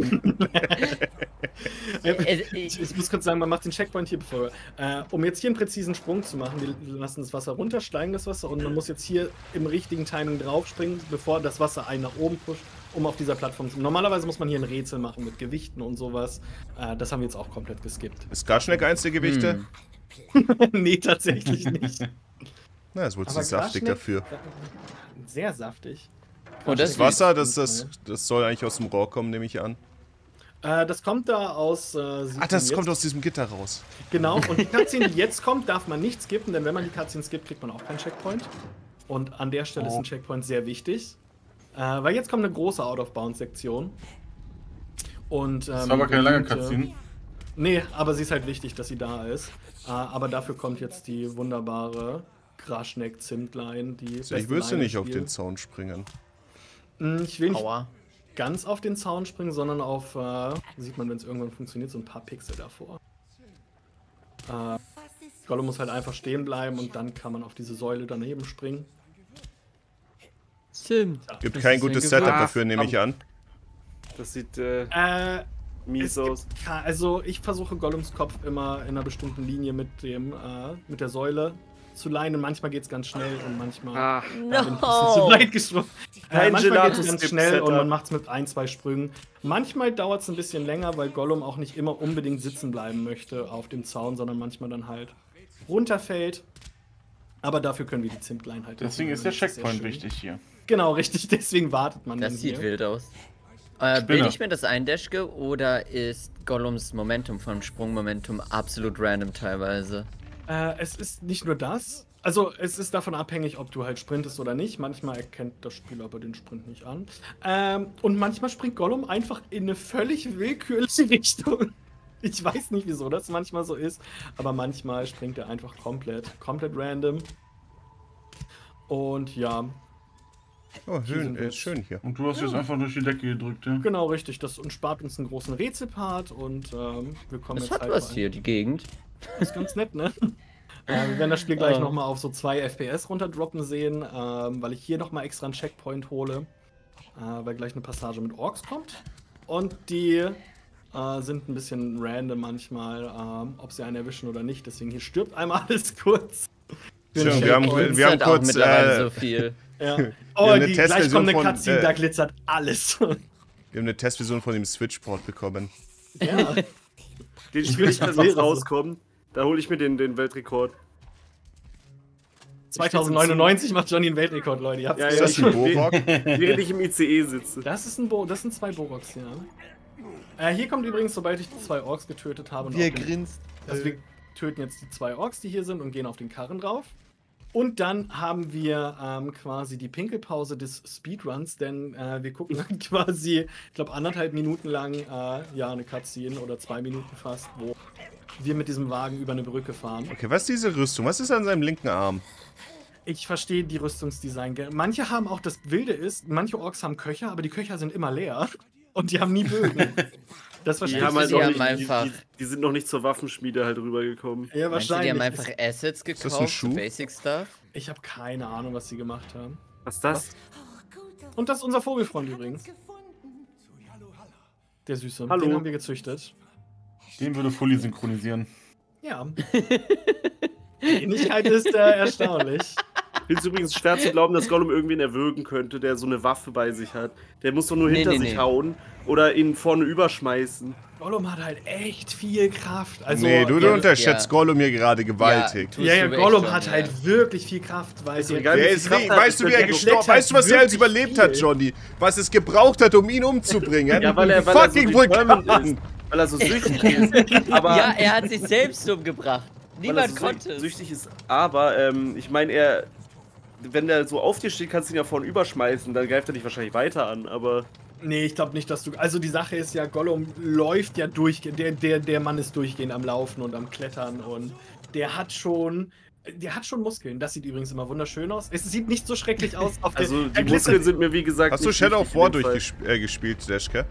Ich muss kurz sagen, man macht den Checkpoint hier bevor. Um jetzt hier einen präzisen Sprung zu machen, wir lassen das Wasser runtersteigen, das Wasser, und man muss jetzt hier im richtigen Timing draufspringen, bevor das Wasser einen nach oben pusht, um auf dieser Plattform zu... Normalerweise muss man hier ein Rätsel machen mit Gewichten und sowas. Das haben wir jetzt auch komplett geskippt. Ist Graschneck eins der Gewichte? Nee, tatsächlich nicht. Na, es wurde zu saftig dafür. Sehr saftig. Und das Wasser, das soll eigentlich aus dem Rohr kommen, nehme ich an. Das kommt da aus... das kommt aus diesem Gitter raus. Genau, und die Cutscene, die jetzt kommt, darf man nicht skippen, denn wenn man die Cutscene skippt, kriegt man auch keinen Checkpoint. Und an der Stelle ist ein Checkpoint sehr wichtig. Weil jetzt kommt eine große Out-of-Bounds-Sektion. Und, das war aber keine lange Cutscene. Nee, aber sie ist halt wichtig, dass sie da ist. Aber dafür kommt jetzt die wunderbare Graschneck-Zimtlein. Ich würde nicht auf den Zaun springen. Ich will nicht ganz auf den Zaun springen, sondern auf, sieht man, wenn es irgendwann funktioniert, so ein paar Pixel davor. Gollum muss halt einfach stehen bleiben und dann kann man auf diese Säule daneben springen. Stimmt. Gibt kein gutes Setup dafür, nehme ich an. Das sieht mies aus. Also ich versuche Gollums Kopf immer in einer bestimmten Linie mit der Säule zu leinen. Manchmal geht es ganz schnell und manchmal bin ich ein bisschen zu weit geschwungen. Manchmal geht es ganz schnell und man macht es mit 1, 2 Sprüngen. Manchmal dauert es ein bisschen länger, weil Gollum auch nicht immer unbedingt sitzen bleiben möchte auf dem Zaun, sondern manchmal dann halt runterfällt. Aber dafür können wir die Zimtlein halt. Deswegen ist der Checkpoint wichtig hier. Genau, richtig. Deswegen wartet man dann Das sieht hier. wild aus. Bilde ich mir das ein, Deschke, oder ist Gollums Momentum vom Sprungmomentum absolut random teilweise? Es ist nicht nur das. Also, es ist davon abhängig, ob du halt sprintest oder nicht. Manchmal erkennt das Spiel aber den Sprint nicht an. Und manchmal springt Gollum einfach in eine völlig willkürliche Richtung. Ich weiß nicht, wieso das manchmal so ist, aber manchmal springt er einfach komplett random. Und ja. Oh, schön hier. Und du hast jetzt einfach durch die Decke gedrückt, ja? Genau, richtig. Das spart uns einen großen Rätselpart und wir kommen das jetzt hat was hier, die Gegend. Das ist ganz nett, ne? Wir werden das Spiel gleich nochmal auf so 2 FPS runterdroppen sehen, weil ich hier nochmal extra einen Checkpoint hole, weil gleich eine Passage mit Orks kommt. Und die sind ein bisschen random manchmal, ob sie einen erwischen oder nicht. Deswegen hier stirbt einmal alles kurz. Schön, wir haben kurz so viel. Ja. Oh, gleich kommt eine Cutscene, da glitzert alles. Wir haben eine Testversion von dem Switchport bekommen. Ja. Den Spiel nicht mehr rauskommen. Da hole ich mir den Weltrekord. 2099 macht Johnny einen Weltrekord, Leute. Ist das ein Borok? Während ich im ICE sitze. Das sind 2 Boroks, ja. Hier kommt übrigens, sobald ich die 2 Orks getötet habe. Wie er grinst. Also wir töten jetzt die 2 Orks, die hier sind, und gehen auf den Karren drauf. Und dann haben wir quasi die Pinkelpause des Speedruns, denn wir gucken dann quasi, ich glaube, 1,5 Minuten lang eine Cutscene oder 2 Minuten fast, wo wir mit diesem Wagen über eine Brücke fahren. Okay, was ist diese Rüstung? Was ist an seinem linken Arm? Ich verstehe die Rüstungsdesign. Manche haben auch, das Wilde ist, manche Orks haben Köcher, aber die Köcher sind immer leer. Und die haben nie Bögen. Das verstehe ich halt die sind noch nicht zur Waffenschmiede halt rübergekommen. Ja, wahrscheinlich. Die haben einfach Assets gekauft, Basic Stuff. Ich habe keine Ahnung, was sie gemacht haben. Was ist das? Und das ist unser Vogelfreund übrigens. Der Süße. Hallo. Den haben wir gezüchtet. Den würde Fully synchronisieren. Ja. Die Ähnlichkeit ist erstaunlich. Ich finde es übrigens schwer zu glauben, dass Gollum irgendwen erwürgen könnte, der so eine Waffe bei sich hat. Der muss doch nur hinter sich hauen oder ihn vorne überschmeißen. Gollum hat halt echt viel Kraft. Also, nee, du unterschätzt Gollum hier gerade gewaltig. Ja, Gollum hat halt wirklich viel Kraft, weil weißt du, wie er gestorben ist? Weißt du, was er als überlebt hat, Johnny? Was es gebraucht hat, um ihn umzubringen? Ja, weil er fucking so ist. Weil er so süchtig ist. Aber ja, er hat sich selbst umgebracht. Niemand konnte. Süchtig ist, aber ich meine, wenn der so auf dir steht, kannst du ihn ja vorne überschmeißen, dann greift er dich wahrscheinlich weiter an, aber... Nee, ich glaube nicht, dass du... Also die Sache ist ja, Gollum läuft ja durchgehend, der Mann ist durchgehend am Laufen und am Klettern und der hat schon Muskeln. Das sieht übrigens immer wunderschön aus. Es sieht nicht so schrecklich aus. Also die Muskeln sind mir, wie gesagt... Hast du Shadow of War durchgespielt, Deschke?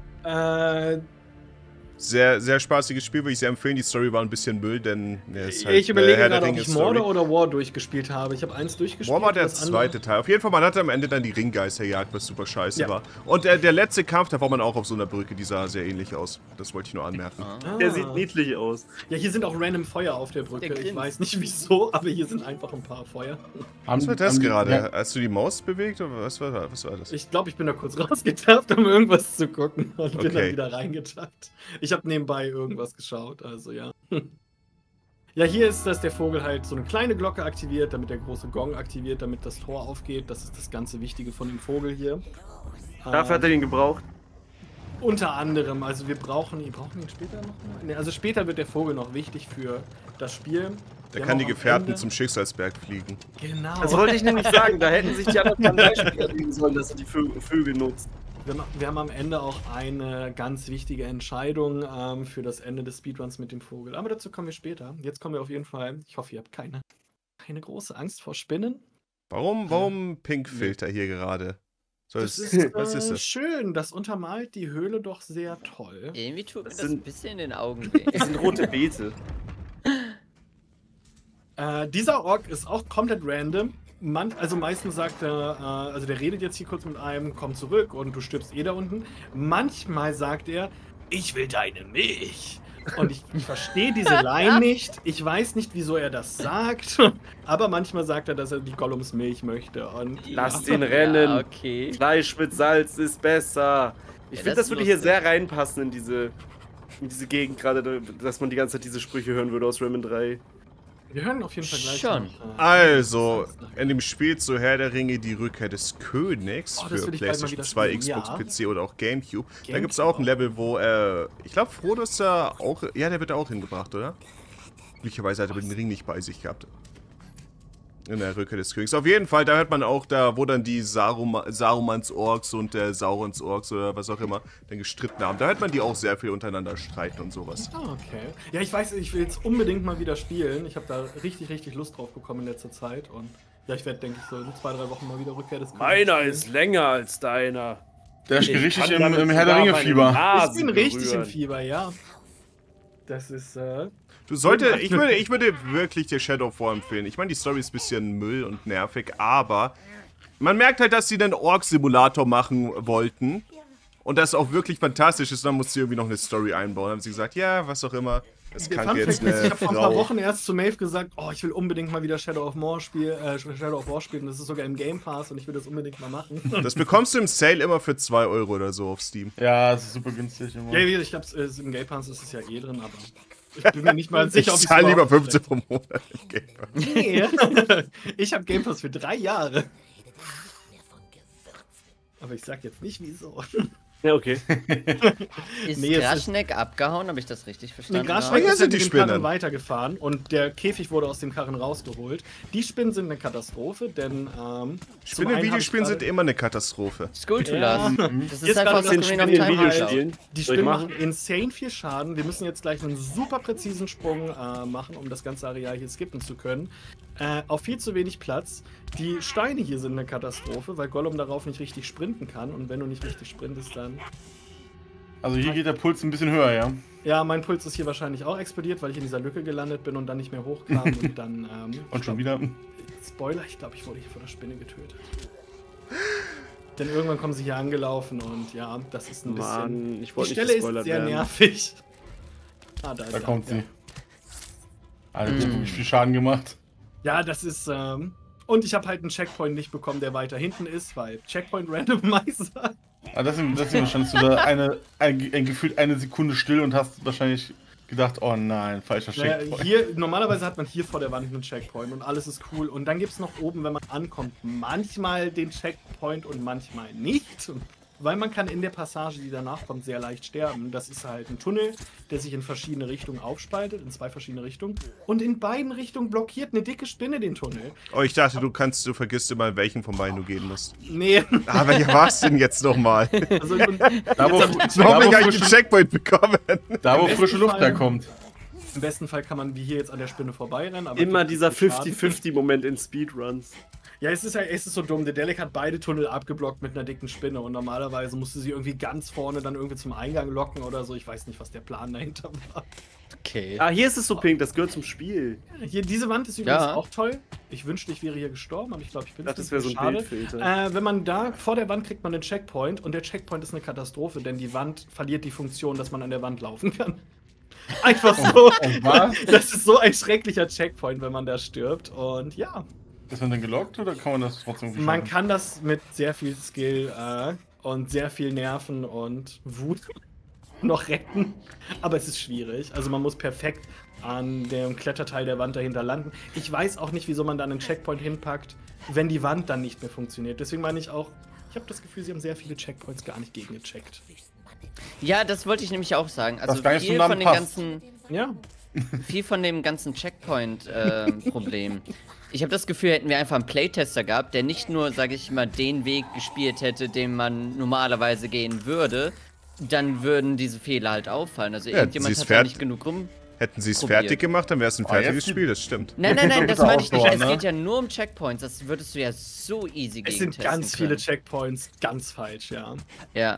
Sehr, sehr spaßiges Spiel, würde ich sehr empfehlen. Die Story war ein bisschen Müll, denn ist halt, ich überlege gerade, ob ich Morde oder War durchgespielt habe. Ich habe 1 durchgespielt. War der zweite Teil. Auf jeden Fall, man hatte am Ende dann die Ringgeisterjagd, was super scheiße war. Und der letzte Kampf, da war man auch auf so einer Brücke, die sah sehr ähnlich aus. Das wollte ich nur anmerken. Der sieht niedlich aus. Ja, hier sind auch random Feuer auf der Brücke. Ich weiß nicht wieso, aber hier sind einfach ein paar Feuer. Was war das gerade? Ja. Hast du die Maus bewegt oder was war das? Ich glaube, ich bin da kurz rausgetappt, um irgendwas zu gucken und bin dann wieder reingetappt. Ich habe nebenbei irgendwas geschaut, also ja. Ja, hier ist, dass der Vogel halt so eine kleine Glocke aktiviert, damit der große Gong aktiviert, damit das Tor aufgeht. Das ist das ganze Wichtige von dem Vogel hier. Dafür hat er ihn gebraucht? Unter anderem, also wir brauchen ihn später noch mal? Nee, also später wird der Vogel noch wichtig für das Spiel. Der kann die Gefährten zum Schicksalsberg fliegen. Genau. Das wollte ich nämlich sagen, da hätten sich die anderen Beispiele legen sollen, dass er die Vögel nutzt. Wir haben am Ende auch eine ganz wichtige Entscheidung für das Ende des Speedruns mit dem Vogel. Aber dazu kommen wir später. Jetzt kommen wir auf jeden Fall, ich hoffe, ihr habt keine große Angst vor Spinnen. Warum Pink-Filter hier gerade? Was ist das? Schön, das untermalt die Höhle doch sehr toll. Irgendwie tut mir das ein bisschen in den Augen weh. Das sind rote Beete. Dieser Ork ist auch komplett random. Also meistens sagt er, also der redet jetzt hier kurz mit einem, komm zurück und du stirbst da unten. Manchmal sagt er, ich will deine Milch. Und ich verstehe diese Line nicht. Ich weiß nicht, wieso er das sagt. Aber manchmal sagt er, dass er die Gollums Milch möchte. Und lass den rennen. Ja, okay. Fleisch mit Salz ist besser. Ich finde, das würde hier sehr reinpassen in diese Gegend, gerade, dass man die ganze Zeit diese Sprüche hören würde aus Rayman 3. Wir hören auf jeden Fall gleich schon. Noch, Also, in dem Spiel zu Herr der Ringe, die Rückkehr des Königs für PlayStation 2, Xbox, PC oder auch GameCube. Da gibt es auch ein Level, wo ich glaube, Frodo ist da auch, ja, der wird da auch hingebracht, oder? Glücklicherweise hat er den Ring nicht bei sich gehabt. In der Rückkehr des Königs. Auf jeden Fall, da hört man auch, da wo dann die Sarumans Orks und der Saurons Orks oder was auch immer dann gestritten haben. Da hört man die auch sehr viel untereinander streiten und sowas. Ah, okay. Ja, ich weiß, ich will jetzt unbedingt mal wieder spielen. Ich habe da richtig Lust drauf bekommen in letzter Zeit. Und ja, ich werde, denke ich, so in 2-3 Wochen mal wieder Rückkehr des Königs. Meiner ist länger als deiner. Der ist richtig im Herr der Ringe-Fieber. Ich bin richtig im Fieber, ja. Das ist, ich würde wirklich dir Shadow of War empfehlen. Ich meine, die Story ist ein bisschen Müll und nervig, aber man merkt halt, dass sie einen Ork-Simulator machen wollten. Und das auch wirklich fantastisch ist. Dann musste sie irgendwie noch eine Story einbauen. Dann haben sie gesagt, ja, was auch immer. Das kann jetzt eine Ich habe vor ein paar Wochen erst zu Maeve gesagt, oh, ich will unbedingt mal wieder Shadow of War spielen. Das ist sogar im Game Pass und ich will das unbedingt mal machen. Das bekommst du im Sale immer für 2 Euro oder so auf Steam. Ja, das ist super günstig immer. Ja, ich glaube, im Game Pass ist es ja eh drin, aber ich bin mir nicht mal sicher, ob ich zahle lieber 15 pro Monat im Game Pass. Nee, ich habe Game Pass für 3 Jahre. Aber ich sag jetzt nicht wieso. Ja, okay. Ist Graschneck abgehauen? Habe ich das richtig verstanden? Nee, Graschneck ist mit dem Karren weitergefahren und der Käfig wurde aus dem Karren rausgeholt. Die Spinnen sind eine Katastrophe, denn Spinnen in Videospielen sind immer eine Katastrophe. Skulltulas. Ja. Das ist einfach den Spinnen in Videospielen. Die Spinnen machen insane viel Schaden. Wir müssen jetzt gleich einen super präzisen Sprung machen, um das ganze Areal hier skippen zu können. Auf viel zu wenig Platz. Die Steine hier sind eine Katastrophe, weil Gollum darauf nicht richtig sprinten kann. Und wenn du nicht richtig sprintest, dann... Also hier geht der Puls ein bisschen höher, ja? Ja, mein Puls ist hier wahrscheinlich auch explodiert, weil ich in dieser Lücke gelandet bin und dann nicht mehr hochkam. Und dann... und schon wieder... Spoiler, ich glaube, ich wurde hier von der Spinne getötet. Denn irgendwann kommen sie hier angelaufen und ja, das ist ein bisschen... Ich wollte die Stelle ist sehr nervig. Ah, da kommt sie. Alter, die hat wirklich viel Schaden gemacht. Ja, das ist, und ich habe halt einen Checkpoint nicht bekommen, der weiter hinten ist, weil Checkpoint Randomizer. Ah, deswegen standst du da gefühlt eine Sekunde still und hast wahrscheinlich gedacht, oh nein, falscher Checkpoint. Normalerweise hat man hier vor der Wand einen Checkpoint und alles ist cool. Und dann gibt es noch oben, wenn man ankommt, manchmal den Checkpoint und manchmal nicht. Weil man kann in der Passage, die danach kommt, sehr leicht sterben. Das ist halt ein Tunnel, der sich in verschiedene Richtungen aufspaltet, in 2 verschiedene Richtungen. Und in beiden Richtungen blockiert eine dicke Spinne den Tunnel. Oh, ich dachte, du vergisst immer, welchen von beiden du gehen musst. Nee. Aber welcher war es denn jetzt nochmal? Also, hoffentlich habe ich den Checkpoint bekommen. Da, wo frische Luft herkommt. Im besten Fall kann man wie hier jetzt an der Spinne vorbeirennen. Aber immer dieser 50-50-Moment in Speedruns. Ja, es ist so dumm. Der Delic hat beide Tunnel abgeblockt mit einer dicken Spinne und normalerweise musste sie irgendwie ganz vorne dann irgendwie zum Eingang locken oder so. Ich weiß nicht, was der Plan dahinter war. Okay. Ah, hier ist es so pink, das gehört zum Spiel. Hier, diese Wand ist übrigens auch toll. Ich wünschte, ich wäre hier gestorben, aber ich glaube, ich bin nicht. Das wäre so ein Bildfilter. Wenn man da vor der Wand kriegt man einen Checkpoint und der Checkpoint ist eine Katastrophe, denn die Wand verliert die Funktion, dass man an der Wand laufen kann. Einfach so. Das ist so ein schrecklicher Checkpoint, wenn man da stirbt und ja. Ist man denn gelockt oder kann man das trotzdem schaffen? Man kann das mit sehr viel Skill und sehr viel Nerven und Wut noch retten, aber es ist schwierig. Also man muss perfekt an dem Kletterteil der Wand dahinter landen. Ich weiß auch nicht, wieso man da einen Checkpoint hinpackt, wenn die Wand dann nicht mehr funktioniert. Deswegen meine ich auch, ich habe das Gefühl, sie haben sehr viele Checkpoints gar nicht gegengecheckt. Ja, das wollte ich nämlich auch sagen. Also viel von den ganzen... Ja. Viel von dem ganzen Checkpoint-Problem. Ich habe das Gefühl, hätten wir einfach einen Playtester gehabt, der nicht nur, sage ich mal, den Weg gespielt hätte, den man normalerweise gehen würde, dann würden diese Fehler halt auffallen. Also irgendjemand hat da nicht genug rum. Hätten sie es fertig gemacht, dann wäre es ein fertiges Spiel, das stimmt. Nein, das meine ich nicht. Es geht ja nur um Checkpoints. Das würdest du ja so easy gegen testen. Es sind ganz viele Checkpoints, ganz falsch, ja. Ja.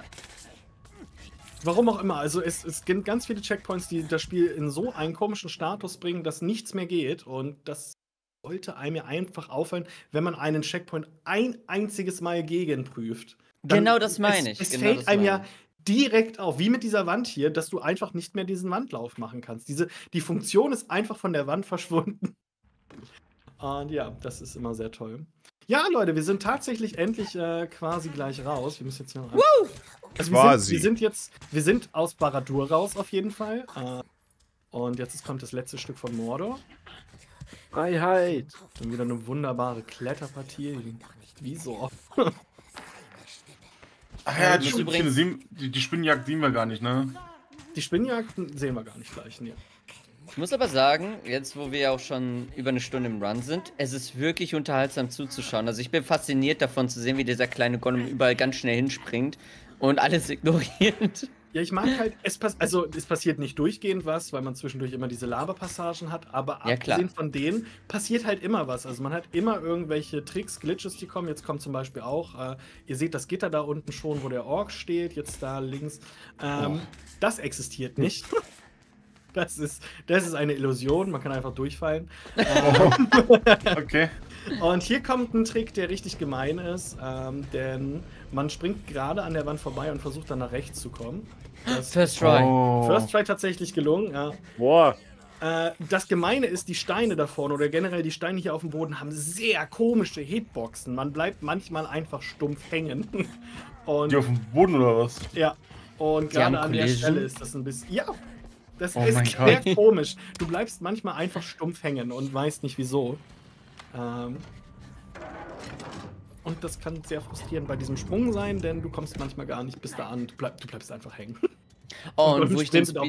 Warum auch immer, also es gibt ganz viele Checkpoints, die das Spiel in so einen komischen Status bringen, dass nichts mehr geht und das sollte einem ja einfach auffallen, wenn man einen Checkpoint ein einziges Mal gegenprüft. Genau das meine ich. Es fällt einem ja direkt auf, wie mit dieser Wand hier, dass du einfach nicht mehr diesen Wandlauf machen kannst. Die Funktion ist einfach von der Wand verschwunden. Und ja, das ist immer sehr toll. Ja, Leute, wir sind tatsächlich endlich quasi gleich raus. Wir müssen jetzt noch. Also wir sind aus Barad-dûr raus auf jeden Fall. Und jetzt kommt das letzte Stück von Mordor. Freiheit! Dann wieder eine wunderbare Kletterpartie. Wie so oft. Ach ja, die Spinnenjagd sehen wir gar nicht, ne? Die Spinnenjagd sehen wir gar nicht gleich, ne? Ich muss aber sagen, jetzt wo wir ja auch schon über eine Stunde im Run sind, es ist wirklich unterhaltsam zuzuschauen. Also ich bin fasziniert davon zu sehen, wie dieser kleine Gollum überall ganz schnell hinspringt und alles ignoriert. Ja, ich mag halt, es passiert nicht durchgehend was, weil man zwischendurch immer diese Lava-Passagen hat, aber abgesehen von denen passiert halt immer was. Also man hat immer irgendwelche Tricks, Glitches, die kommen. Jetzt kommt zum Beispiel auch, ihr seht das Gitter da unten schon, wo der Ork steht, jetzt da links. Das existiert nicht. Das ist eine Illusion, man kann einfach durchfallen. Okay. Und hier kommt ein Trick, der richtig gemein ist, denn man springt gerade an der Wand vorbei und versucht dann nach rechts zu kommen. First Try. First Try tatsächlich gelungen, ja. Boah. Das Gemeine ist, die Steine da vorne oder generell die Steine hier auf dem Boden haben sehr komische Hitboxen. Man bleibt manchmal einfach stumpf hängen. Und die auf dem Boden oder was? Ja. Und gerade an der Stelle ist das ein bisschen... Ja. Das ist sehr komisch. Du bleibst manchmal einfach stumpf hängen und weißt nicht wieso. Und das kann sehr frustrierend bei diesem Sprung sein, denn du kommst manchmal gar nicht bis da an. Du bleibst einfach hängen. Und wo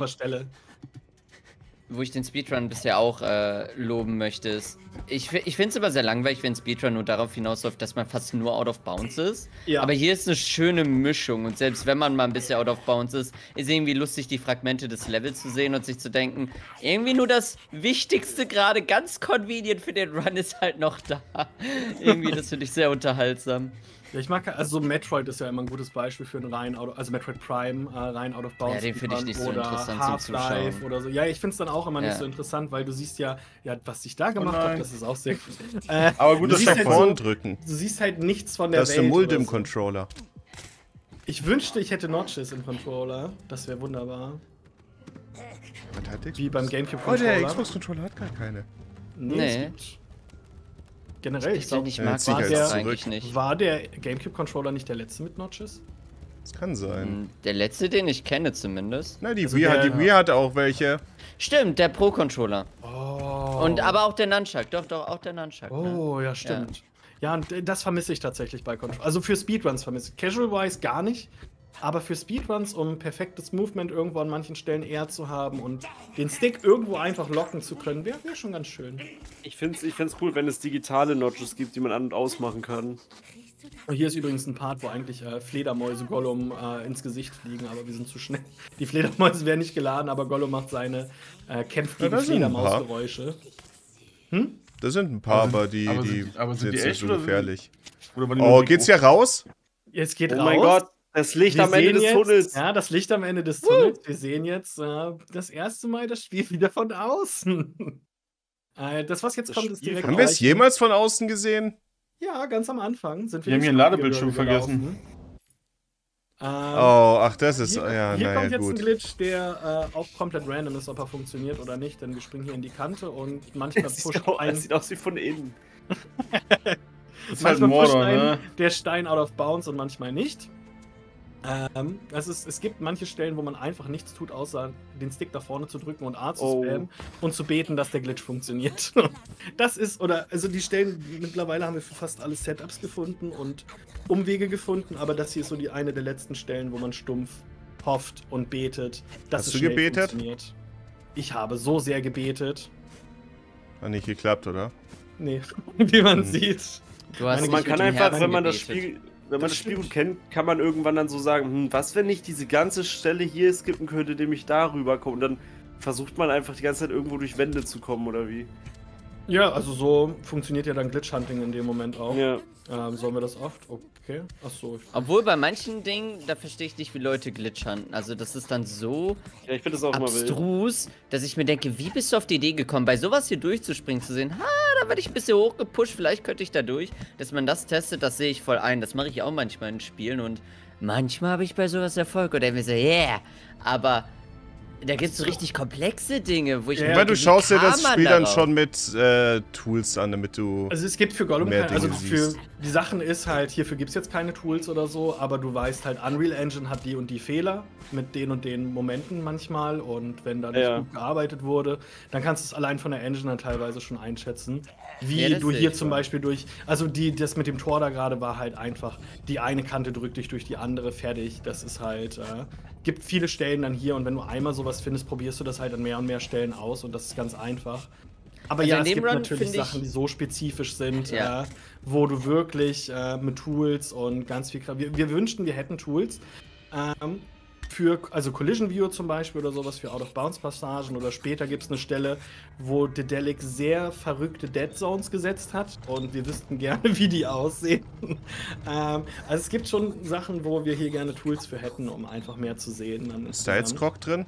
ich den Speedrun bisher auch loben möchte, ist, ich finde es aber sehr langweilig, wenn Speedrun nur darauf hinausläuft, dass man fast nur out of bounds ist. Ja. Aber hier ist eine schöne Mischung und selbst wenn man mal ein bisschen out of bounds ist irgendwie lustig, die Fragmente des Levels zu sehen und sich zu denken, irgendwie nur das Wichtigste gerade ganz convenient für den Run ist halt noch da. Irgendwie, das finde ich sehr unterhaltsam. Ja, ich mag, also Metroid ist ja immer ein gutes Beispiel für einen also Metroid Prime, rein out of bounds. Ja, den finde ich nicht so interessant zum Zuschauen. Oder so. Ja, ich finde es dann auch immer nicht so interessant, weil du siehst ja, was ich da gemacht habe, das ist auch sehr gut. Aber gut, das Checkpoint drücken. Du siehst halt nichts von der Welt. Das ist ein Multim-Controller. Ich wünschte, ich hätte Notches im Controller. Das wäre wunderbar. Wie beim GameCube-Controller. Oh, der Xbox-Controller hat gar keine. Nee. Generell, ich nicht mag, war der GameCube-Controller nicht der letzte mit Notches? Das kann sein. Der letzte, den ich kenne zumindest. Na, die Wii hat auch welche. Stimmt, der Pro-Controller. Oh. Und aber auch der Nunchuck. Doch, auch der Nunchuck. Oh, ja, stimmt. Ja, und das vermisse ich tatsächlich bei Controller. Also für Speedruns vermisse ich. Casual-wise gar nicht. Aber für Speedruns, um perfektes Movement irgendwo an manchen Stellen eher zu haben und den Stick irgendwo einfach locken zu können, wäre schon ganz schön. Ich find's cool, wenn es digitale Notches gibt, die man an- und ausmachen kann. Und hier ist übrigens ein Part, wo eigentlich Fledermäuse Gollum ins Gesicht fliegen, aber wir sind zu schnell. Die Fledermäuse werden nicht geladen, aber Gollum macht seine Kämpfe gegen Fledermausgeräusche. Da sind ein paar, aber die sind die echt so gefährlich. Oh, geht's hier raus? Jetzt geht raus. Oh mein Gott. Das Licht am Ende des Tunnels. Ja, das Licht am Ende des Tunnels. Wir sehen jetzt das erste Mal das Spiel wieder von außen. Das, was jetzt kommt, ist direkt. Haben wir es jemals von außen gesehen? Ja, ganz am Anfang sind wir. Wir haben hier einen Ladebildschirm vergessen. Das ist. Hier kommt jetzt ein Glitch, der auch komplett random ist, ob er funktioniert oder nicht, denn wir springen hier in die Kante und manchmal pusht das sieht aus wie von innen. Manchmal pusht der Stein out of bounds und manchmal nicht. Es gibt manche Stellen, wo man einfach nichts tut, außer den Stick da vorne zu drücken und A zu spammen und zu beten, dass der Glitch funktioniert. Also die Stellen, mittlerweile haben wir für fast alle Setups gefunden und Umwege gefunden, aber das hier ist so eine der letzten Stellen, wo man stumpf hofft und betet, dass es schnell funktioniert. Ich habe so sehr gebetet. Hat nicht geklappt, oder? Nee, wie man sieht. Also man kann einfach, wenn man das Spiel gut kennt, kann man irgendwann dann so sagen, was, wenn ich diese ganze Stelle hier skippen könnte, indem ich darüber komme. Und dann versucht man einfach die ganze Zeit irgendwo durch Wände zu kommen, oder wie? Ja, also so funktioniert ja dann Glitch-Hunting in dem Moment auch. Ja. Sollen wir das oft? Okay. Achso. Obwohl bei manchen Dingen, da verstehe ich nicht, wie Leute glitchhunten. Also das ist dann so ich das auch abstrus, dass ich mir denke, wie bist du auf die Idee gekommen, bei sowas hier durchzuspringen, zu sehen, da werde ich ein bisschen hochgepusht, vielleicht könnte ich da durch. Dass man das testet, das sehe ich voll ein. Das mache ich auch manchmal in Spielen und manchmal habe ich bei sowas Erfolg oder mir so, yeah. Aber da gibt es so richtig komplexe Dinge, wo ich mir du schaust dir das Spiel dann schon mit Tools an, damit du. Also es gibt für Gollum keine, also für die Sachen ist halt, hierfür gibt es jetzt keine Tools oder so, aber du weißt halt, Unreal Engine hat die und die Fehler mit den und den Momenten manchmal und wenn da nicht gut gearbeitet wurde, dann kannst du es allein von der Engine dann teilweise schon einschätzen. Wie du hier zum Beispiel durch, also das mit dem Tor da gerade war halt einfach, die eine Kante drückt dich durch die andere, fertig. Das ist halt, gibt viele Stellen dann hier und wenn du einmal sowas findest, probierst du das halt an mehr und mehr Stellen aus und das ist ganz einfach. Aber also ja, es gibt natürlich Sachen, die so spezifisch sind, wo du wirklich mit Tools und ganz viel... Wir wünschten, wir hätten Tools für, also Collision View zum Beispiel oder sowas für Out-of-Bounds-Passagen oder später gibt es eine Stelle, wo Dedelic sehr verrückte Dead Zones gesetzt hat und wir wüssten gerne, wie die aussehen. Also es gibt schon Sachen, wo wir hier gerne Tools für hätten, um einfach mehr zu sehen. Ist da jetzt Grog drin?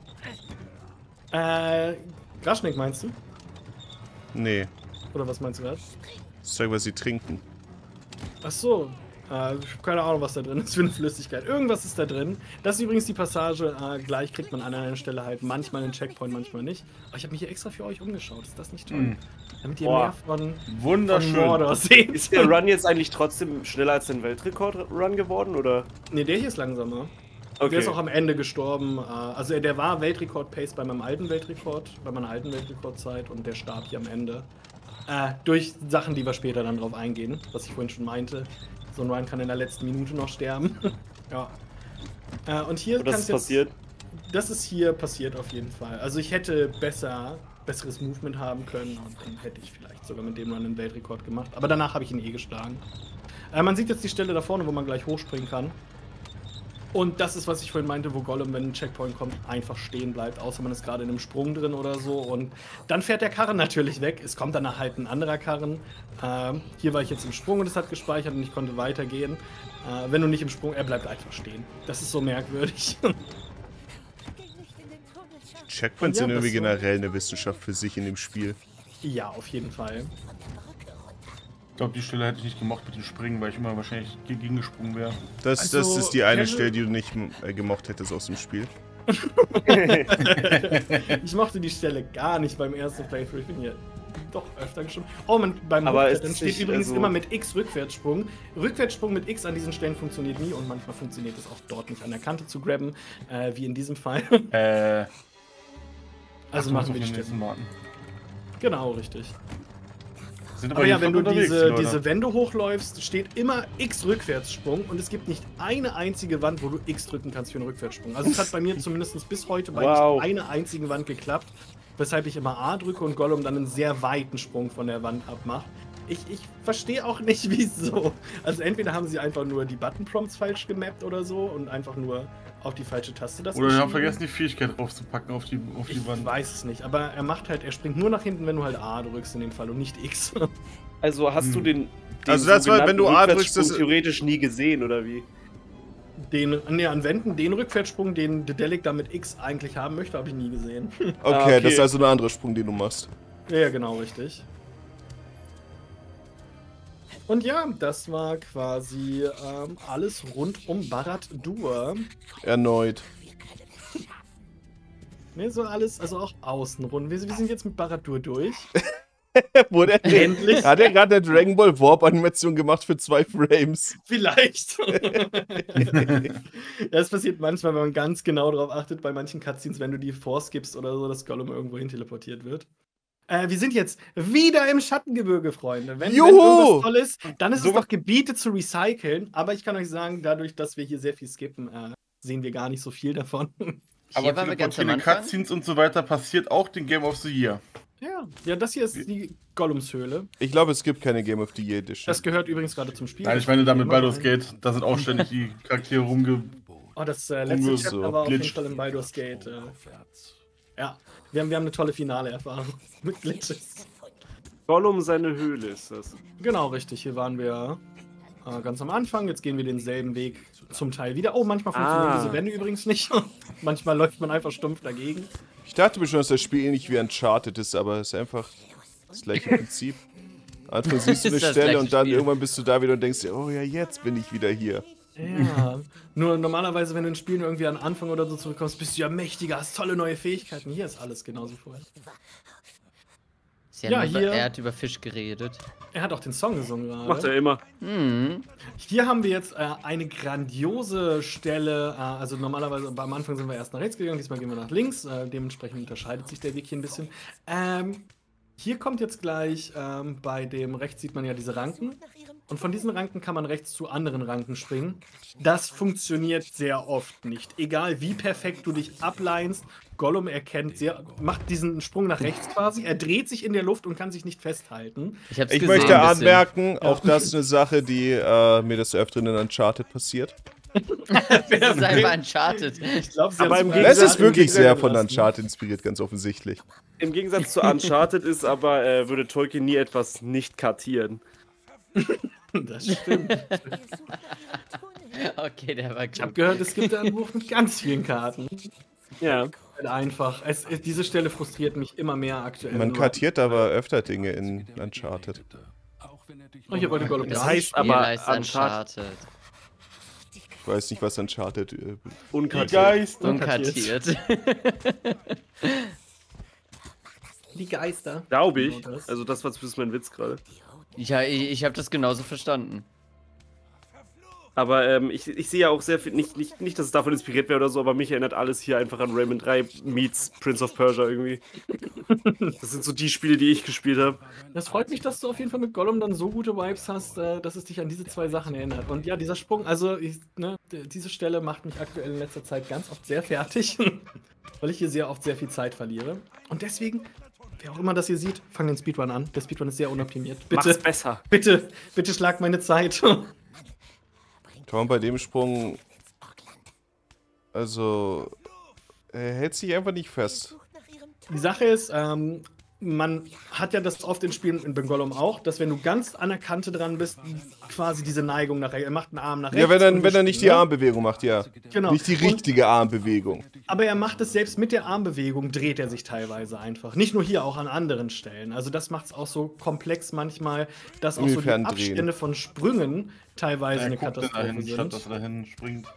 Graschnik meinst du? Nee. Oder was meinst du gerade? Das Zeug, was sie trinken. Ach so. Ich habe keine Ahnung, was da drin ist für eine Flüssigkeit. Irgendwas ist da drin. Das ist übrigens die Passage. Gleich kriegt man an einer Stelle halt manchmal einen Checkpoint, manchmal nicht. Aber ich habe mich hier extra für euch umgeschaut. Ist das nicht toll? Damit ihr mehr von Mordor seht. Ist der Run jetzt eigentlich trotzdem schneller als den Weltrekord-Run geworden, oder? Ne, der hier ist langsamer. Okay. Der ist auch am Ende gestorben. Also der war Weltrekord-Pace bei meinem alten Weltrekord, bei meiner alten Weltrekordzeit und der starb hier am Ende. Durch Sachen, die wir später dann drauf eingehen, was ich vorhin schon meinte. So ein Run kann in der letzten Minute noch sterben. Ja. Und hier kann es passiert? Das ist hier passiert auf jeden Fall. Also ich hätte besseres Movement haben können und dann hätte ich vielleicht sogar mit dem Run einen Weltrekord gemacht. Aber danach habe ich ihn geschlagen. Man sieht jetzt die Stelle da vorne, wo man gleich hochspringen kann. Und das ist, was ich vorhin meinte, wo Gollum, wenn ein Checkpoint kommt, einfach stehen bleibt, außer man ist gerade in einem Sprung drin oder so. Und dann fährt der Karren natürlich weg. Es kommt dann halt ein anderer Karren. Hier war ich jetzt im Sprung und es hat gespeichert und ich konnte weitergehen. Wenn du nicht im Sprung, er bleibt einfach stehen. Das ist so merkwürdig. Checkpoints sind irgendwie generell eine Wissenschaft für sich in dem Spiel. Ja, auf jeden Fall. Ich glaube, die Stelle hätte ich nicht gemocht mit dem Springen, weil ich immer wahrscheinlich gegengesprungen wäre. Das ist die eine Stelle, die du nicht gemocht hättest aus dem Spiel. Ich mochte die Stelle gar nicht beim ersten Playthrough. Ich bin hier doch öfter gesprungen. Oh, beim Hochklettern steht übrigens immer mit X Rückwärtssprung. Rückwärtssprung mit X an diesen Stellen funktioniert nie und manchmal funktioniert es auch dort nicht an der Kante zu grabben, wie in diesem Fall. Also machen wir die Stelle. Genau, richtig. Aber ja, wenn du diese Wände hochläufst, steht immer X Rückwärtssprung und es gibt nicht eine einzige Wand, wo du X drücken kannst für einen Rückwärtssprung. Also es hat bei mir zumindest bis heute bei nicht einer einzigen Wand geklappt, weshalb ich immer A drücke und Gollum dann einen sehr weiten Sprung von der Wand abmacht. Ich verstehe auch nicht, wieso. Also entweder haben sie einfach nur die Button-Prompts falsch gemappt oder so und einfach nur auf die falsche Taste das oder sie haben vergessen, die Fähigkeit draufzupacken auf die Wand. Ich weiß es nicht, aber er springt nur nach hinten, wenn du halt A drückst in dem Fall und nicht X. Also hast du den also das war, wenn du A drückst, das theoretisch nie gesehen, oder wie? An Wänden, den Rückwärtssprung, den Dedelic da mit X eigentlich haben möchte, habe ich nie gesehen. Okay, das ist also ein anderer Sprung, den du machst. Ja, genau, richtig. Und ja, das war quasi alles rund um Barad-dûr. Erneut. Ne, so alles, also auch außenrum. Wir sind jetzt mit Barad-dûr durch. Endlich. Hat er gerade eine Dragon Ball Warp-Animation gemacht für 2 Frames? Vielleicht. Das passiert manchmal, wenn man ganz genau darauf achtet, bei manchen Cutscenes, wenn du die vorskippst oder so, dass Gollum irgendwo hin teleportiert wird. Wir sind jetzt wieder im Schattengebirge, Freunde. Wenn irgendwas toll ist, dann ist es doch Gebiete zu recyceln. Aber ich kann euch sagen, dadurch, dass wir hier sehr viel skippen, sehen wir gar nicht so viel davon. Aber ganz viele Cutscenes und so weiter passiert auch den Game of the Year. Ja, das hier ist die Gollumshöhle. Ich glaube, es gibt keine Game of the Year Edition. Das gehört übrigens gerade zum Spiel. Nein, ich meine damit Baldur's Gate. Da sind auch ständig die Charaktere das letzte Chapter war auf jeden Fall in Baldur's Gate. Ja, wir haben eine tolle Finale-Erfahrung mit Glitches. Gollum seine Höhle ist das. Genau, richtig. Hier waren wir ganz am Anfang. Jetzt gehen wir denselben Weg zum Teil wieder. Oh, manchmal funktionieren diese Wände übrigens nicht. Manchmal läuft man einfach stumpf dagegen. Ich dachte mir schon, dass das Spiel ähnlich wie Uncharted ist, aber es ist einfach das gleiche Prinzip. Anfang siehst du eine Stelle und dann irgendwann bist du da wieder und denkst dir, oh ja, jetzt bin ich wieder hier. Ja, nur normalerweise, wenn du in Spielen irgendwie an Anfang oder so zurückkommst, bist du ja mächtiger, hast tolle neue Fähigkeiten. Hier ist alles genauso vorher. Ja, hier, er hat über Fisch geredet. Er hat auch den Song gesungen gerade. Macht er immer. Hier haben wir jetzt eine grandiose Stelle. Also normalerweise am Anfang sind wir erst nach rechts gegangen, diesmal gehen wir nach links. Dementsprechend unterscheidet sich der Weg hier ein bisschen. Hier kommt jetzt gleich, bei dem rechts sieht man ja diese Ranken. Und von diesen Ranken kann man rechts zu anderen Ranken springen. Das funktioniert sehr oft nicht. Egal wie perfekt du dich ableinst, Gollum macht diesen Sprung nach rechts quasi. Er dreht sich in der Luft und kann sich nicht festhalten. Ich möchte anmerken, auch das ist eine Sache, die mir des Öfteren in Uncharted passiert. Das ist einfach Uncharted. Ich glaube, es ist wirklich sehr von Uncharted inspiriert, ganz offensichtlich. Im Gegensatz zu Uncharted ist aber, würde Tolkien nie etwas nicht kartieren. Das stimmt. Okay, der war gut. Ich habe gehört, es gibt ein Buch mit ganz vielen Karten. Ja. Einfach. Diese Stelle frustriert mich immer mehr aktuell. Man kartiert aber öfter Dinge in Uncharted. Oh, hier wollte Gollum. Das heißt aber Uncharted. Ich weiß nicht, was Uncharted unkartiert. Unkartiert. Die Geister. Glaube ich. Also das war zumindest mein Witz gerade. Ja, ich habe das genauso verstanden. Aber ich sehe ja auch sehr viel, nicht, dass es davon inspiriert wäre oder so, aber mich erinnert alles hier einfach an Rayman 3 meets Prince of Persia irgendwie. Das sind so die Spiele, die ich gespielt habe. Das freut mich, dass du auf jeden Fall mit Gollum dann so gute Vibes hast, dass es dich an diese zwei Sachen erinnert. Und ja, dieser Sprung, also diese Stelle macht mich aktuell in letzter Zeit ganz oft sehr fertig, weil ich hier sehr oft sehr viel Zeit verliere. Und deswegen, wer auch immer das hier sieht, fang den Speedrun an. Der Speedrun ist sehr unoptimiert. Bitte, mach's besser. Bitte schlag meine Zeit. Kann man bei dem Sprung, also, er hält sich einfach nicht fest. Die Sache ist, man hat ja das oft in Spielen, in Gollum auch, dass wenn du ganz an der Kante dran bist, quasi diese Neigung nach rechts, er macht einen Arm nach rechts. Ja, wenn er nicht die Armbewegung macht, ja. Genau. Nicht die richtige Armbewegung. Aber er macht es selbst mit der Armbewegung, dreht er sich teilweise einfach. Nicht nur hier, auch an anderen Stellen. Also das macht es auch so komplex manchmal, dass auch so die Abstände von Sprüngen teilweise eine Katastrophe sind. Statt dass er dahin springt.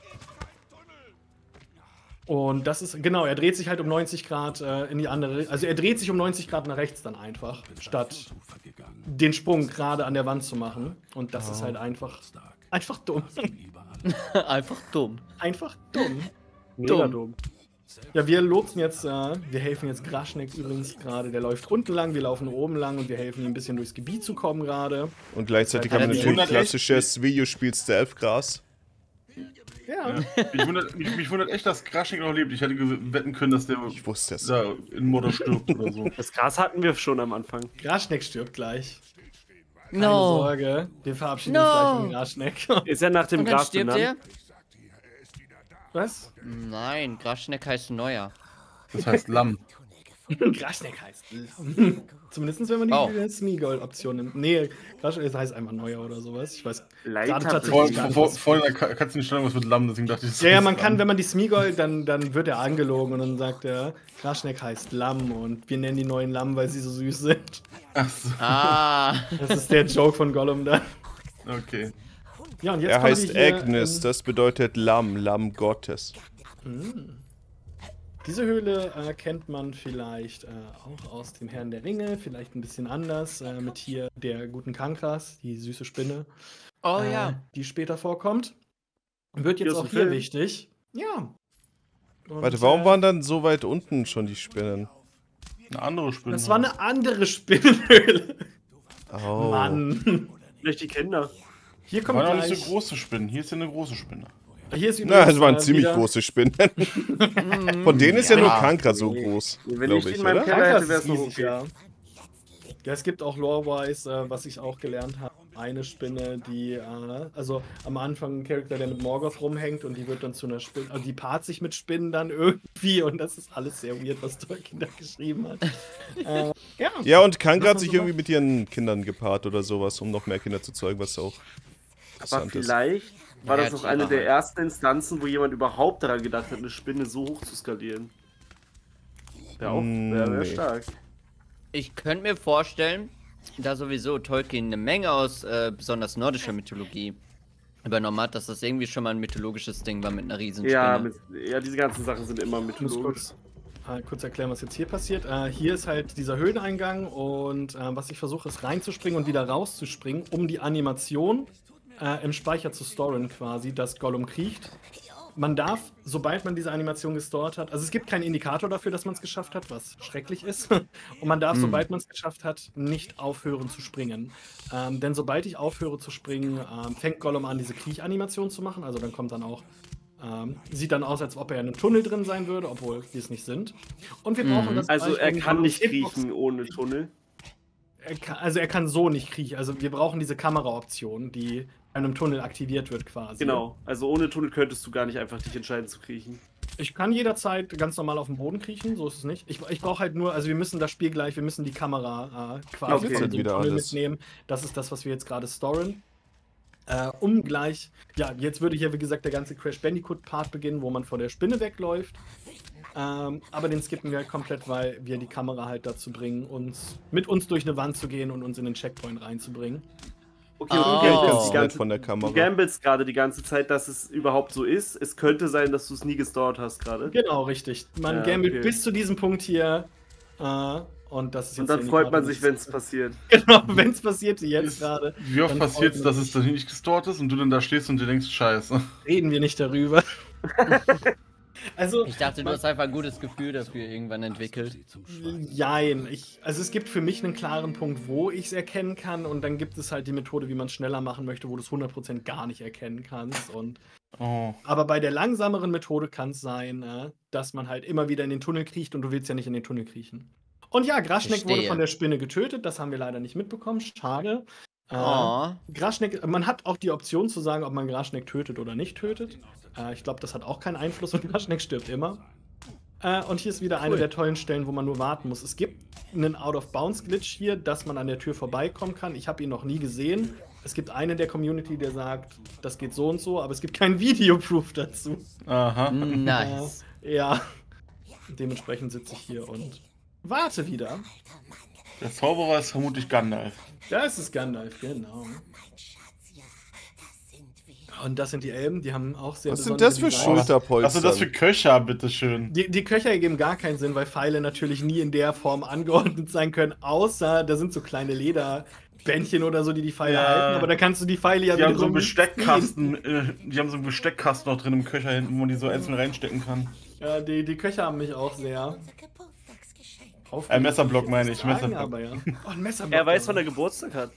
Und das ist, genau, er dreht sich halt um 90 Grad in die andere, also er dreht sich um 90 Grad nach rechts dann einfach, statt den Sprung gerade an der Wand zu machen. Und das ist halt einfach dumm. Einfach dumm. Einfach dumm. Mega dumm. Ja, wir lotsen jetzt, wir helfen jetzt Graschneck übrigens gerade, der läuft unten lang, wir laufen oben lang und wir helfen ihm ein bisschen durchs Gebiet zu kommen gerade. Und gleichzeitig haben wir natürlich klassisches Videospiel Stealth-Gras. Ja. Mich wundert echt, dass Graschneck noch lebt. Ich hätte wetten können, dass der da in Modder stirbt oder so. Das Gras hatten wir schon am Anfang. Graschneck stirbt gleich. Keine No. Sorge, wir verabschieden uns gleich von Graschneck. Ist er nach dem Gras benannt? Was? Nein, Graschneck heißt Neuer. Das heißt Lamm. Graschneck heißt Lamm. Zumindest wenn man die Smeagol-Option nimmt. Nee, Graschneck heißt einfach Neuer oder sowas. Ich weiß gerade tatsächlich gar nicht. Vorhin kannst du nicht schreiben, was mit Lamm, deswegen dachte ich... Ja, man kann, wenn man die Smeagol, dann wird er angelogen und dann sagt er, Graschneck heißt Lamm und wir nennen die neuen Lamm, weil sie so süß sind. Ach so. Ah. Das ist der Joke von Gollum da. Okay. Ja, und jetzt er heißt Agnes, das bedeutet Lamm, Lamm Gottes. Diese Höhle kennt man vielleicht auch aus dem Herrn der Ringe, vielleicht ein bisschen anders, mit hier der guten Kankras, die süße Spinne. Oh ja. Die später vorkommt. Wird jetzt auch hier wichtig. Ja. Und, warte, warum waren dann so weit unten schon die Spinnen? Eine andere Spinne. Das war eine andere Spinnenhöhle. Oh. Mann. Vielleicht die Kinder. Hier kommt waren gleich... nicht so große Spinnen. Hier ist ja eine große Spinne. Hier ist übrigens, es waren ziemlich große Spinnen. Von denen ist ja nur Kankra so groß, wenn ich in meinem oder? Keller hätte, wäre es noch okay. Ja, es gibt auch lore-wise, was ich auch gelernt habe, eine Spinne, die, also am Anfang ein Charakter, der mit Morgoth rumhängt und die wird dann zu einer Spinne, also die paart sich mit Spinnen dann irgendwie und das ist alles sehr weird, was Tolkien da geschrieben hat. Ja, und Kankra hat sich irgendwie mit ihren Kindern gepaart oder sowas, um noch mehr Kinder zu zeugen, was auch aber vielleicht war das auch eine der ersten Instanzen, wo jemand überhaupt daran gedacht hat, eine Spinne so hoch zu skalieren. Ja, auch wäre stark. Ich könnte mir vorstellen, da sowieso Tolkien eine Menge aus besonders nordischer Mythologie übernommen hat, dass das irgendwie schon mal ein mythologisches Ding war mit einer Riesenspinne. Ja, diese ganzen Sachen sind immer mythologisch. Kurz erklären, was jetzt hier passiert. Hier ist halt dieser Höhleneingang und was ich versuche ist reinzuspringen und wieder rauszuspringen, um die Animation im Speicher zu storen quasi, dass Gollum kriecht. Man darf, sobald man diese Animation gestored hat, also es gibt keinen Indikator dafür, dass man es geschafft hat, was schrecklich ist. Und man darf, sobald man es geschafft hat, nicht aufhören zu springen. Denn sobald ich aufhöre zu springen, fängt Gollum an, diese Kriechanimation zu machen. Also dann kommt dann auch, sieht dann aus, als ob er in einem Tunnel drin sein würde, obwohl wir es nicht sind. Und wir brauchen das. Also er kann nicht kriechen ohne Tunnel. Er kann so nicht kriechen. Also wir brauchen diese Kameraoption, die in einem Tunnel aktiviert wird quasi. Genau, also ohne Tunnel könntest du gar nicht einfach dich entscheiden zu kriechen. Ich kann jederzeit ganz normal auf dem Boden kriechen, so ist es nicht. Ich brauche halt nur, also wir müssen das Spiel gleich, wir müssen die Kamera quasi von dem Tunnel mitnehmen. Das ist das, was wir jetzt gerade storen. Um gleich, ja, jetzt würde hier wie gesagt der ganze Crash Bandicoot Part beginnen, wo man vor der Spinne wegläuft. Aber den skippen wir halt komplett, weil wir die Kamera halt dazu bringen, mit uns durch eine Wand zu gehen und uns in den Checkpoint reinzubringen. Okay, du gambelst gerade die ganze Zeit, dass es überhaupt so ist. Es könnte sein, dass du es nie gestort hast gerade. Genau, richtig. Man gambelt bis zu diesem Punkt hier. Und das ist jetzt und dann freut man sich, wenn es passiert. Genau, wenn es passiert, jetzt gerade. Wie oft passiert es, dass es dann nicht gestort ist und du dann da stehst und dir denkst, scheiße. Reden wir nicht darüber. Also, ich dachte, du hast einfach ein gutes Gefühl dafür irgendwann entwickelt. Jein. Also es gibt für mich einen klaren Punkt, wo ich es erkennen kann und dann gibt es halt die Methode, wie man es schneller machen möchte, wo du es 100% gar nicht erkennen kannst. Aber bei der langsameren Methode kann es sein, dass man halt immer wieder in den Tunnel kriecht und du willst ja nicht in den Tunnel kriechen. Und ja, Graschneck wurde von der Spinne getötet, das haben wir leider nicht mitbekommen, schade. Graschneck, man hat auch die Option zu sagen, ob man Graschneck tötet oder nicht tötet. Ich glaube, das hat auch keinen Einfluss und Graschneck stirbt immer. Und hier ist wieder eine der tollen Stellen, wo man nur warten muss. Es gibt einen Out-of-Bounds-Glitch hier, dass man an der Tür vorbeikommen kann. Ich habe ihn noch nie gesehen. Es gibt einen der Community, der sagt, das geht so und so, aber es gibt keinen Videoproof dazu. Aha. Nice. Ja. Dementsprechend sitze ich hier und warte wieder. Der Zauberer ist vermutlich Gandalf. Ja, es ist Gandalf, genau. Und das sind die Elben, die haben auch sehr besondere Was sind das für Schulterpolster? Was sind das für Köcher, bitteschön? Die Köcher ergeben gar keinen Sinn, weil Pfeile natürlich nie in der Form angeordnet sein können, außer da sind so kleine Lederbändchen oder so, die Pfeile halten, aber da kannst du die Pfeile ja die haben so einen Besteckkasten, die haben so einen Besteckkasten noch drin im Köcher hinten, wo man die so einzeln reinstecken kann. Ja, die Köcher haben mich auch sehr ein Messerblock meine ich, Messerblock. Aber ja. Oh, ein Messerblock. Er weiß, wann er Geburtstag hat.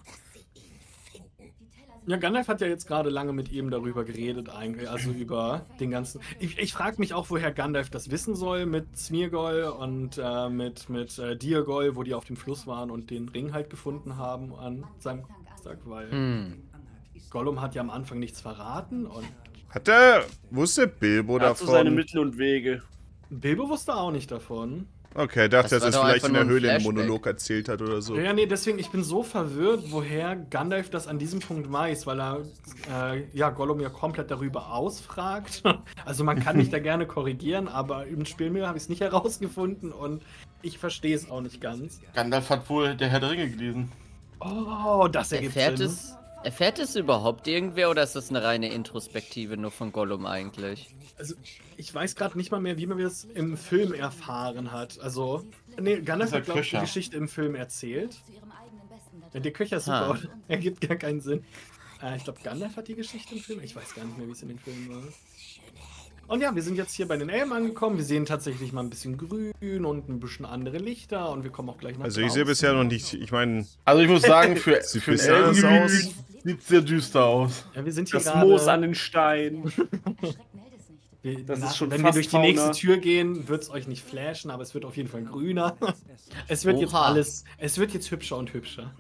Ja, Gandalf hat ja jetzt gerade lange mit ihm darüber geredet, eigentlich, also über den ganzen. Ich frage mich auch, woher Gandalf das wissen soll mit Smeargol und mit Diargol, wo die auf dem Fluss waren und den Ring halt gefunden haben an seinem Geburtstag, weil Gollum hat ja am Anfang nichts verraten und. Wusste Bilbo davon? So seine Mittel und Wege. Bilbo wusste auch nicht davon. Okay, dachte, dass er es vielleicht in der Höhle einen Monolog erzählt hat oder so. Ja, nee, deswegen, ich bin so verwirrt, woher Gandalf das an diesem Punkt weiß, weil er Gollum ja komplett darüber ausfragt. Also man kann mich da gerne korrigieren, aber im Spiel habe ich es nicht herausgefunden und ich verstehe es auch nicht ganz. Gandalf hat wohl der Herr der Ringe gelesen. Oh, das ergibt Sinn. Erfährt es überhaupt irgendwer oder ist das eine reine Introspektive nur von Gollum eigentlich? Also, ich weiß gerade nicht mal mehr, wie man das im Film erfahren hat. Also, nee, Gandalf hat, glaube ich, die Geschichte im Film erzählt. Ja, der Köcher ist super, ergibt gar keinen Sinn. Ich glaube, Gandalf hat die Geschichte im Film. Ich weiß gar nicht mehr, wie es in den Filmen war. Und ja, wir sind jetzt hier bei den Elben angekommen. Wir sehen tatsächlich mal ein bisschen grün und ein bisschen andere Lichter und wir kommen auch gleich nach Also ich sehe bisher noch nicht, ich meine... Also ich muss sagen, für Elben sieht sehr düster aus. Ja, wir sind hier das Moos an den Steinen. Wenn wir durch die nächste Tür gehen, wird es euch nicht flashen, aber es wird auf jeden Fall grüner. Es wird jetzt hübscher und hübscher.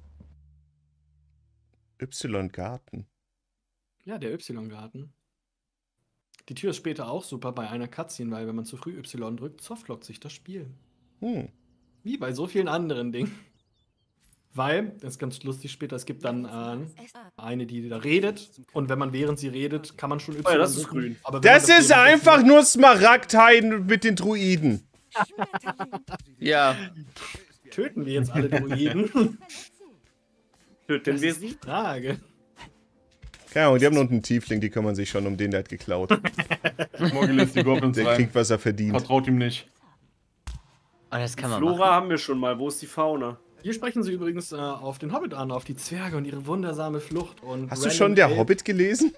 Y-Garten. Ja, der Y-Garten. Die Tür ist später auch super bei einer Cutscene, weil wenn man zu früh Y drückt, softlockt sich das Spiel. Wie bei so vielen anderen Dingen. Weil, das ist ganz lustig später, es gibt dann eine, die da redet und wenn man während sie redet, kann man schon Y das ist grün. Aber das ist einfach nur Smaragdhain mit den Druiden. Ja. Töten wir jetzt alle Druiden? Töten wir sie? Frage. Ja, und die haben unten einen Tiefling, die kümmern sich schon um den, der hat geklaut. Morgen lässt die Goblins der rein. kriegt, was er verdient. Vertraut ihm nicht. Oh, das kann man Flora machen. haben wir schon mal. Wo ist die Fauna? Hier sprechen sie übrigens auf den Hobbit an, auf die Zwerge und ihre wundersame Flucht. Und hast du schon der Hobbit gelesen?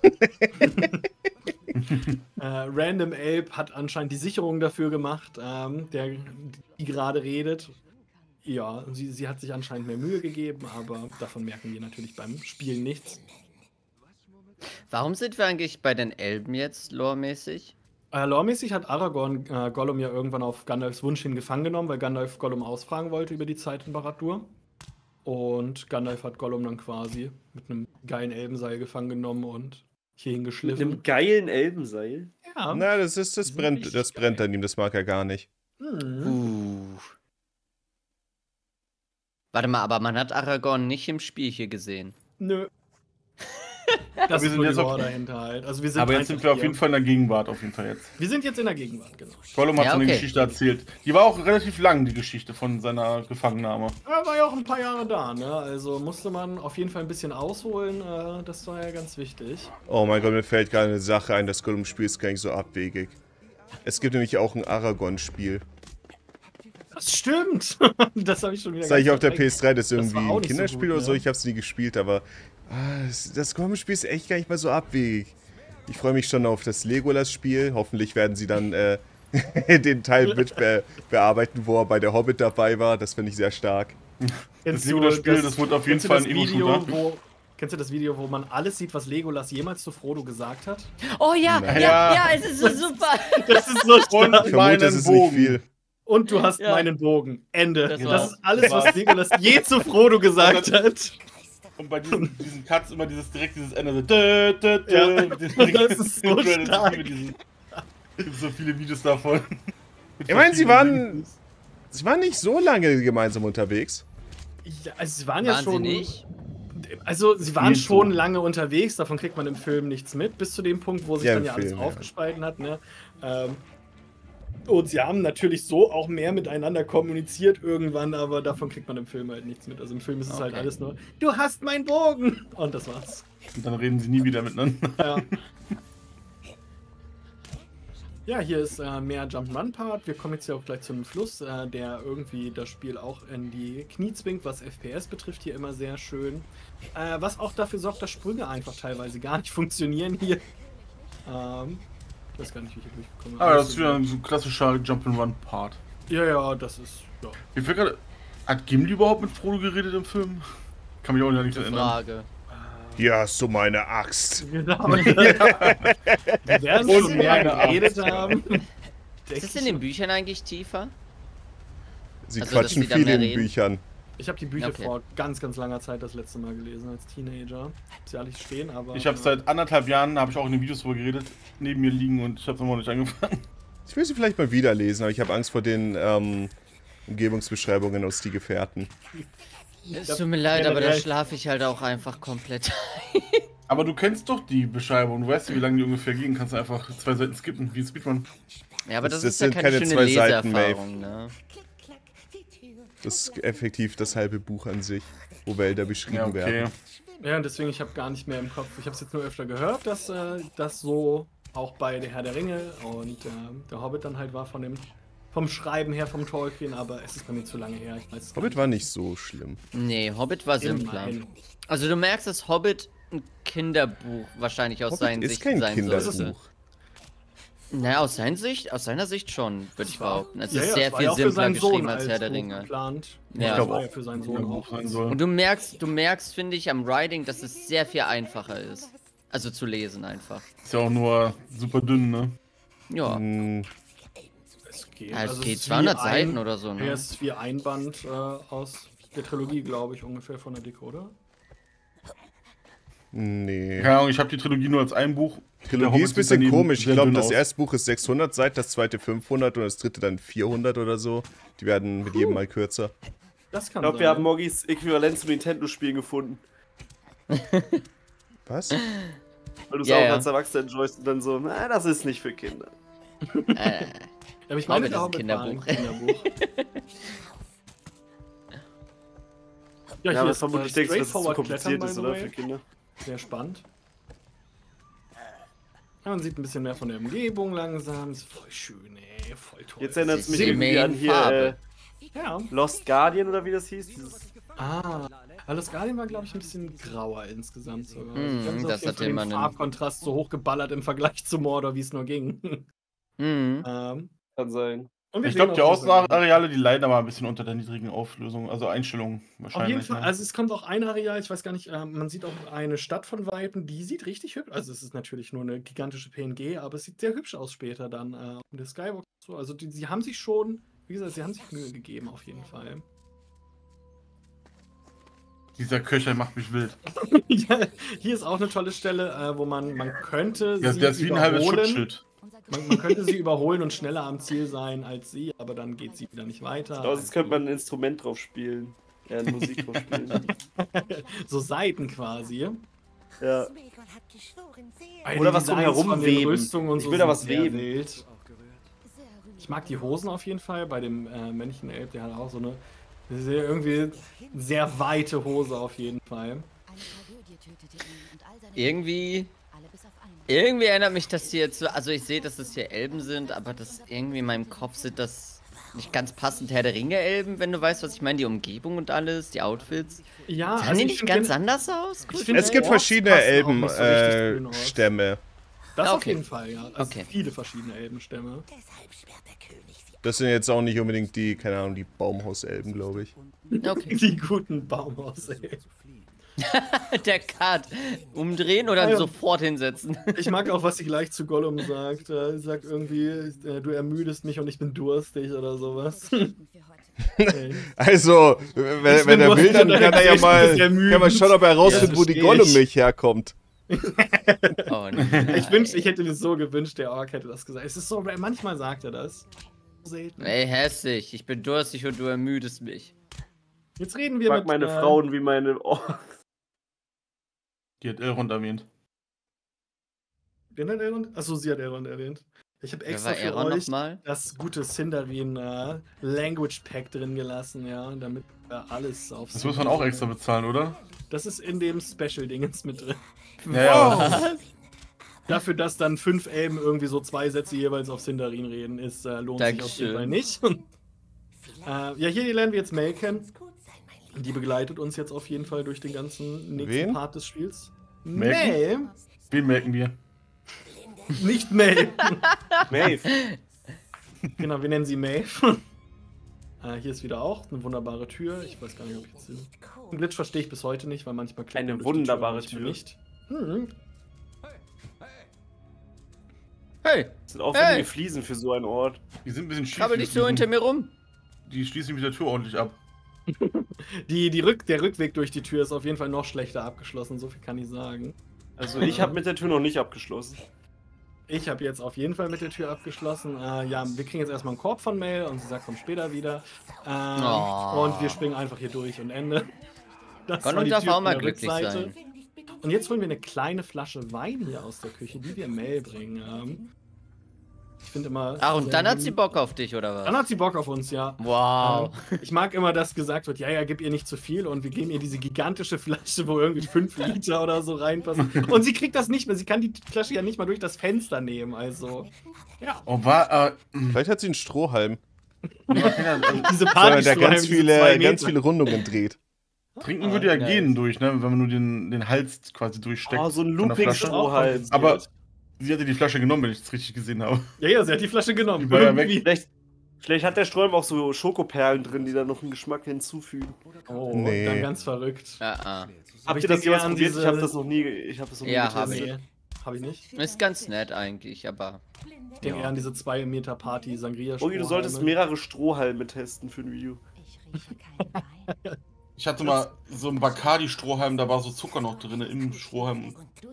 Random Ape hat anscheinend die Sicherung dafür gemacht, die gerade redet. Ja, sie hat sich anscheinend mehr Mühe gegeben, aber davon merken wir natürlich beim Spielen nichts. Warum sind wir eigentlich bei den Elben jetzt, loremäßig? Loremäßig hat Aragorn Gollum ja irgendwann auf Gandalfs Wunsch hin gefangen genommen, weil Gandalf Gollum ausfragen wollte über die Zeit in Barad-dûr. Und Gandalf hat Gollum dann quasi mit einem geilen Elbenseil gefangen genommen und hierhin geschliffen. Mit einem geilen Elbenseil? Ja. Na, das brennt an ihm, das mag er gar nicht. Warte mal, aber man hat Aragorn nicht im Spiel hier gesehen. Nö. Das ist nur die Lore dahinter halt. Also wir sind aber jetzt sind wir auf jeden Fall in der Gegenwart, auf jeden Fall jetzt. Wir sind jetzt in der Gegenwart, genau. Gollum hat seine Geschichte erzählt. Die war auch relativ lang, die Geschichte von seiner Gefangennahme. Er war ja auch ein paar Jahre da, ne? Also musste man auf jeden Fall ein bisschen ausholen. Das war ja ganz wichtig. Oh mein Gott, mir fällt gerade eine Sache ein, das Gollum-Spiel ist gar nicht so abwegig. Es gibt nämlich auch ein Aragorn-Spiel. Das stimmt! Das habe ich schon wieder das sag ich auf der PS3, das ist irgendwie ein Kinderspiel oder so, ich habe es nie gespielt, aber das Gollum-Spiel ist echt gar nicht mal so abwegig. Ich freue mich schon auf das Legolas-Spiel, hoffentlich werden sie dann den Teil mit bearbeiten, wo er bei der Hobbit dabei war, das finde ich sehr stark. Das Legolas-Spiel, das wird auf jeden Fall ein Ego-Shooter. Kennst du das Video, wo man alles sieht, was Legolas jemals zu Frodo gesagt hat? Oh ja, ja, es ist so super. Das ist so stark. Ich vermute, das ist nicht viel. Und du hast meinen Bogen. Ende. Das ist alles, was Legolas je zu Frodo gesagt hat. Und bei diesen Cuts immer dieses Ende. So, das ist so stark. Es gibt so viele Videos davon. Ich meine, sie waren nicht so lange gemeinsam unterwegs. Ja, also sie waren ja schon... Sie nicht? Also, sie waren schon lange unterwegs, davon kriegt man im Film nichts mit, bis zu dem Punkt, wo sich dann ja alles aufgespalten hat, ne? Und sie haben natürlich so auch mehr miteinander kommuniziert irgendwann, aber davon kriegt man im Film halt nichts mit. Also im Film ist es halt alles nur, du hast meinen Bogen! Und das war's. Und dann reden sie nie wieder miteinander. Ja. Ja, hier ist mehr Jump'n'Run-Part. Wir kommen jetzt ja auch gleich zu einem Fluss, der irgendwie das Spiel auch in die Knie zwingt, was FPS betrifft, hier immer sehr schön. Was auch dafür sorgt, dass Sprünge einfach teilweise gar nicht funktionieren hier. Ich weiß gar nicht, wie ich hier durchgekommen bin. Aber das ist wieder ein klassischer Jump'n'Run-Part. Ja, das ist... Ja. Ich will gerade... Hat Gimli überhaupt mit Frodo geredet im Film? Kann mich auch nicht erinnern. Frage. Ja, hast du meine Axt. Genau. Wir werden schon mehr geredet haben. Ist das in den Büchern eigentlich tiefer? Sie quatschen viel in den Büchern. Ich habe die Bücher vor ganz, ganz langer Zeit das letzte Mal gelesen als Teenager. Ist ja alles stehen, aber... Ich habe seit 1,5 Jahren, habe ich auch in den Videos drüber geredet, neben mir liegen und ich habe es immer noch nicht angefangen. Ich will sie vielleicht mal wieder lesen, aber ich habe Angst vor den Umgebungsbeschreibungen aus Die Gefährten. Es tut mir leid, aber da schlafe ich halt auch einfach komplett. Aber du kennst doch die Beschreibung, du weißt, wie lange die ungefähr gehen, kannst du einfach 2 Seiten skippen, wie ein Speedrun. Ja, aber das ist ja keine schöne Leseerfahrung, ne? Das ist effektiv das halbe Buch an sich, wo Wälder beschrieben werden. Ja, und deswegen, ich habe gar nicht mehr im Kopf, ich habe es jetzt nur öfter gehört, dass das so auch bei der Herr der Ringe und der Hobbit dann halt war vom Schreiben her, vom Tolkien, aber es ist bei mir zu lange her. Ich weiß Hobbit war nicht so schlimm. Nee, Hobbit war simpler. Also du merkst, dass Hobbit ein Kinderbuch wahrscheinlich aus seiner Sicht sein sollte. Kinderbuch. Naja, aus seiner Sicht schon, würde ich behaupten. Es ist sehr viel simpler geschrieben als Herr der Ringe. Ja, das war ja für seinen Sohn auch. Und du merkst, finde ich, am Writing, dass es sehr viel einfacher ist. Also zu lesen einfach. Ist ja auch nur super dünn, ne? Ja. Es geht, ja, es geht 200 Seiten oder so, ne? Ja, es ist wie ein Band aus der Trilogie, glaube ich, ungefähr von der Dicke, oder? Nee. Keine Ahnung, ich habe die Trilogie nur als ein Buch. Trilogie ist ein bisschen komisch. Ich glaube, das erste Buch ist 600 Seiten, das zweite 500 und das dritte dann 400 oder so. Die werden mit jedem Mal kürzer. Das kann ich glaube, wir haben Moggis Äquivalent zu Nintendo-Spielen gefunden. Was? Weil du es auch als Erwachsener enjoyst und dann so, na, das ist nicht für Kinder. Aber ich meine, das ist ein Kinderbuch. Ja, aber vermutlich denkst du, dass es zu kompliziert ist, oder? Für Kinder. Sehr spannend. Ja, man sieht ein bisschen mehr von der Umgebung langsam. Ist voll schön, ey. Voll toll. Jetzt erinnert es mich irgendwie an hier Lost Guardian oder wie das hieß. Lost Guardian war, glaube ich, ein bisschen grauer insgesamt sogar. Das hat den Farbkontrast so hochgeballert im Vergleich zu Mordor, wie es nur ging. Kann sein. Ich glaube, die Außenareale, die leiden aber ein bisschen unter der niedrigen Auflösung, also Einstellungen wahrscheinlich. Auf jeden Fall, also es kommt auch ein Areal, ich weiß gar nicht, man sieht auch eine Stadt von Weitem, die sieht richtig hübsch, also es ist natürlich nur eine gigantische PNG, aber es sieht sehr hübsch aus später dann. Der Skywalk so, also sie haben sich schon, wie gesagt, sie haben sich Mühe gegeben auf jeden Fall. Dieser Köcher macht mich wild. Ja, hier ist auch eine tolle Stelle, wo man könnte sie der ist wie ein halbes Schutzschild. Man könnte sie überholen und schneller am Ziel sein als sie, aber dann geht sie wieder nicht weiter. Aber sonst könnte man ein Instrument drauf spielen. Ja, Musik drauf spielen. So Saiten quasi. Ja. Oder was drumherum weben. Ich will da was weben. Wild. Ich mag die Hosen auf jeden Fall. Bei dem männlichen Elb, der hat auch so eine irgendwie sehr weite Hose auf jeden Fall. Irgendwie erinnert mich das hier jetzt so, also ich sehe, dass das hier Elben sind, aber das irgendwie in meinem Kopf sind das nicht ganz passend Herr der Ringe-Elben, wenn du weißt, was ich meine, die Umgebung und alles, die Outfits. Ja, sahen die nicht ganz anders aus? Es gibt verschiedene Elbenstämme. Das auf jeden Fall, ja. Also viele verschiedene Elbenstämme. Das sind jetzt auch nicht unbedingt die, keine Ahnung, die Baumhauselben, glaube ich. Okay. Die guten Baumhauselben. Der Cut. Umdrehen oder sofort hinsetzen? Ich mag auch, was sie gleich zu Gollum sagt. Sie sagt irgendwie, du ermüdest mich und ich bin durstig oder sowas. Also, wenn er will, dann kann er ja mal schauen, ob er herausfindet, wo die Gollum-Milch herkommt. Oh, nein. Ich hätte mir so gewünscht, der Ork hätte das gesagt. Es ist so, manchmal sagt er das. Selten. Ey, hässlich, ich bin durstig und du ermüdest mich. Jetzt reden wir mit meine Frauen wie meine Die hat Elrond erwähnt. Wen hat Elrond? Achso, sie hat Elrond erwähnt. Ich habe extra für euch das gute Sindarin Language Pack drin gelassen, ja, damit alles auf. Das muss man auch extra bezahlen, oder? Das ist in dem Special-Dingens mit drin. Ja. Dafür, dass dann 5 Elben irgendwie so 2 Sätze jeweils auf Sindarin reden, lohnt sich auf jeden Fall nicht. Ja, hier lernen wir jetzt Mel kennen. Die begleitet uns jetzt auf jeden Fall durch den ganzen nächsten Part des Spiels. Mel? Wen melken wir? Nicht Mel. Maeve. Genau, wir nennen sie Maeve. Hier ist wieder auch eine wunderbare Tür. Ich weiß gar nicht, ob ich jetzt den Glitch verstehe ich bis heute nicht, weil manchmal klickt eine wunderbare Tür nicht. Hey! Das sind aufwendige Fliesen für so einen Ort. Die sind ein bisschen schief. Aber nicht so hinter mir rum. Die schließen mit der Tür ordentlich ab. Der Rückweg durch die Tür ist auf jeden Fall noch schlechter abgeschlossen, so viel kann ich sagen. Also ich habe mit der Tür noch nicht abgeschlossen. Ich habe jetzt auf jeden Fall mit der Tür abgeschlossen. Ja, wir kriegen jetzt erstmal einen Korb von Mel und sie sagt, komm später wieder. Und wir springen einfach hier durch und Ende. Das war die Tür auch mal glücklich sein. Und jetzt holen wir eine kleine Flasche Wein hier aus der Küche, die wir Mel bringen. Ich finde immer. Ach, und dann hat sie Bock auf dich, oder was? Dann hat sie Bock auf uns, ja. Wow. Ich mag immer, dass gesagt wird, ja, gib ihr nicht zu viel und wir geben ihr diese gigantische Flasche, wo irgendwie 5 Liter oder so reinpassen. Und sie kriegt das nicht mehr. Sie kann die Flasche ja nicht mal durch das Fenster nehmen, also. Ja. Oh, vielleicht hat sie einen Strohhalm. Diese Party, der ganz viele Rundungen dreht. Trinken würde ja gehen durch, ne? Wenn man nur den Hals quasi durchsteckt. Oh, so ein Looping-Strohhalm. Aber sie hatte die Flasche genommen, wenn ich es richtig gesehen habe. Ja, sie hat die Flasche genommen. Vielleicht hat der Strohhalm auch so Schokoperlen drin, die da noch einen Geschmack hinzufügen. Oh, nee. Dann ganz verrückt. Habt ihr das jemals probiert? Ich habe das noch nie getestet. Ja, habe ich. Hab ich nicht. Ist ganz nett eigentlich, aber... Ich denke eher an diese 2 Meter Party Sangria-Strohhalme. Ogi, du solltest mehrere Strohhalme testen für ein Video. Ich hatte mal so einen Bacardi-Strohhalm, da war so Zucker noch drin im Strohhalm.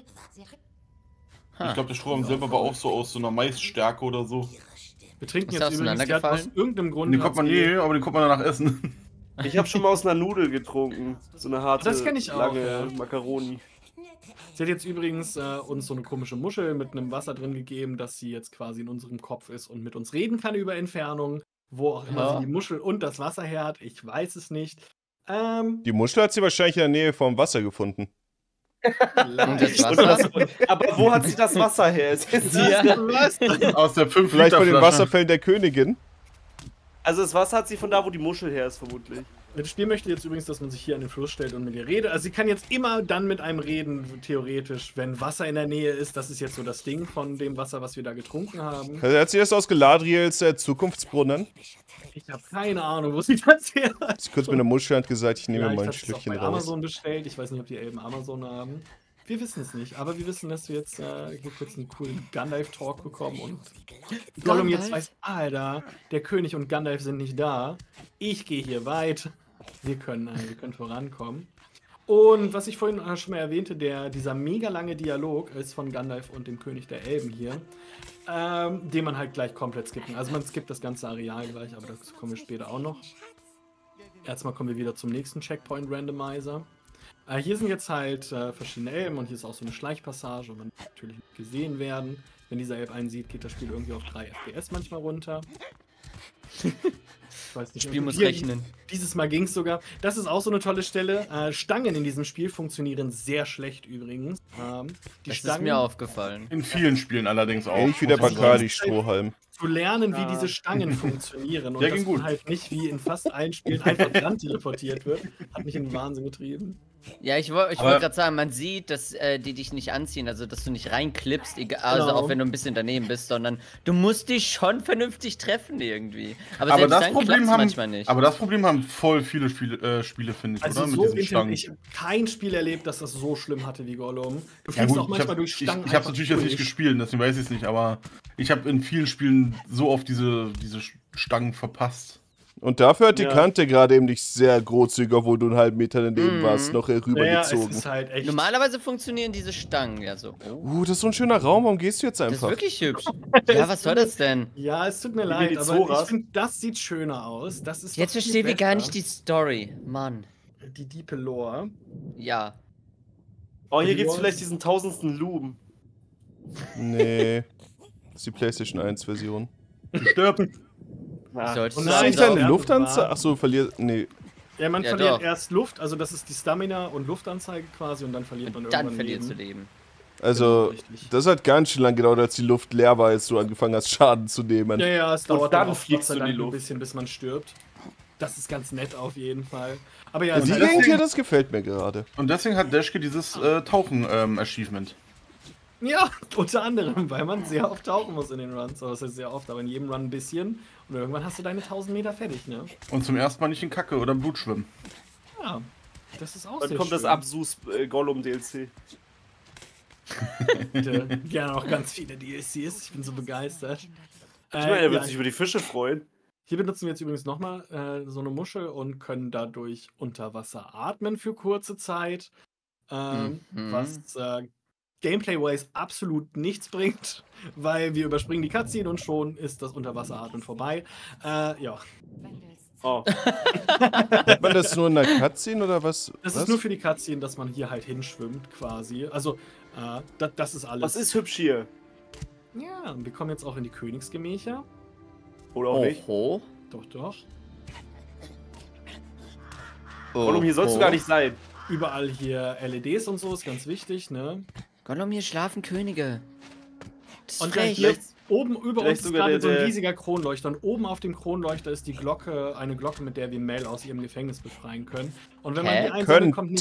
Ich glaube, der Strohhalm selber war auch so aus so einer Maisstärke oder so. Wir trinken jetzt übrigens aus irgendeinem Grund. Den kommt man aber den kommt man danach essen. Ich habe schon mal aus einer Nudel getrunken. So eine harte, das kenn ich auch, lange Macaroni. Sie hat jetzt übrigens uns so eine komische Muschel mit einem Wasser drin gegeben, dass sie jetzt quasi in unserem Kopf ist und mit uns reden kann über Entfernung. Wo auch immer sie die Muschel und das Wasser her hat, ich weiß es nicht. Die Muschel hat sie wahrscheinlich in der Nähe vom Wasser gefunden. Aber wo hat sie das Wasser her? Aus der 5 Vielleicht von den Wasserfällen der Königin. Also das Wasser hat sie von da, wo die Muschel her ist, vermutlich. Das Spiel möchte jetzt übrigens, dass man sich hier an den Fluss stellt und mit ihr redet. Also sie kann jetzt immer dann mit einem reden, theoretisch, wenn Wasser in der Nähe ist. Das ist jetzt so das Ding von dem Wasser, was wir da getrunken haben. Also hat sie das aus Galadriels Zukunftsbrunnen? Ich habe keine Ahnung, wo sie das her hat. Sie kurz mit der Muschelhand gesagt, ich nehme mal ein Schlückchen raus. Amazon bestellt. Ich weiß nicht, ob die Elben Amazon haben. Wir wissen es nicht, aber wir wissen, dass wir jetzt hier kurz einen coolen Gandalf-Talk bekommen und Gollum jetzt weiß, Alter, der König und Gandalf sind nicht da. Ich gehe hier weit. Wir können vorankommen. Und was ich vorhin schon mal erwähnte, dieser mega lange Dialog ist von Gandalf und dem König der Elben hier, den man halt gleich komplett skippen. Also man skippt das ganze Areal gleich, aber dazu kommen wir später auch noch. Erstmal kommen wir wieder zum nächsten Checkpoint Randomizer. Hier sind jetzt halt verschiedene Elben und hier ist auch so eine Schleichpassage und man kann natürlich nicht gesehen werden. Wenn dieser Elb einen sieht, geht das Spiel irgendwie auf 3 FPS manchmal runter. Ich weiß nicht, das Spiel muss rechnen. Dieses Mal ging es sogar. Das ist auch so eine tolle Stelle. Stangen in diesem Spiel funktionieren sehr schlecht übrigens. Das ist mir aufgefallen. In vielen Spielen allerdings auch. Ähnlich wie der Bacardi-Strohhalm. Zu lernen, wie diese Stangen funktionieren. Und dass man halt nicht wie in fast allen Spielen einfach dran teleportiert wird. Hat mich in den Wahnsinn getrieben. Ja, ich wollte gerade sagen, man sieht, dass die dich nicht anziehen, also dass du nicht reinklippst, also auch wenn du ein bisschen daneben bist, sondern du musst dich schon vernünftig treffen irgendwie. Aber selbst das dann Problem manchmal nicht. Aber das Problem haben voll viele Spiele, finde ich, also oder? So mit diesen Stangen. Ich habe kein Spiel erlebt, das das so schlimm hatte wie Gollum. Du fliegst auch manchmal durch Stangen. Ich habe natürlich jetzt nicht gespielt, deswegen weiß ich es nicht, aber ich habe in vielen Spielen so oft diese Stangen verpasst. Und dafür hat die Kante gerade eben nicht sehr großzügig, obwohl du einen halben Meter daneben warst, noch rübergezogen. Ja, halt echt. Normalerweise funktionieren diese Stangen ja so. Das ist so ein schöner Raum, warum gehst du jetzt einfach? Das ist wirklich hübsch. Ja, was soll das denn? Ja, es tut mir leid, aber ich finde, das sieht schöner aus. Das ist jetzt verstehen wir gar nicht die Story, Mann. Die diepe Lore. Ja. Oh, hier gibt's vielleicht diesen 1000. Luben. Nee. Das ist die PlayStation 1 Version. Stirb. Und das ist nicht deine Luftanzeige? Achso, verliert. Nee. Ja, man verliert erst Luft, also das ist die Stamina und Luftanzeige quasi und dann verliert man irgendwann Dann verlierst du Leben. Also, das hat ganz schön lang gedauert, als die Luft leer war, als du angefangen hast, Schaden zu nehmen. Ja, es dauert dann auch ein bisschen, bis man stirbt. Das ist ganz nett auf jeden Fall. Aber ja, die Gegend hier, das gefällt mir gerade. Und deswegen hat Dashke dieses Tauchen-Achievement. Ja, unter anderem, weil man sehr oft tauchen muss in den Runs. Das heißt sehr oft, aber in jedem Run ein bisschen. Und irgendwann hast du deine 1000 Meter fertig, ne? Und zum ersten Mal nicht in Kacke oder Blut schwimmen. Ja, das ist auch sehr schön. Dann kommt das Absus Gollum DLC. Gerne auch ganz viele DLCs. Ich bin so begeistert. Ich meine, er wird sich über die Fische freuen. Hier benutzen wir jetzt übrigens nochmal so eine Muschel und können dadurch unter Wasser atmen für kurze Zeit. Was Gameplay-wise absolut nichts bringt, weil wir überspringen die Cutscene und schon ist das Unterwasseratmen vorbei. Ja. Oh. Hat man das nur in der Cutscene oder was? Das ist nur für die Cutscene, dass man hier halt hinschwimmt quasi. Also, das ist alles. Was ist hübsch hier? Ja, wir kommen jetzt auch in die Königsgemächer. Oder auch nicht? Doch, doch. Gollum, hier sollst du gar nicht sein. Überall hier LEDs und so, ist ganz wichtig, ne? Gollum, hier schlafen Könige. Das ist und hier oben über uns ist gerade so ein riesiger Kronleuchter. Und oben auf dem Kronleuchter ist die Glocke, eine Glocke, mit der wir Mel aus ihrem Gefängnis befreien können. Und wenn man die einsammelt, kommt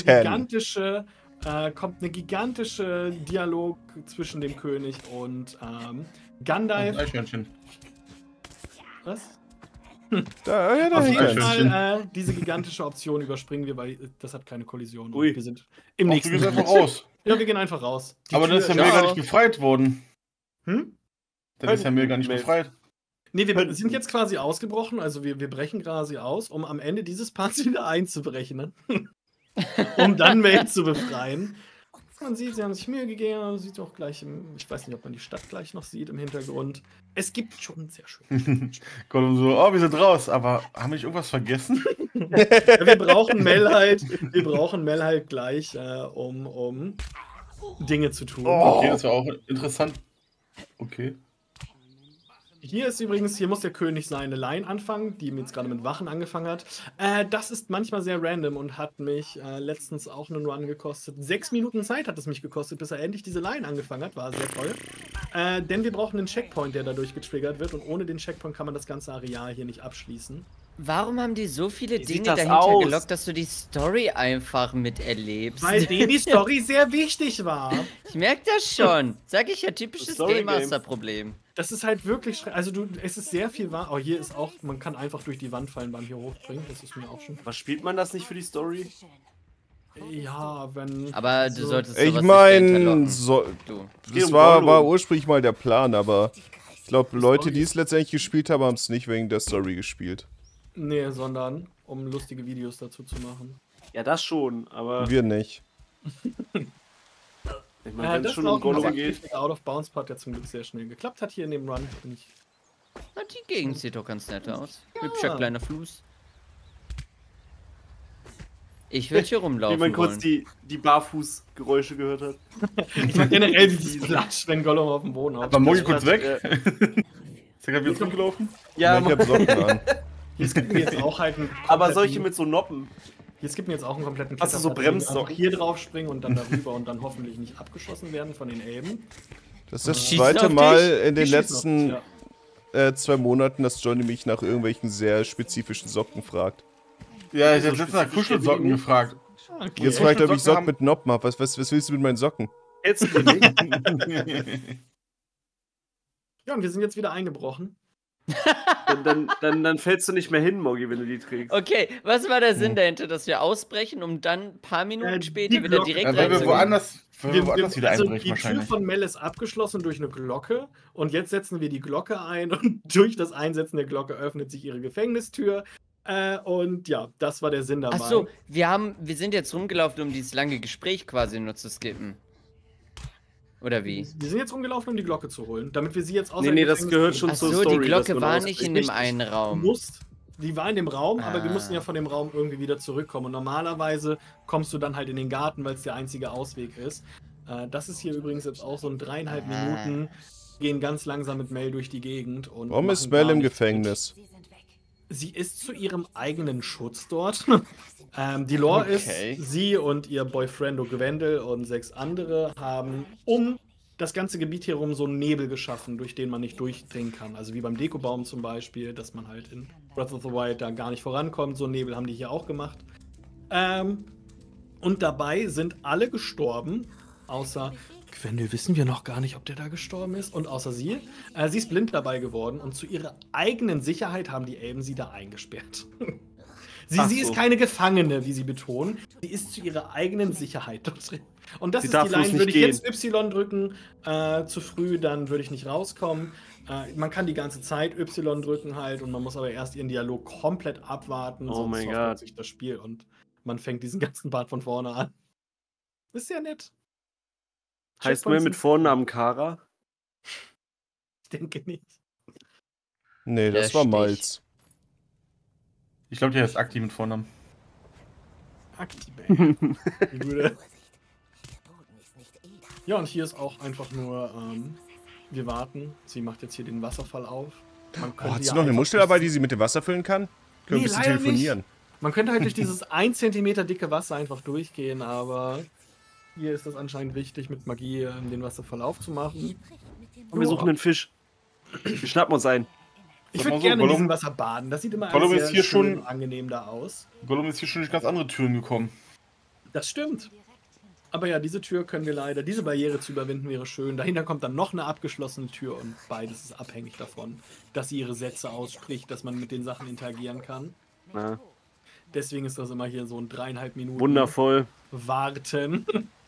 eine gigantische Dialog zwischen dem König und Gandalf. Eichhörnchen. Was? Auf jeden Fall, diese gigantische Option überspringen wir, weil das hat keine Kollision. Ui. Wir sind im nächsten. Wir gehen einfach raus. Ja, wir gehen einfach raus. Aber dann ist ja Mel gar nicht befreit worden. Hm? Dann ist ja Mel gar nicht befreit. Nee, wir sind jetzt quasi ausgebrochen, also wir brechen quasi aus, um am Ende dieses Parts wieder einzubrechen. Ne? Um dann Mel zu befreien. Man sieht, sie haben sich Mühe gegeben, man sieht auch gleich, ich weiß nicht, ob man die Stadt gleich noch sieht im Hintergrund. Es gibt schon sehr schön. Gollum so, wir sind raus, aber haben wir nicht irgendwas vergessen? Ja, wir brauchen Mel halt gleich, um Dinge zu tun. Okay, das war auch interessant. Okay. Hier ist übrigens, hier muss der König seine Line anfangen, die jetzt gerade mit Wachen angefangen hat. Das ist manchmal sehr random und hat mich letztens auch einen Run gekostet. 6 Minuten Zeit hat es mich gekostet, bis er endlich diese Line angefangen hat. War sehr toll. Denn wir brauchen einen Checkpoint, der dadurch getriggert wird. Und ohne den Checkpoint kann man das ganze Areal hier nicht abschließen. Warum haben die so viele Dinge dahinter gelockt, dass du die Story einfach miterlebst? Weil denen die Story sehr wichtig war. Ich merke das schon. Sag ich ja, typisches Game Master-Problem. Das ist halt wirklich, also es ist sehr viel wahr. Oh, hier ist auch, man kann einfach durch die Wand fallen beim hier hochspringen. Das ist mir auch schon. Was spielt man das nicht für die Story? Ja, wenn. Aber du solltest. Ich meine, das war ursprünglich mal der Plan, aber ich glaube, Leute, die es letztendlich gespielt haben, haben es nicht wegen der Story gespielt. Nee, sondern um lustige Videos dazu zu machen. Ja, das schon, aber. Wir nicht. Ich meine, wenn es schon um Gollum geht. Der Out-of-Bounds-Part ja zum Glück sehr schnell geklappt hat hier in dem Run. Na, die Gegend sieht doch ganz nett aus. Ja. Hübscher kleiner Fluss. Ich würde hier rumlaufen. Wie man kurz die Barfußgeräusche gehört hat. Ich mag generell dieses Platsch, wenn Gollum auf dem Boden haut. Aber Mogi kurz weg. Ist der gerade wieder zurückgelaufen? Ja, ich hab Socken an. Es gibt mir jetzt auch halt einen. Aber solche mit so Noppen. Jetzt gibt mir jetzt auch einen kompletten Hast du so Bremssocken? Auch hier drauf springen und dann darüber und dann hoffentlich nicht abgeschossen werden von den Elben. Das ist das zweite Mal in den letzten 2 Monaten, dass Johnny mich nach irgendwelchen sehr spezifischen Socken fragt. Ja, ich hab letztens nach Kuschelsocken gefragt. Okay. Jetzt fragt er, ob ich Socken mit Noppen habe. Was willst du mit meinen Socken? Jetzt Ja, und wir sind jetzt wieder eingebrochen. dann fällst du nicht mehr hin, Mogi, wenn du die trägst. Okay, was war der Sinn dahinter, dass wir ausbrechen, um dann ein paar Minuten später wieder direkt reinzugehen? Wir woanders wieder einbrechen die wahrscheinlich. Tür von Mel ist abgeschlossen durch eine Glocke und jetzt setzen wir die Glocke ein und durch das Einsetzen der Glocke öffnet sich ihre Gefängnistür. Und ja, das war der Sinn dabei. Achso, wir sind jetzt rumgelaufen, um dieses lange Gespräch quasi nur zu skippen. Oder wie? Wir sind jetzt rumgelaufen, um die Glocke zu holen, damit wir sie jetzt aus Nee, das gehört schon zur Story. Die Glocke war nicht in dem einen Raum. Die war in dem Raum, aber wir mussten ja von dem Raum irgendwie wieder zurückkommen. Und normalerweise kommst du dann halt in den Garten, weil es der einzige Ausweg ist. Das ist hier übrigens jetzt auch so ein 3,5 Minuten. Gehen ganz langsam mit Mel durch die Gegend. Und warum ist Mel im Gefängnis? Sie ist zu ihrem eigenen Schutz dort. Die Lore ist, sie und ihr Boyfriendo Gwendel und 6 andere haben um das ganze Gebiet hier rum so einen Nebel geschaffen, durch den man nicht durchdringen kann. Also wie beim Dekobaum zum Beispiel, dass man halt in Breath of the Wild da gar nicht vorankommt. So einen Nebel haben die hier auch gemacht. Und dabei sind alle gestorben, außer Gwendel wissen wir noch gar nicht, ob der da gestorben ist. Und außer sie. Sie ist blind dabei geworden und zu ihrer eigenen Sicherheit haben die Elben sie da eingesperrt. Sie ist keine Gefangene, wie sie betonen. Sie ist zu ihrer eigenen Sicherheit dort drin. Und das ist die Line, würde ich jetzt Y drücken, zu früh, dann würde ich nicht rauskommen. Man kann die ganze Zeit Y drücken halt und man muss aber erst ihren Dialog komplett abwarten, sonst verfolgt sich das Spiel und man fängt diesen ganzen Part von vorne an. Ist sehr nett. Heißt man mit Vornamen Kara? Ich denke nicht. Nee, das war Malz. Ich glaube, der ist Akti mit Vornamen. Akti, ja, und hier ist auch einfach nur, wir warten. Sie macht jetzt hier den Wasserfall auf. Hat sie noch eine Muschel dabei, die sie mit dem Wasser füllen kann? Können wir ein bisschen telefonieren? Nicht. Man könnte halt durch dieses 1 Zentimeter dicke Wasser einfach durchgehen, aber hier ist das anscheinend wichtig, mit Magie den Wasserfall aufzumachen. Und wir suchen einen Fisch. Wir schnappen uns ein. Ich würde gerne in diesem Wasser baden. Das sieht immer alles sehr schön angenehm da aus. Gollum ist hier schon durch ganz andere Türen gekommen. Das stimmt. Aber ja, diese Tür können wir leider, diese Barriere zu überwinden wäre schön. Dahinter kommt dann noch eine abgeschlossene Tür und beides ist abhängig davon, dass sie ihre Sätze ausspricht, dass man mit den Sachen interagieren kann. Ja. Deswegen ist das immer hier so ein 3,5 Minuten. Wundervoll. Warten.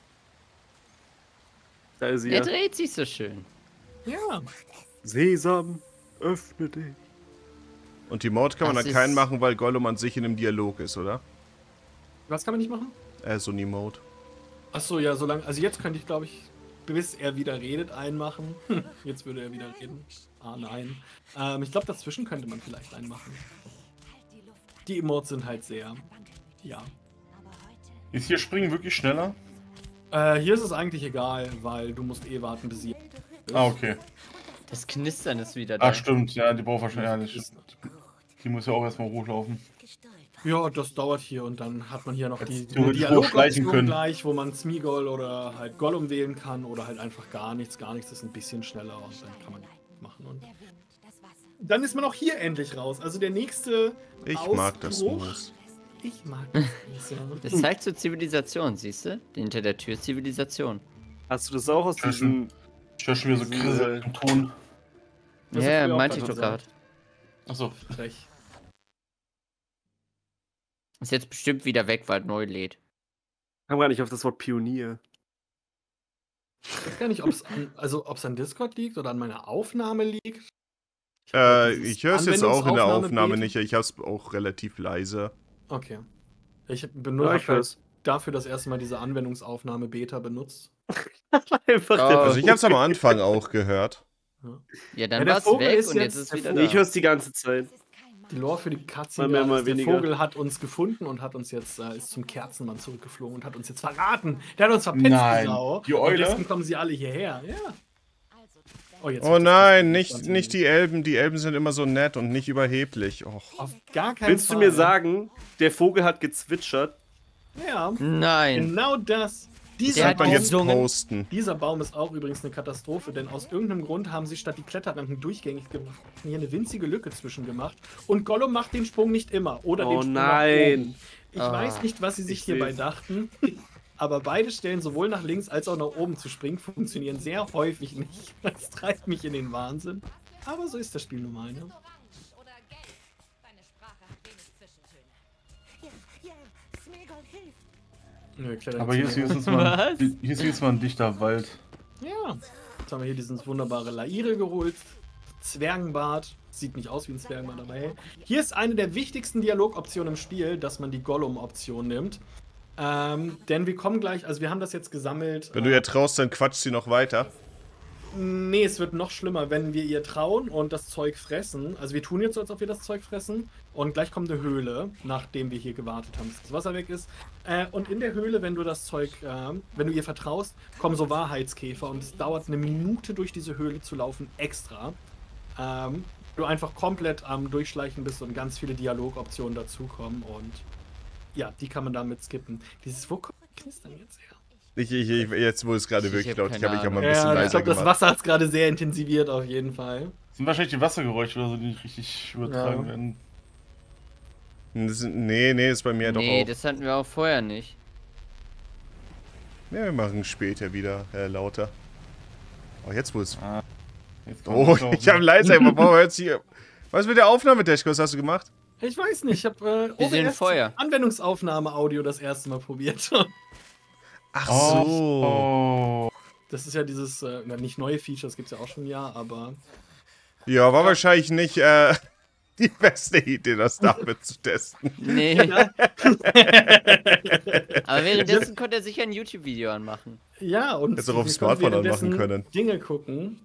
Da ist sie. Er dreht sich so schön. Ja. Sesam, öffne dich. Und die Mord kann man dann keinen machen, weil Gollum an sich in einem Dialog ist, oder? Was kann man nicht machen? So ein Emote. Achso, ja, solange. Also jetzt könnte ich, glaube ich, bis er wieder redet, einmachen. Jetzt würde er wieder reden. Ah, nein. Ich glaube, dazwischen könnte man vielleicht einen machen. Die Emotes sind halt sehr. Ja. Ist hier Springen wirklich schneller? Hier ist es eigentlich egal, weil du musst warten, bis sie. Ah, okay. Das Knistern ist wieder da. Ach stimmt, ja, die braucht wahrscheinlich. Die muss ja auch erstmal hochlaufen. Ja, das dauert hier und dann hat man hier noch die Dialogoption gleich, wo man Smeagol oder halt Gollum wählen kann oder halt einfach gar nichts. Gar nichts ist ein bisschen schneller und dann kann man machen. Und dann ist man auch hier endlich raus. Also der nächste Ausbruch. Mag das Moos. Ich mag das nicht. Das zeigt so Zivilisation, siehst du? Hinter der Tür ist Zivilisation. Hast du das auch aus diesem... Ich höre schon wieder so Krise im Ton. Ja, meinte ich doch gerade. Achso. Frech. Ist jetzt bestimmt wieder weg, weil neu lädt. Ich kam gar nicht auf das Wort Pionier. Ich weiß gar nicht, ob es an Discord liegt oder an meiner Aufnahme liegt. Ich höre es jetzt auch in der Aufnahme nicht. Ich habe es auch relativ leise. Okay. Ich benutze dafür das erste Mal diese Anwendungsaufnahme Beta benutzt. Also ich habe es am Anfang auch gehört. Ja, dann war es weg und jetzt ist es wieder da. Ich höre es die ganze Zeit. Die Lore für die Cutscene, der Vogel hat uns gefunden und hat uns jetzt ist zum Kerzenmann zurückgeflogen und hat uns jetzt verraten. Der hat uns verpetzt, nein. Genau. Die Eule? Und deswegen kommen sie alle hierher. Ja. Oh nein, nicht die Elben. Die Elben sind immer so nett und nicht überheblich. Och. Auf gar keinen Fall. Willst du mir sagen, der Vogel hat gezwitschert? Ja. Nein. Genau das. Dieser Baum ist auch übrigens eine Katastrophe, denn aus irgendeinem Grund haben sie statt die Kletterrampen durchgängig gemacht, hier eine winzige Lücke zwischen gemacht. Und Gollum macht den Sprung nicht immer. Oder den Sprung nach oben. Ich weiß nicht, was sie sich hierbei dachten, aber beide Stellen, sowohl nach links als auch nach oben zu springen, funktionieren sehr häufig nicht. Das treibt mich in den Wahnsinn. Aber so ist das Spiel nun mal, ne? Aber hier ist jetzt mal ein dichter Wald. Ja. Jetzt haben wir hier dieses wunderbare Laire geholt. Zwergenbart. Sieht nicht aus wie ein Zwergenbart, aber hey. Hier ist eine der wichtigsten Dialogoptionen im Spiel, dass man die Gollum-Option nimmt. Denn wir kommen gleich, also wir haben das jetzt gesammelt. Wenn du ihr traust, dann quatscht sie noch weiter. Nee, es wird noch schlimmer, wenn wir ihr trauen und das Zeug fressen. Also wir tun jetzt so, als ob wir das Zeug fressen. Und gleich kommt eine Höhle, nachdem wir hier gewartet haben, bis das Wasser weg ist. Und in der Höhle, wenn du das Zeug, wenn du ihr vertraust, kommen so Wahrheitskäfer. Und es dauert eine Minute, durch diese Höhle zu laufen, extra. Du einfach komplett am Durchschleichen bist und ganz viele Dialogoptionen dazukommen. Und ja, die kann man damit skippen. Wo kommt das Knistern jetzt her? Jetzt, wo es gerade wirklich laut, ich habe mich auch mal ein bisschen leiser gemacht. Das Wasser hat es gerade sehr intensiviert, auf jeden Fall. Das sind wahrscheinlich die Wassergeräusche oder so, die nicht richtig übertragen werden. Nee, ist bei mir doch auch. Nee, das hatten wir auch vorher nicht. Ja, wir machen später wieder lauter. Oh, jetzt wo es... ich habe leiser, warum hört's hier... Was ist mit der Aufnahme, Deschkos, hast du gemacht? Ich weiß nicht, ich habe Anwendungsaufnahme-Audio das erste Mal probiert. Ach so. Das ist ja dieses, nicht neue Feature, das gibt es ja auch schon ein Jahr, aber... Ja, war wahrscheinlich nicht die beste Idee, das damit zu testen. Nee. Aber währenddessen konnte er sich ein YouTube-Video anmachen. Ja, und jetzt auch auf dem Smartphone anmachen können. Dinge gucken.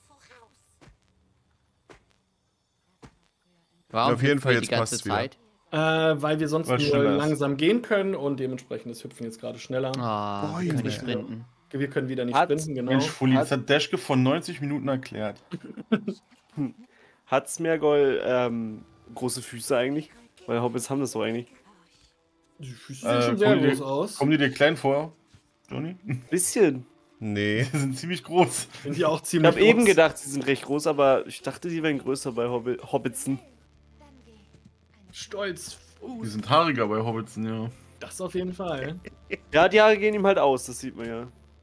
Warum auf jeden Fall jetzt die ganze Zeit? Weil wir sonst nur langsam gehen können und dementsprechend ist Hüpfen jetzt gerade schneller. Wir können nicht sprinten. Wir können wieder nicht sprinten, genau. Mensch, Fully, das hat Deschke von 90 Minuten erklärt. Hat Smeagol große Füße eigentlich? Weil Hobbits haben das so eigentlich. Die Füße sehen schon sehr groß aus. Kommen die dir klein vor, Johnny? Bisschen. Nee. Die sind ziemlich groß. Sind die auch ziemlich groß? Ich habe eben gedacht, sie sind recht groß, aber ich dachte, sie wären größer bei Hobbitsen. Stolz. Die sind haariger bei Hobbitsen, ja. Das auf jeden Fall. Ja, die Haare gehen ihm halt aus, das sieht man ja.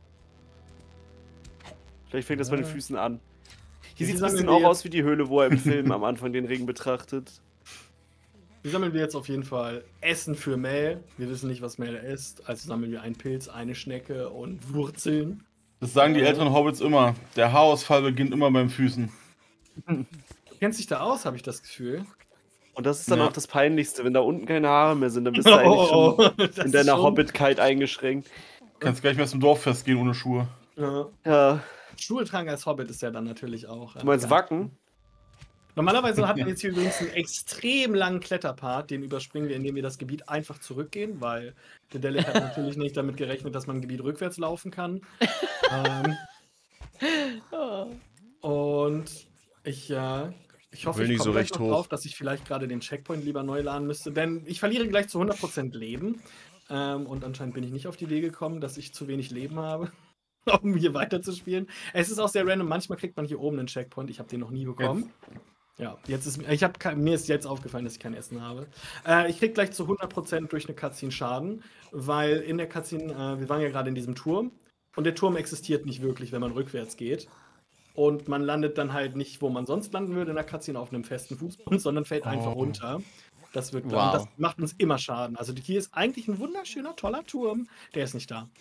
Vielleicht fängt das bei den Füßen an. Hier sieht es ein bisschen auch aus wie die Höhle, wo er im Film am Anfang den Ring betrachtet. Hier sammeln wir jetzt auf jeden Fall Essen für Mel. Wir wissen nicht, was Mel isst, also sammeln wir einen Pilz, eine Schnecke und Wurzeln. Das sagen die älteren Hobbits immer. Der Haarausfall beginnt immer beim Füßen. Du kennst dich da aus, habe ich das Gefühl. Und das ist dann auch das Peinlichste, wenn da unten keine Haare mehr sind, dann bist du eigentlich schon in deiner Hobbitkeit eingeschränkt. Kannst gleich mehr zum Dorffest gehen ohne Schuhe. Ja. Schuhe tragen als Hobbit ist ja dann natürlich auch. Du meinst Wacken? Normalerweise hat man jetzt hier übrigens einen extrem langen Kletterpart, den überspringen wir, indem wir das Gebiet einfach zurückgehen, weil der Delic hat natürlich nicht damit gerechnet, dass man ein Gebiet rückwärts laufen kann. Und ich hoffe, ich komme so gleich noch hoch drauf, dass ich vielleicht gerade den Checkpoint lieber neu laden müsste. Denn ich verliere gleich zu 100% Leben. Und anscheinend bin ich nicht auf die Idee gekommen, dass ich zu wenig Leben habe, um hier weiterzuspielen. Es ist auch sehr random. Manchmal kriegt man hier oben einen Checkpoint. Ich habe den noch nie bekommen. Ja, mir ist jetzt aufgefallen, dass ich kein Essen habe. Ich krieg gleich zu 100% durch eine Cutscene Schaden, weil in der Cutscene, wir waren ja gerade in diesem Turm und der Turm existiert nicht wirklich, wenn man rückwärts geht. Und man landet dann halt nicht, wo man sonst landen würde in der Cutscene, auf einem festen Fußboden, sondern fällt einfach runter. Das wird und das macht uns immer Schaden. Also hier ist eigentlich ein wunderschöner, toller Turm, der ist nicht da.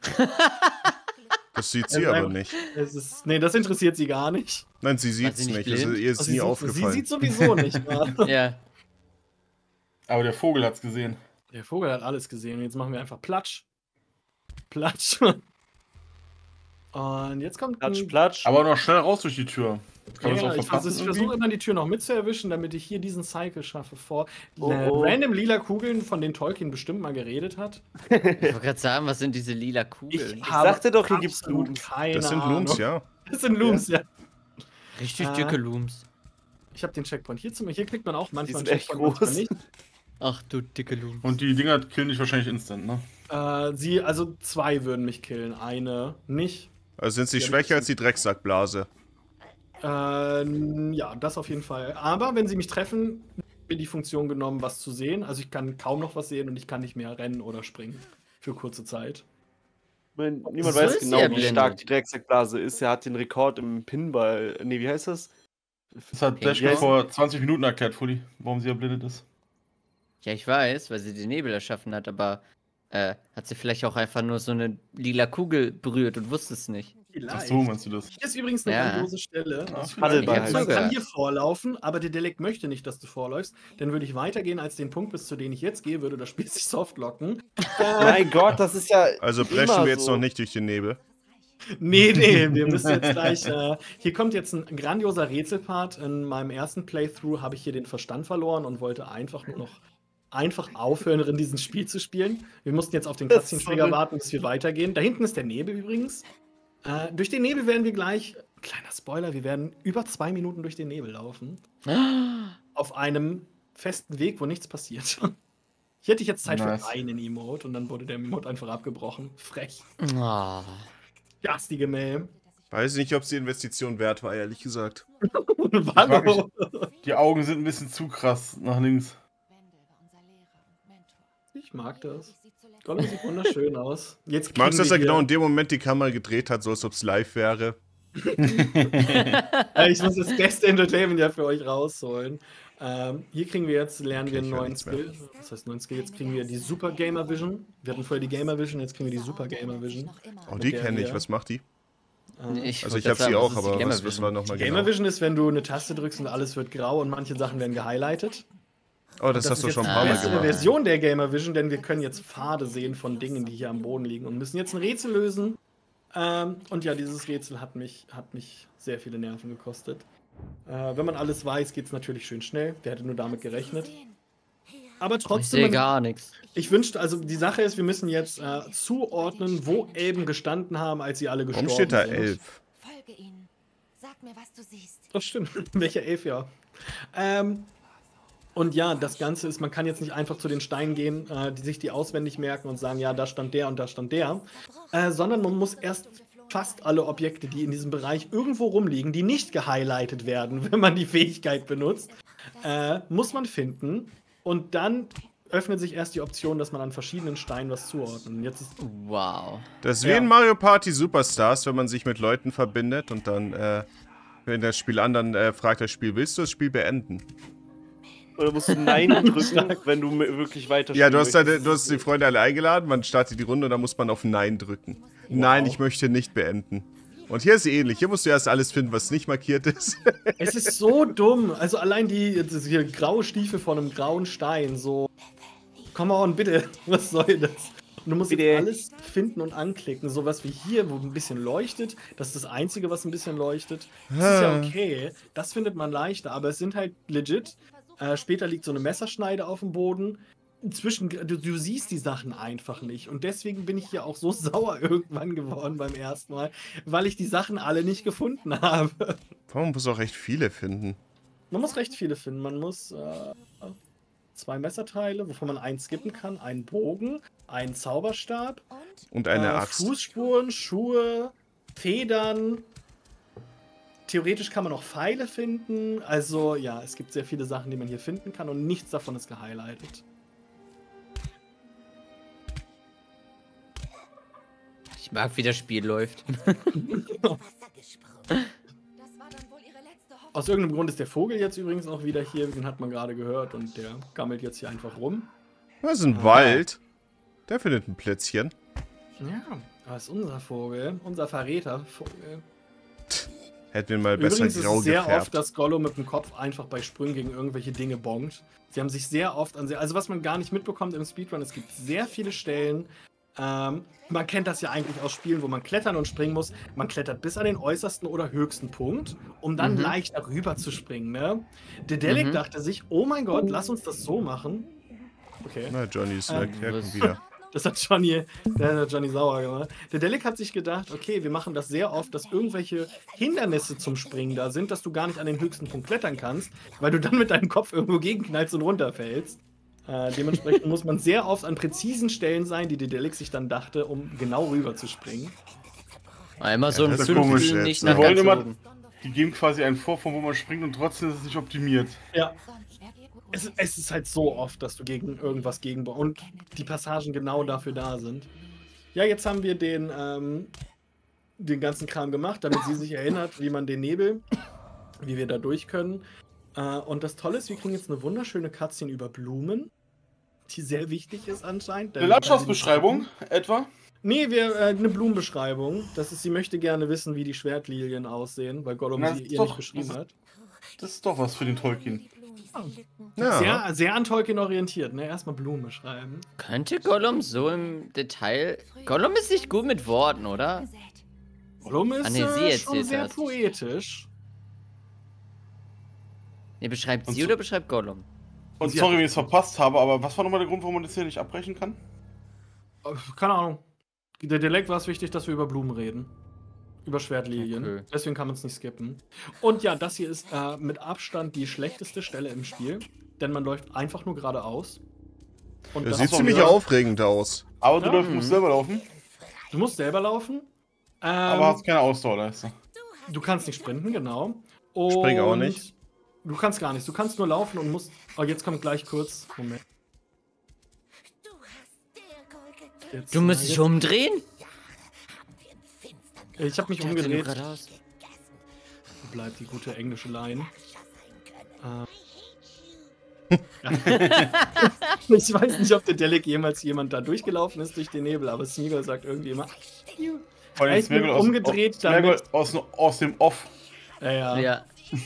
Das sieht sie aber nicht. Nee, das interessiert sie gar nicht. Nein, sie sieht es nicht. Ihr ist nie aufgefallen. Sie sieht sowieso nicht. Ja. Aber der Vogel hat's gesehen. Der Vogel hat alles gesehen. Und jetzt machen wir einfach Platsch. Platsch. Und jetzt kommt Platsch. Aber noch schnell raus durch die Tür. Ich versuche immer die Tür noch mitzuerwischen, damit ich hier diesen Cycle schaffe random lila Kugeln, von denen Tolkien bestimmt mal geredet hat. Ich wollte gerade sagen, was sind diese lila Kugeln? Ich sagte doch, hier gibt's Looms. Das sind Looms, ja. Das sind Looms, ja. Richtig dicke Looms. Ich habe den Checkpoint hier kriegt man auch manchmal einen Checkpoint, manchmal nicht. Ach du dicke Looms. Und die Dinger killen dich wahrscheinlich instant, ne? Also 2 würden mich killen, eine nicht. Also sind sie schwächer als die Drecksackblase? Ja, das auf jeden Fall. Aber wenn sie mich treffen, wird die Funktion genommen, was zu sehen. Also ich kann kaum noch was sehen und ich kann nicht mehr rennen oder springen. Für kurze Zeit. Niemand weiß genau, wie stark die Drecksackblase ist. Er hat den Rekord im Pinball. Nee, wie heißt das? Das hat Dashko vor 20 Minuten erklärt, Fully, warum sie erblindet ist. Ja, ich weiß, weil sie den Nebel erschaffen hat, aber hat sie vielleicht auch einfach nur so eine lila Kugel berührt und wusste es nicht. Vielleicht. Ach so, meinst du das? Hier ist übrigens eine grandiose Stelle. Man kann hier vorlaufen, aber der Delek möchte nicht, dass du vorläufst. Dann würde ich weitergehen als den Punkt, bis zu dem ich jetzt gehe, würde das Spiel sich softlocken. Mein Gott, das ist ja. Also brechen wir jetzt noch nicht durch den Nebel. Nee, wir müssen jetzt gleich. Hier kommt jetzt ein grandioser Rätselpart. In meinem ersten Playthrough habe ich hier den Verstand verloren und wollte einfach nur noch aufhören, in diesem Spiel zu spielen. Wir mussten jetzt auf den Cutscene-Trigger warten, bis wir weitergehen. Da hinten ist der Nebel übrigens. Durch den Nebel werden wir gleich, kleiner Spoiler, wir werden über 2 Minuten durch den Nebel laufen. Auf einem festen Weg, wo nichts passiert. Hier hätte ich jetzt Zeit für einen Emote und dann wurde der Emote einfach abgebrochen. Frech. Garstige Mail. Weiß nicht, ob es die Investition wert war, ehrlich gesagt. Die Augen sind ein bisschen zu krass nach links. Ich mag das. Gollum sieht wunderschön aus. Jetzt magst du, dass er genau in dem Moment die Kamera gedreht hat, so als ob es live wäre? Ich muss das beste Entertainment ja für euch rausholen. Hier lernen wir einen neuen Skill. Das heißt, neuen Skill. Jetzt kriegen wir die Super Gamer Vision. Wir hatten vorher die Gamer Vision, jetzt kriegen wir die Super Gamer Vision. Oh, die kenne ich. Was macht die? Ich habe sie auch, aber was war nochmal genau? Gamer Vision ist, wenn du eine Taste drückst und alles wird grau und manche Sachen werden gehighlightet. Oh, das hast du schon ein paar Mal gemacht. Das ist eine Version der Gamer Vision, denn wir können jetzt Pfade sehen von Dingen, die hier am Boden liegen und müssen jetzt ein Rätsel lösen. Und ja, dieses Rätsel hat mich sehr viele Nerven gekostet. Wenn man alles weiß, geht es natürlich schön schnell. Wer hätte nur damit gerechnet? Aber trotzdem. Ich sehe gar nichts. Ich wünschte, also die Sache ist, wir müssen jetzt zuordnen, wo Elben gestanden haben, als sie alle gestorben sind. Warum steht da 11? Folge ihnen. Sag mir, was du siehst. Das stimmt. Welcher 11, ja. Und ja, das Ganze ist, man kann jetzt nicht einfach zu den Steinen gehen, die sich die auswendig merken und sagen, ja, da stand der und da stand der, sondern man muss erst fast alle Objekte, die in diesem Bereich irgendwo rumliegen, die nicht gehighlightet werden, wenn man die Fähigkeit benutzt, muss man finden und dann öffnet sich erst die Option, dass man an verschiedenen Steinen was zuordnet. Und jetzt ist wow. Das ist wie in Mario Party Superstars, wenn man sich mit Leuten verbindet und dann, wenn das Spiel an, dann fragt das Spiel, willst du das Spiel beenden? Oder musst du Nein drücken, wenn du wirklich weiter Ja, du hast die Freunde alle eingeladen, man startet die Runde und dann muss man auf Nein drücken. Wow. Nein, ich möchte nicht beenden. Und hier ist es ähnlich. Hier musst du erst alles finden, was nicht markiert ist. Es ist so dumm. Also allein die graue Stiefel von einem grauen Stein. So, come on, bitte. Was soll das? Und du musst jetzt alles finden und anklicken. Sowas wie hier, wo ein bisschen leuchtet. Das ist das Einzige, was ein bisschen leuchtet. Das ist ja okay. Das findet man leichter. Aber es sind halt legit. Später liegt so eine Messerschneide auf dem Boden. du siehst die Sachen einfach nicht. Und deswegen bin ich hier auch so sauer irgendwann geworden beim ersten Mal, weil ich die Sachen alle nicht gefunden habe. Man muss auch recht viele finden. Man muss recht viele finden. Man muss 2 Messerteile, wovon man einen skippen kann, einen Bogen, einen Zauberstab und eine Axt. Fußspuren, Schuhe, Federn. Theoretisch kann man auch Pfeile finden. Also ja, es gibt sehr viele Sachen, die man hier finden kann und nichts davon ist gehighlightet. Ich mag, wie das Spiel läuft. Aus irgendeinem Grund ist der Vogel jetzt übrigens auch wieder hier. Den hat man gerade gehört und der gammelt jetzt hier einfach rum. Das ist ein Wald. Der findet ein Plätzchen. Ja, das ist unser Vogel. Unser Verrätervogel. Hätten wir mal besser grau gefärbt. Übrigens ist es sehr oft, dass Gollum mit dem Kopf einfach bei Sprüngen gegen irgendwelche Dinge bongt. Sie haben sich sehr oft an... Also was man gar nicht mitbekommt im Speedrun, es gibt sehr viele Stellen... man kennt das ja eigentlich aus Spielen, wo man klettern und springen muss. Man klettert bis an den äußersten oder höchsten Punkt, um dann leicht darüber zu springen. Ne? Dedelic dachte sich, oh mein Gott, lass uns das so machen. Okay. Na, Johnny ist weg, er kommt wieder. Das hat Johnny sauer gemacht. Dedelic hat sich gedacht, okay, wir machen das sehr oft, dass irgendwelche Hindernisse zum Springen da sind, dass du gar nicht an den höchsten Punkt klettern kannst, weil du dann mit deinem Kopf irgendwo gegenknallst und runterfällst. Dementsprechend muss man sehr oft an präzisen Stellen sein, die Dedelic sich dann dachte, um genau rüber zu springen. Einmal so ein komisch nicht nach ganz oben. Die geben quasi einen vor, von wo man springt und trotzdem ist es nicht optimiert. Ja. Es ist halt so oft, dass du gegen irgendwas und die Passagen genau dafür da sind. Ja, jetzt haben wir den ganzen Kram gemacht, damit sie sich erinnert, wie man den Nebel, wie wir da durch können. Und das Tolle ist, wir kriegen jetzt eine wunderschöne Cutscene über Blumen, die sehr wichtig ist anscheinend. Eine Landschaftsbeschreibung etwa? Nee, eine Blumenbeschreibung. Das ist, sie möchte gerne wissen, wie die Schwertlilien aussehen, weil Gollum sie ihr nicht beschrieben hat. Das ist doch was für den Tolkien. Ja. Sehr, sehr an Tolkien orientiert, ne? Erstmal Blumen beschreiben. Könnte Gollum so im Detail... Gollum ist nicht gut mit Worten, oder? Gollum ist schon sehr poetisch. Ne, beschreibt sie oder beschreibt Gollum? Und sorry, wenn ich es verpasst habe, aber was war nochmal der Grund, warum man das hier nicht abbrechen kann? Keine Ahnung. Der Dialekt war es wichtig, dass wir über Blumen reden. Über Schwertlilien. Okay. Deswegen kann man es nicht skippen. Und ja, das hier ist mit Abstand die schlechteste Stelle im Spiel. Denn man läuft einfach nur geradeaus. Und das sieht ziemlich aufregend aus. Aber du musst selber laufen. Du musst selber laufen. Aber hast keine Ausdauerleiste. Du kannst nicht sprinten, genau. Und spring auch nicht. Du kannst gar nicht. Du kannst nur laufen und musst... Oh, jetzt kommt gleich kurz... Moment. Du musst dich umdrehen? Ich habe mich umgedreht. Bleibt die gute englische Line. Ich weiß nicht, ob der Dedelic jemals jemand da durchgelaufen ist durch den Nebel, aber Smeagol sagt irgendwie immer... Ich bin umgedreht aus dem Off. Ja.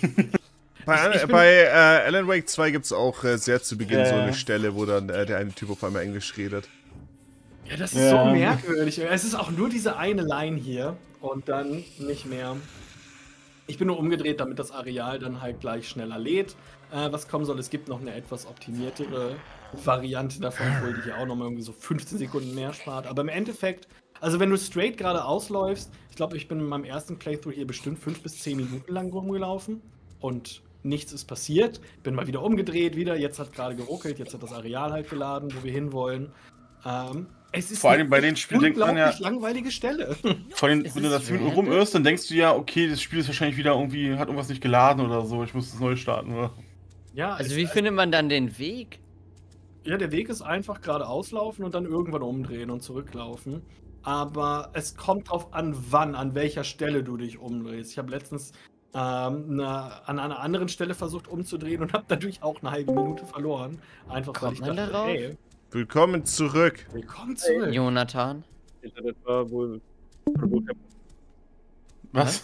Bei Alan Wake 2 gibt es auch sehr zu Beginn so eine Stelle, wo dann der eine Typ auf einmal Englisch redet. Ja, das ist so merkwürdig. Es ist auch nur diese eine Line hier und dann nicht mehr. Ich bin nur umgedreht, damit das Areal dann halt gleich schneller lädt. Was kommen soll, es gibt noch eine etwas optimiertere Variante davon, obwohl die hier auch nochmal irgendwie so 15 Sekunden mehr spart. Aber im Endeffekt, also wenn du straight geradeaus läufst, ich glaube, ich bin in meinem ersten Playthrough hier bestimmt 5 bis 10 Minuten lang rumgelaufen und nichts ist passiert. Bin mal wieder umgedreht, jetzt hat gerade geruckelt, jetzt hat das Areal halt geladen, wo wir hinwollen. Es ist vor allem bei den Spielen denkt man ja, langweilige Stelle. Vor allem, wenn du da 10 Minuten rumirrst, dann denkst du ja, okay, das Spiel ist wahrscheinlich wieder irgendwie, hat irgendwas nicht geladen oder so, ich muss das neu starten, oder? Ja, also wie findet man dann den Weg? Ja, der Weg ist einfach geradeaus laufen und dann irgendwann umdrehen und zurücklaufen. Aber es kommt drauf an, an welcher Stelle du dich umdrehst. Ich habe letztens an einer anderen Stelle versucht umzudrehen und habe dadurch auch eine halbe Minute verloren. Einfach weil ich dachte, hey, willkommen zurück. Willkommen zurück. Jonathan. Internet war wohl... Was?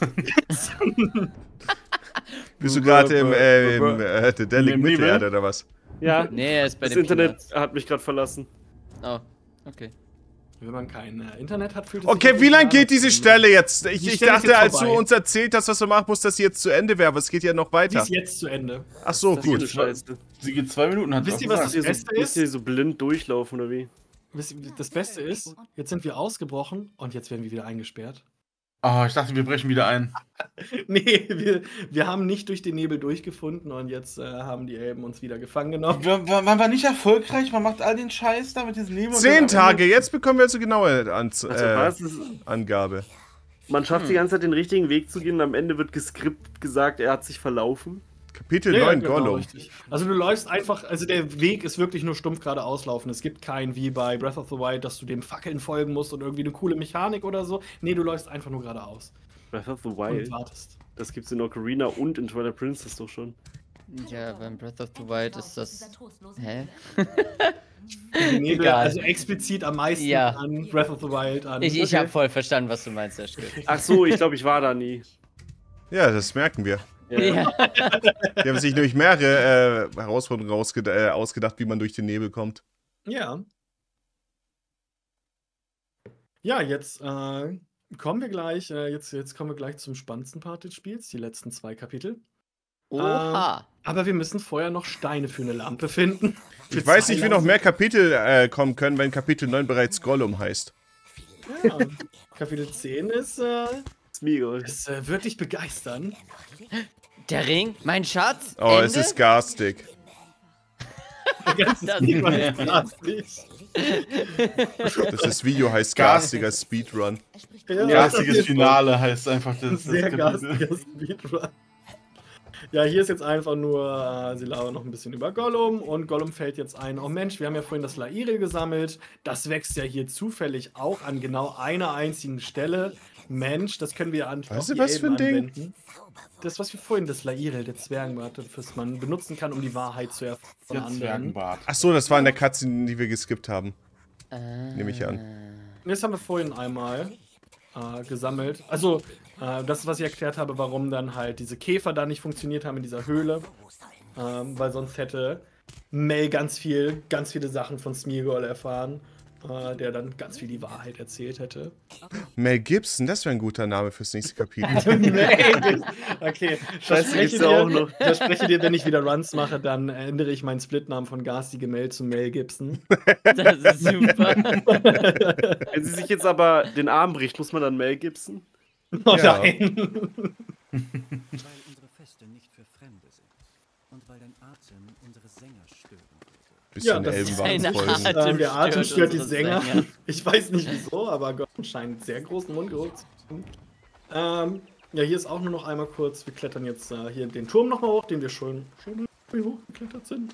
Bist du gerade im Dedelic Mittelerde oder was? Ja. Nee, er ist bei das Internet hat mich gerade verlassen. Oh, okay. Wenn man kein Internet hat, fühlt es Okay, wie lange geht diese Stelle jetzt? Ich dachte, als du uns erzählt hast, was du machen musst, dass sie jetzt zu Ende wäre, aber es geht ja noch weiter. Sie ist jetzt zu Ende. Ach so, gut. Sie geht 2 Minuten. Wisst ihr, was das Beste ist? Müsst ihr so blind durchlaufen, oder wie? Das Beste ist, jetzt sind wir ausgebrochen und jetzt werden wir wieder eingesperrt. Oh, ich dachte, wir brechen wieder ein. Nee, wir haben nicht durch den Nebel durchgefunden und jetzt haben die Elben uns wieder gefangen genommen. Man war nicht erfolgreich, man macht all den Scheiß da mit diesem Nebel. 10 Tage, jetzt bekommen wir also genaue Angabe. Man schafft die ganze Zeit den richtigen Weg zu gehen und am Ende wird geskriptet gesagt, er hat sich verlaufen. Kapitel 9 genau, Gollum. Richtig. Also du läufst einfach, also der Weg ist wirklich nur stumpf geradeaus laufen. Es gibt keinen wie bei Breath of the Wild, dass du dem Fackeln folgen musst und irgendwie eine coole Mechanik oder so. Nee, du läufst einfach nur geradeaus. Breath of the Wild? Und wartest. Das gibt's in Ocarina und in Twilight Princess doch schon. Ja, beim Breath of the Wild ist das... Hä? Nebel, also explizit am meisten an Breath of the Wild an. Ich habe voll verstanden, was du meinst, Herr Ach so, ich glaube, ich war da nie. Ja, das merken wir. Ja. Die haben sich nämlich mehrere Herausforderungen ausgedacht, wie man durch den Nebel kommt. Ja. Ja, jetzt kommen wir gleich, jetzt kommen wir gleich zum spannendsten Part des Spiels, die letzten 2 Kapitel. Oha. Aber wir müssen vorher noch Steine für eine Lampe finden. Ich weiß nicht, wie noch mehr Kapitel kommen können, wenn Kapitel 9 bereits Gollum heißt. Ja, Kapitel 10 ist, Smeagol. es wird dich begeistern. Der Ring? Mein Schatz? Oh, Ende? es ist garstig. Das Das Video heißt garstiger Speedrun. Garstiges Finale heißt einfach das. Sehr garstiger Speedrun. Ja, hier ist jetzt einfach nur, sie labern noch ein bisschen über Gollum und Gollum fällt jetzt ein, oh Mensch, wir haben ja vorhin das Lairil gesammelt, das wächst ja hier zufällig auch an genau einer einzigen Stelle. Mensch, das können wir an weißt du, was für ein anwenden. Ding? Das, was wir vorhin, das Lairil, der Zwergenbart, das man benutzen kann, um die Wahrheit zu erfahren von anderen. Ach so, das war in der Cutscene, die wir geskippt haben. Nehme ich an. Das haben wir vorhin einmal gesammelt. Also, das ist, was ich erklärt habe, warum dann halt diese Käfer da nicht funktioniert haben in dieser Höhle. Weil sonst hätte Mel ganz viele Sachen von Smeagol erfahren, der dann ganz viel die Wahrheit erzählt hätte. Mel Gibson, das wäre ein guter Name fürs nächste Kapitel. Okay, verspreche dir, wenn ich wieder Runs mache, dann ändere ich meinen Splitnamen von Garstige Mel zu Mel Gibson. Das ist super. Wenn sie sich jetzt aber den Arm bricht, muss man dann Mel Gibson? Oh Ja. nein! Weil unsere Feste nicht für Fremde sind und weil dein Atem unsere Sänger stören würde. Bisschen das ist Elbenwarnsfolgen. Der Atem stört die unsere Sänger. Ich weiß nicht wieso, aber Gott scheint einen sehr großen Mundgeruch zu haben. Ja, hier ist auch nur noch einmal kurz. Wir klettern jetzt hier den Turm nochmal hoch, den wir schon hochgeklettert sind.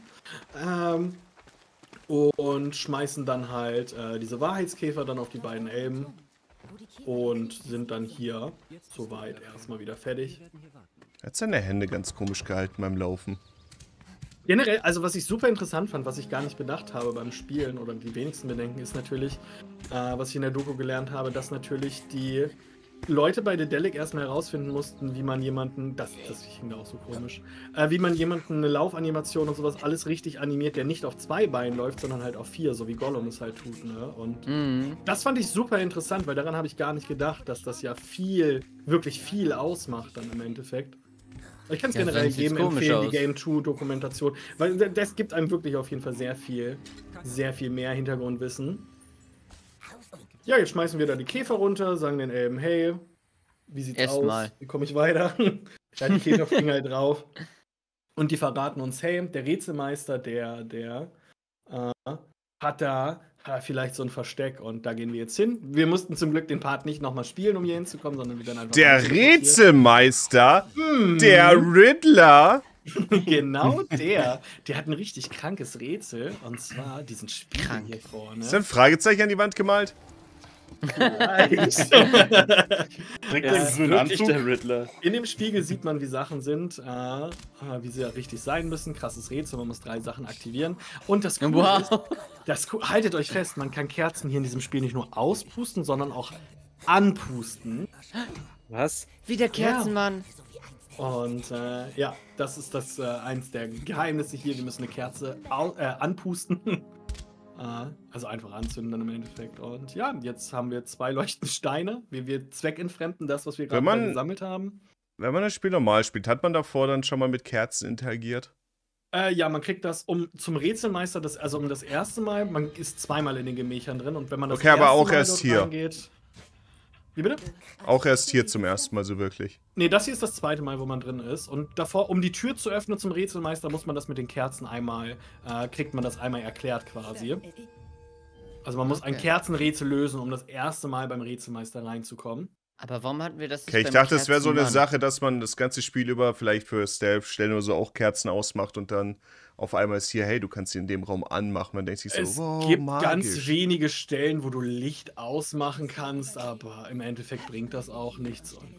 Und schmeißen dann halt diese Wahrheitskäfer dann auf die beiden Elben. Und sind dann hier soweit erstmal wieder fertig. Er hat seine Hände ganz komisch gehalten beim Laufen. Generell, also was ich super interessant fand, was ich gar nicht bedacht habe beim Spielen oder die wenigsten bedenken, ist natürlich, was ich in der Doku gelernt habe, dass natürlich die Leute bei Dedelic erstmal herausfinden mussten, wie man jemanden, das ging da auch so komisch, wie man jemanden eine Laufanimation und sowas alles richtig animiert, der nicht auf 2 Beinen läuft, sondern halt auf 4, so wie Gollum es halt tut, ne? Und das fand ich super interessant, weil daran habe ich gar nicht gedacht, dass das ja wirklich viel ausmacht dann im Endeffekt. Ich kann es generell jedem empfehlen, die Game 2 Dokumentation, weil das gibt einem wirklich auf jeden Fall sehr viel mehr Hintergrundwissen. Ja, jetzt schmeißen wir da die Käfer runter, sagen den Elben, hey, wie sieht's aus? Wie komme ich weiter? Ja, die Käfer fliegen halt drauf. Und die verraten uns, hey, der Rätselmeister, der hat da vielleicht so ein Versteck und da gehen wir jetzt hin. Wir mussten zum Glück den Part nicht nochmal spielen, um hier hinzukommen, sondern wir dann einfach... Der Rätselmeister? Der Riddler? Genau der hat ein richtig krankes Rätsel und zwar diesen Spiegel hier vorne. Ist da ein Fragezeichen an die Wand gemalt? Vielleicht. Der Riddler. In dem Spiegel sieht man, wie Sachen sind, wie sie ja richtig sein müssen. Krasses Rätsel, man muss 3 Sachen aktivieren. Und das Coole ist, haltet euch fest, man kann Kerzen hier in diesem Spiel nicht nur auspusten, sondern auch anpusten. Was? Wie der Kerzenmann. Und ja, das ist eins der Geheimnisse hier. Wir müssen eine Kerze anpusten. Also einfach anzünden dann im Endeffekt. Und ja, jetzt haben wir 2 leuchtende Steine. Wir zweckentfremden das, was wir gerade gesammelt haben. Wenn man das Spiel normal spielt, hat man davor dann schon mal mit Kerzen interagiert? Ja, man kriegt das zum Rätselmeister, also um das erste Mal, man ist 2-mal in den Gemächern drin und wenn man das okay, aber auch erst hier. Reingeht, wie bitte? Auch erst hier zum ersten Mal so wirklich. Nee, das hier ist das 2. Mal, wo man drin ist. Und davor, um die Tür zu öffnen zum Rätselmeister, muss man das mit den Kerzen kriegt man das einmal erklärt quasi. Also man muss ein Kerzenrätsel lösen, um das erste Mal beim Rätselmeister reinzukommen. Aber warum hatten wir das nicht? Okay, ich dachte, es wäre so eine Sache, dass man das ganze Spiel über vielleicht für Stealth-Stellen oder so auch Kerzen ausmacht und dann auf einmal ist hier, hey, du kannst sie in dem Raum anmachen. Man denkt sich so, wow, es gibt magisch. ganz wenige Stellen, wo du Licht ausmachen kannst, aber im Endeffekt bringt das auch nichts. Und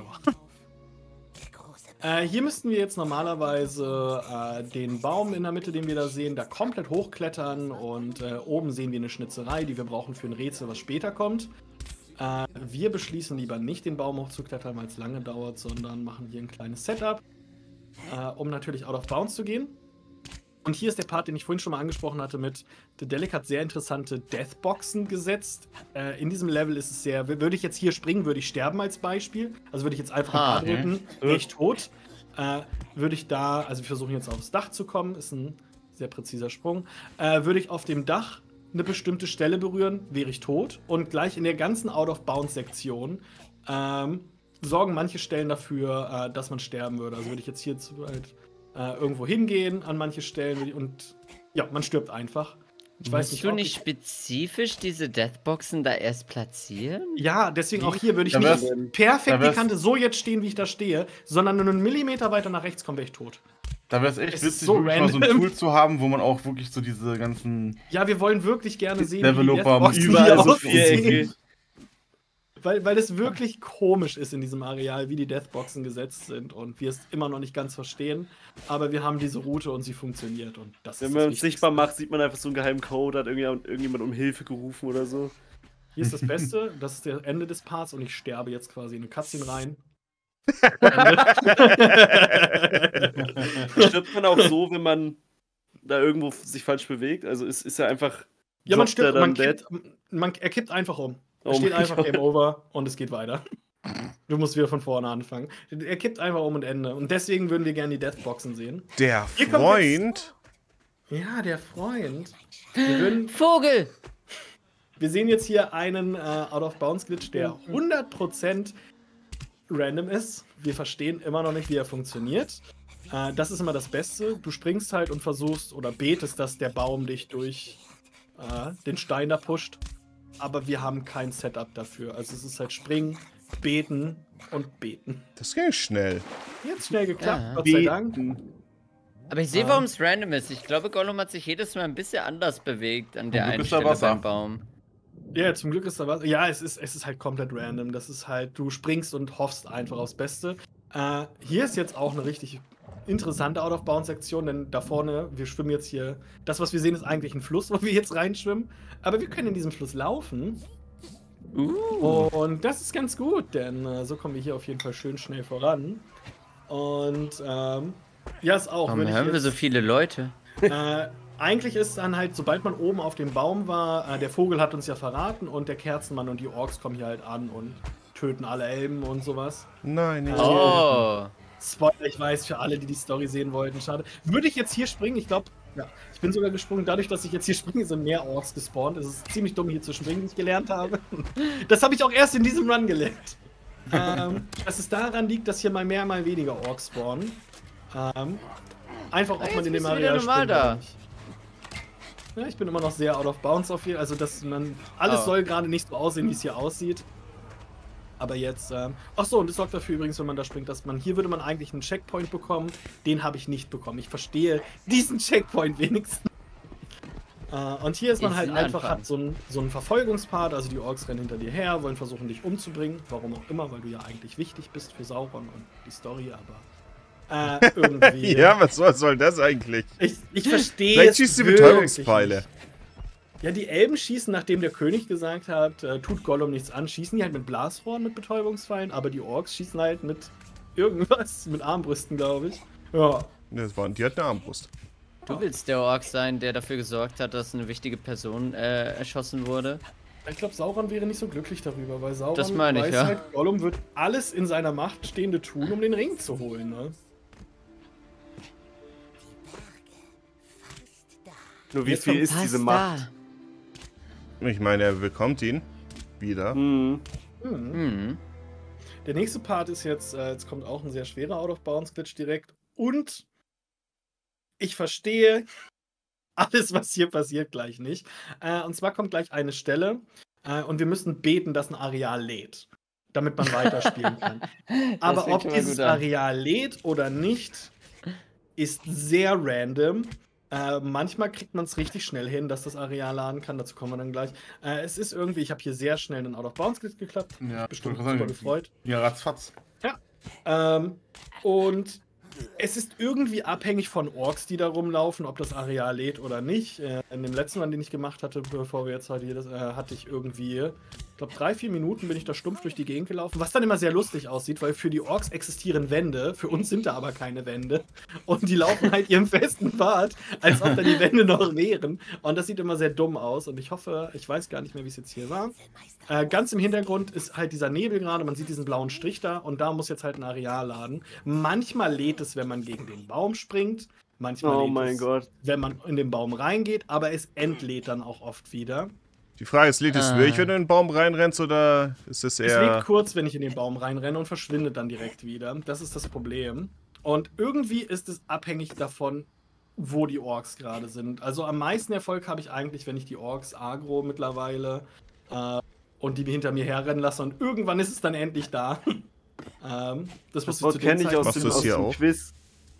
ja. Hier müssten wir jetzt normalerweise den Baum in der Mitte, den wir da sehen, da komplett hochklettern und oben sehen wir eine Schnitzerei, die wir brauchen für ein Rätsel, was später kommt. Wir beschließen lieber nicht, den Baum hochzuklettern, weil es lange dauert, sondern machen hier ein kleines Setup, um natürlich out of bounds zu gehen. Und hier ist der Part, den ich vorhin schon mal angesprochen hatte mit Dedelic hat sehr interessante Deathboxen gesetzt. In diesem Level ist es sehr, würde ich jetzt hier springen, würde ich sterben als Beispiel. Also würde ich jetzt einfach ein paar drücken, wäre ich tot. Würde ich da, also wir versuchen jetzt aufs Dach zu kommen, ist ein sehr präziser Sprung. Würde ich auf dem Dach eine bestimmte Stelle berühren, wäre ich tot. Und gleich in der ganzen Out-of-Bounds-Sektion sorgen manche Stellen dafür, dass man sterben würde. Also würde ich jetzt hier irgendwo hingehen an manche Stellen und ja, man stirbt einfach. Ich weiß nicht, du nicht spezifisch diese Deathboxen da erst platzieren? Ja, deswegen auch hier würde ich nicht perfekt die Kante so jetzt stehen, wie ich da stehe, sondern nur einen Millimeter weiter nach rechts kommen, wäre ich tot. Da wäre es echt witzig, so mal so ein Tool zu haben, wo man auch wirklich so diese ganzen... Ja, wir wollen wirklich gerne sehen, Developer wie die überall so Vierecke. Weil es wirklich komisch ist in diesem Areal, wie die Deathboxen gesetzt sind und wir es immer noch nicht ganz verstehen. Aber wir haben diese Route und sie funktioniert. Und das Wenn man uns sichtbar macht, sieht man einfach so einen geheimen Code, hat irgendjemand um Hilfe gerufen oder so. Hier ist das Beste, das ist der Ende des Parts und ich sterbe jetzt quasi in eine Cutscene rein. Stirbt man auch so, wenn man da irgendwo sich falsch bewegt? Also ist ja einfach. Ja, man stirbt, er kippt einfach um. Er steht einfach Game Over und es geht weiter. Du musst wieder von vorne anfangen. Er kippt einfach um und Ende. Und deswegen würden wir gerne die Deathboxen sehen. Der Freund? Ja, der Freund. Vogel! Wir sehen jetzt hier einen Out-of-Bounds-Glitch, der 100% random ist. Wir verstehen immer noch nicht, wie er funktioniert. Das ist immer das Beste. Du springst halt und versuchst oder betest, dass der Baum dich durch den Stein da pusht. Aber wir haben kein Setup dafür. Also es ist halt springen, beten und beten. Das ging schnell. Jetzt schnell geklappt, Gott sei Dank. Aber ich sehe, warum es random ist. Ich glaube, Gollum hat sich jedes Mal ein bisschen anders bewegt an der einen Stelle beim Baum. Ja, zum Glück ist da was. Ja, es ist halt komplett random. Das ist halt, du springst und hoffst einfach aufs Beste. Hier ist jetzt auch eine richtig interessante Out-of-Bounds-Sektion, denn da vorne, wir schwimmen jetzt hier, das, was wir sehen, ist eigentlich ein Fluss, wo wir jetzt reinschwimmen, aber wir können in diesem Fluss laufen. Und das ist ganz gut, denn so kommen wir hier auf jeden Fall schön schnell voran. Und ja, ist auch. Warum hören wir so viele Leute? Eigentlich ist es dann halt, sobald man oben auf dem Baum war, der Vogel hat uns ja verraten und der Kerzenmann und die Orks kommen hier halt an und töten alle Elben und sowas. Nein, nicht. Oh. Spoiler, ich weiß, für alle, die die Story sehen wollten, schade. Würde ich jetzt hier springen? Ich glaube, ja, ich bin sogar gesprungen. Dadurch, dass ich jetzt hier springe, sind mehr Orks gespawnt. Es ist ziemlich dumm, hier zu springen, wie ich gelernt habe. Das habe ich auch erst in diesem Run gelernt. Dass es daran liegt, dass hier mal mehr, mal weniger Orks spawnen. Einfach, ob man in dem Areal springt oder nicht. Ja, ich bin immer noch sehr out of bounds auf hier. Also, dass man alles soll gerade nicht so aussehen, wie es hier aussieht. Aber jetzt, achso, und das sorgt dafür übrigens, wenn man da springt, dass man, hier würde man eigentlich einen Checkpoint bekommen. Den habe ich nicht bekommen. Ich verstehe diesen Checkpoint wenigstens. Und hier ist man halt einfach, hat so einen Verfolgungspart, also die Orks rennen hinter dir her, wollen versuchen, dich umzubringen. Warum auch immer, weil du ja eigentlich wichtig bist für Sauron und die Story, aber irgendwie. Ja, was soll das eigentlich? Ich verstehe. Vielleicht schießt die Betäubungspfeile. Ja, die Elben schießen, nachdem der König gesagt hat, tut Gollum nichts an, schießen die halt mit Blasrohren, mit Betäubungspfeilen, aber die Orks schießen halt mit irgendwas, mit Armbrüsten, glaube ich. Ja. Die hat eine Armbrust. Du willst der Ork sein, der dafür gesorgt hat, dass eine wichtige Person erschossen wurde? Ich glaube, Sauron wäre nicht so glücklich darüber, weil Sauron das meine ich, weiß halt, Gollum wird alles in seiner Macht Stehende tun, um den Ring zu holen, ne? Nur wie viel ist diese Macht? Ich meine, er bekommt ihn wieder. Der nächste Part ist jetzt kommt auch ein sehr schwerer Out-of-Bounds-Glitch direkt. Und ich verstehe alles, was hier passiert, gleich nicht. Und zwar kommt gleich eine Stelle und wir müssen beten, dass ein Areal lädt, damit man weiterspielen kann. Aber ob dieses Areal lädt oder nicht, ist sehr random. Manchmal kriegt man es richtig schnell hin, dass das Areal laden kann. Dazu kommen wir dann gleich. Es ist irgendwie, ich habe hier sehr schnell einen Out-of-Bounds-Glitch geklappt. Ja, bestimmt super gefreut. Ja, ratzfatz. Ja. Und es ist irgendwie abhängig von Orks, die da rumlaufen, ob das Areal lädt oder nicht. In dem letzten Mal, den ich gemacht hatte, bevor wir jetzt heute hier hatte ich irgendwie, ich glaube 3-4 Minuten bin ich da stumpf durch die Gegend gelaufen, was dann immer sehr lustig aussieht, weil für die Orks existieren Wände, für uns sind da aber keine Wände. Und die laufen halt ihrem festen Pfad, als ob da die Wände noch wären. Und das sieht immer sehr dumm aus. Und ich hoffe, ich weiß gar nicht mehr, wie es jetzt hier war. Ganz im Hintergrund ist halt dieser Nebel gerade, man sieht diesen blauen Strich da und da muss jetzt halt ein Areal laden. Manchmal lädt es, wenn man gegen den Baum springt, manchmal lädt es, wenn man in den Baum reingeht, aber es entlädt dann auch oft wieder. Die Frage ist, lädt es wirklich, wenn du in den Baum reinrennst, oder ist es eher... Es lädt kurz, wenn ich in den Baum reinrenne und verschwindet dann direkt wieder. Das ist das Problem. Und irgendwie ist es abhängig davon, wo die Orks gerade sind. Also am meisten Erfolg habe ich eigentlich, wenn ich die Orks aggro mittlerweile und die hinter mir herrennen lasse und irgendwann ist es dann endlich da. Das Wort kenne ich aus dem Quiz.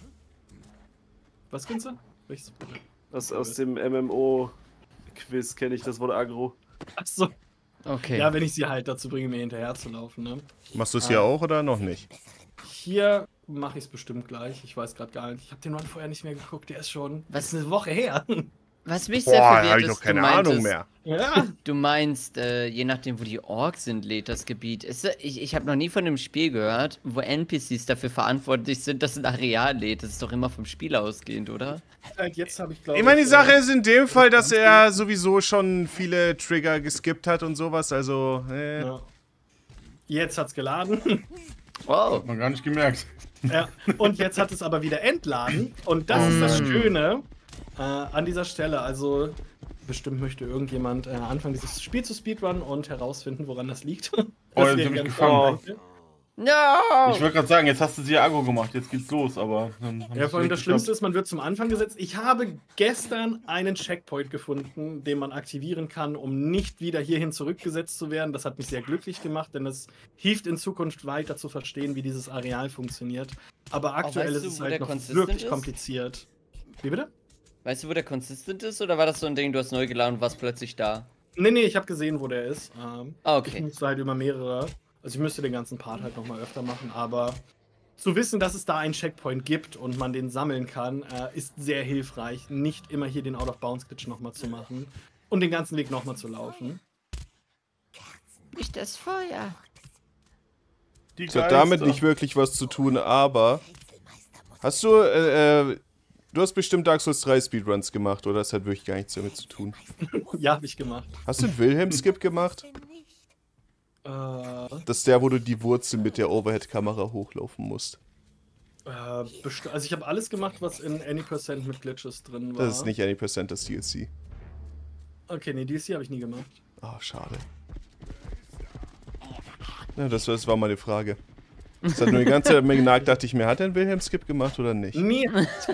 Was kennst du? Das aus dem MMO-Quiz kenne ich das Wort Agro. Achso. Okay. Ja, wenn ich sie halt dazu bringe, mir hinterher zu laufen, ne? Machst du es hier auch oder noch nicht? Hier mache ich es bestimmt gleich. Ich weiß gerade gar nicht. Ich habe den Run vorher nicht mehr geguckt. Der ist schon... Was ist eine Woche her? Was mich sehr verwirrt ist, ich doch keine Ahnung mehr. Ja. Du meinst, je nachdem, wo die Orks sind, lädt das Gebiet. Ich habe noch nie von einem Spiel gehört, wo NPCs dafür verantwortlich sind, dass ein Areal lädt. Das ist doch immer vom Spiel ausgehend, oder? Jetzt habe ich, glaube ich meine, die Sache ist in dem Fall, dass er sowieso schon viele Trigger geskippt hat und sowas, also... Ja. Jetzt hat's geladen. Wow. Hat man gar nicht gemerkt. Ja. Und jetzt hat es aber wieder entladen. Und das ist das Schöne an dieser Stelle. Also, bestimmt möchte irgendjemand anfangen, dieses Spiel zu speedrunnen und herausfinden, woran das liegt. Das jetzt bin ich gefangen. No! Ich wollte gerade sagen, jetzt hast du sie ja Agro gemacht, jetzt geht's los, aber... Ja, vor allem das Schlimmste ist, man wird zum Anfang gesetzt. Ich habe gestern einen Checkpoint gefunden, den man aktivieren kann, um nicht wieder hierhin zurückgesetzt zu werden. Das hat mich sehr glücklich gemacht, denn es hilft in Zukunft weiter zu verstehen, wie dieses Areal funktioniert. Aber aktuell ist es halt noch wirklich kompliziert. Wie bitte? Weißt du, wo der consistent ist, oder war das so ein Ding, du hast neu geladen und warst plötzlich da? Nee, ich habe gesehen, wo der ist. Okay. Ich musste halt über mehrere... Also ich müsste den ganzen Part halt nochmal öfter machen, aber zu wissen, dass es da einen Checkpoint gibt und man den sammeln kann, ist sehr hilfreich, nicht immer hier den Out-of-Bounds-Glitch nochmal zu machen und den ganzen Weg nochmal zu laufen. Nicht das Feuer. Das hat damit nicht wirklich was zu tun, aber hast du, du hast bestimmt Dark Souls 3 Speedruns gemacht, oder? Das hat wirklich gar nichts damit zu tun. Ja, habe ich gemacht. Hast du den Wilhelm-Skip gemacht? Das ist der, wo du die Wurzel mit der Overhead-Kamera hochlaufen musst. Also ich habe alles gemacht, was in Any% mit Glitches drin war. Das ist nicht Any%, das DLC. Okay, nee, DLC habe ich nie gemacht. Ah, schade. Ja, das war meine Frage. Das hat nur die ganze Zeit genagt, dachte ich mir, hat er einen Wilhelm-Skip gemacht oder nicht? Nee.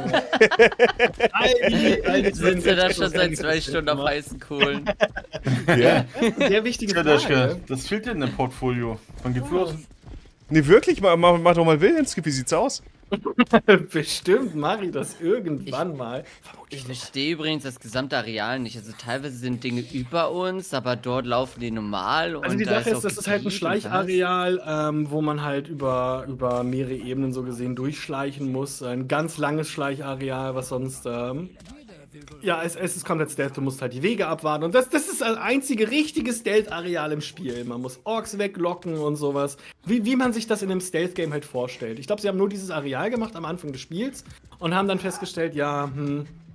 Sitzt er da schon seit 2 Stunden auf heißen Kohlen? Ja. Sehr wichtige Frage. Das fehlt dir in dem Portfolio. Wann geht's los? Nee, wirklich? Mach doch mal Wilhelm-Skip, wie sieht's aus? Bestimmt mache ich das irgendwann mal. Ich verstehe übrigens das gesamte Areal nicht. Also teilweise sind Dinge über uns, aber dort laufen die normal. Also die Sache ist, das ist halt ein Schleichareal, wo man halt über mehrere Ebenen so gesehen durchschleichen muss. Ein ganz langes Schleichareal, was sonst... ja, es ist komplett Stealth, du musst halt die Wege abwarten. Und das ist das einzige richtige Stealth-Areal im Spiel. Man muss Orks weglocken und sowas. Wie man sich das in einem Stealth-Game halt vorstellt. Ich glaube, sie haben nur dieses Areal gemacht am Anfang des Spiels und haben dann festgestellt, ja,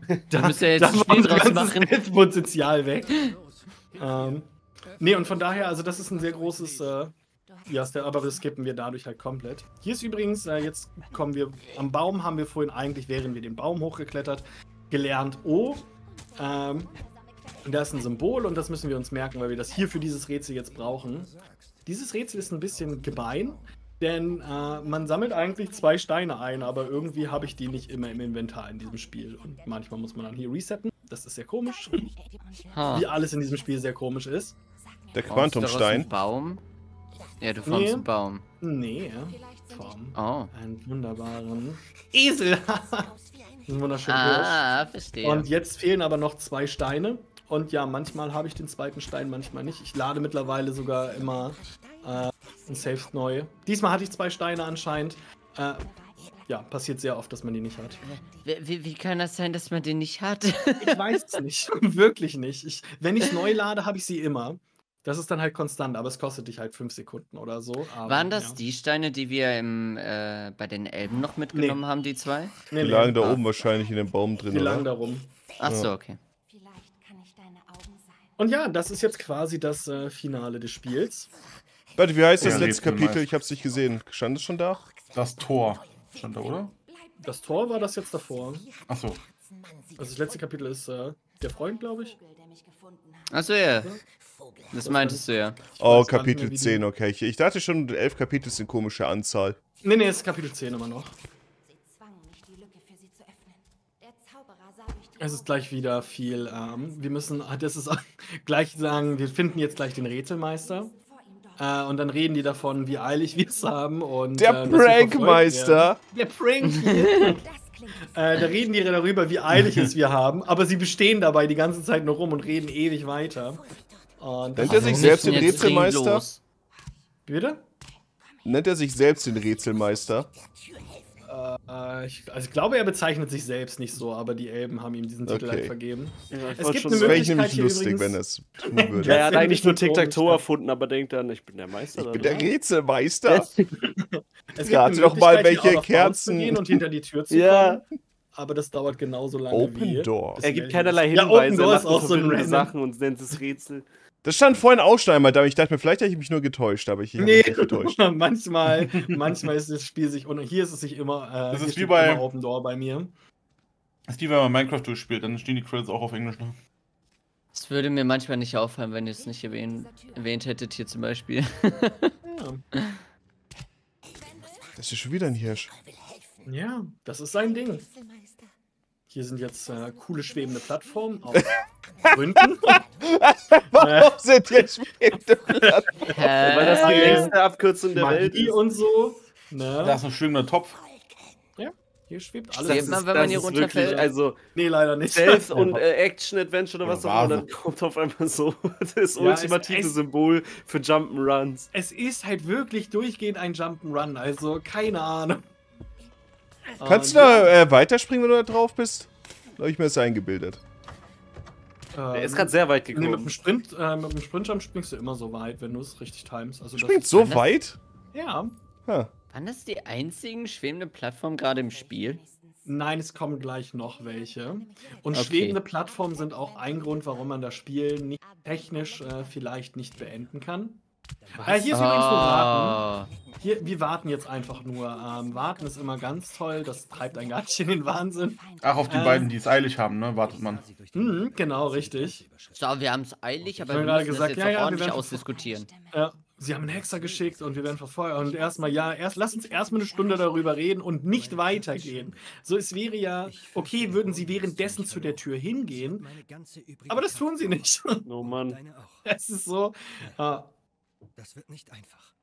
Da müsst ihr jetzt ein Spiel draus machen. Potenzial weg. Nee, und von daher, also das ist ein sehr großes, aber das skippen wir dadurch halt komplett. Hier ist übrigens, jetzt kommen wir, am Baum haben wir vorhin eigentlich, während wir den Baum hochgeklettert, gelernt, da ist ein Symbol und das müssen wir uns merken, weil wir das hier für dieses Rätsel jetzt brauchen. Dieses Rätsel ist ein bisschen gemein, denn man sammelt eigentlich 2 Steine ein, aber irgendwie habe ich die nicht immer im Inventar in diesem Spiel. Und manchmal muss man dann hier resetten. Das ist sehr komisch. Wie alles in diesem Spiel sehr komisch ist. Der Quantumstein. Baum? Ja, du formst einen Baum. Nee, einen wunderbaren Esel. Ein wunderschöner Hirsch. Verstehe. Und jetzt fehlen aber noch 2 Steine. Und ja, manchmal habe ich den zweiten Stein, manchmal nicht. Ich lade mittlerweile sogar immer ein Save neu. Diesmal hatte ich 2 Steine anscheinend. Ja, passiert sehr oft, dass man die nicht hat. Wie kann das sein, dass man den nicht hat? Ich weiß es nicht. Wirklich nicht. Wenn ich es neu lade, habe ich sie immer. Das ist dann halt konstant, aber es kostet dich halt 5 Sekunden oder so. Aber, waren das die Steine, die wir bei den Elben noch mitgenommen haben, die 2? Die lagen da oben wahrscheinlich in dem Baum drin, Die lagen da rum. Achso, okay. Und ja, das ist jetzt quasi das Finale des Spiels. Warte, wie heißt das letzte Kapitel? Ich hab's nicht gesehen. Stand es schon da? Das Tor. Stand da, oder? Das Tor war das jetzt davor. Achso. Also das letzte Kapitel ist der Freund, glaube ich. Achso, ja. Das meintest du ja. Oh, Kapitel 10, okay. Ich dachte schon, 11 Kapitel sind komische Anzahl. Nee, es ist Kapitel 10 immer noch. Es ist gleich wieder viel, wir müssen, das ist gleich sagen, wir finden jetzt gleich den Rätselmeister. Und dann reden die davon, wie eilig wir es haben. Und, der Prankmeister! Der Prank! Da reden die darüber, wie eilig es wir haben, aber sie bestehen dabei die ganze Zeit nur rum und reden ewig weiter. Nennt er sich selbst den Rätselmeister? Bitte? Nennt er sich selbst den Rätselmeister? Ich glaube, er bezeichnet sich selbst nicht so, aber die Elben haben ihm diesen Titel halt vergeben. Ja, es gibt eine Möglichkeit nämlich lustig, wenn es tun würde. Ja, er hat eigentlich nur Tic-Tac-Toe erfunden, aber denkt dann, ich bin der Meister. Ich bin der Rätselmeister. Es gibt Rate doch mal, welche Kerzen. Zu gehen und hinter die Tür zu kommen. Aber das dauert genauso lange Open Door. Er gibt keinerlei Hinweise, Open Door ist auch so ein random Sachen und nennt es Rätsel. Das stand vorhin auch schon einmal da. Ich dachte mir, vielleicht habe ich mich nur getäuscht, aber ich habe mich nicht getäuscht. manchmal ist das Spiel sich, und hier ist es sich immer, das ist wie bei Open Door bei mir. Das ist wie wenn man Minecraft durchspielt, dann stehen die Credits auch auf Englisch. Ne? Das würde mir manchmal nicht auffallen, wenn ihr es nicht erwähnt hättet hier zum Beispiel. Ja. Das ist schon wieder ein Hirsch. Ja, das ist sein Ding. Hier sind jetzt coole schwebende Plattformen aus Gründen. Warum sind hier schwebende Plattformen? Weil das die längste Abkürzung der Welt ist. Und so. Ne? Da ist ein schöner Topf. Ja, hier schwebt alles. Schwebt man, wenn man hier runterfällt? Also, nee, leider nicht. Stealth und Action-Adventure oder was auch immer, dann kommt auf einmal so das ultimative Symbol für Jump'n'Runs. Es ist halt wirklich durchgehend ein Jump'n'Run, also keine Ahnung. Kannst du da weiterspringen, wenn du da drauf bist? Da habe ich mir das eingebildet. Der ist gerade sehr weit gekommen. Nee, mit dem Sprinjump springst du immer so weit, wenn du es richtig timest. Also springst so weit? Ja. Huh. Waren das die einzigen schwebenden Plattformen gerade im Spiel? Nein, es kommen gleich noch welche. Und schwebende Plattformen sind auch ein Grund, warum man das Spiel nicht technisch vielleicht nicht beenden kann. Hier ist übrigens nur Warten. Wir warten jetzt einfach nur. Warten ist immer ganz toll, das treibt einen gar nicht in den Wahnsinn. Ach, auf die beiden, die es eilig haben, ne? Wartet man. Genau, richtig. So, wir haben es eilig, aber wir müssen gesagt, das jetzt auch ordentlich ausdiskutieren. Sie haben einen Hexer geschickt und wir werden verfolgt. Und lass uns erstmal eine Stunde darüber reden und nicht weitergehen. So, es wäre ja, okay, würden sie währenddessen zu der Tür hingehen, aber das tun sie nicht. Oh Mann. Es ist so, das wird nicht einfach.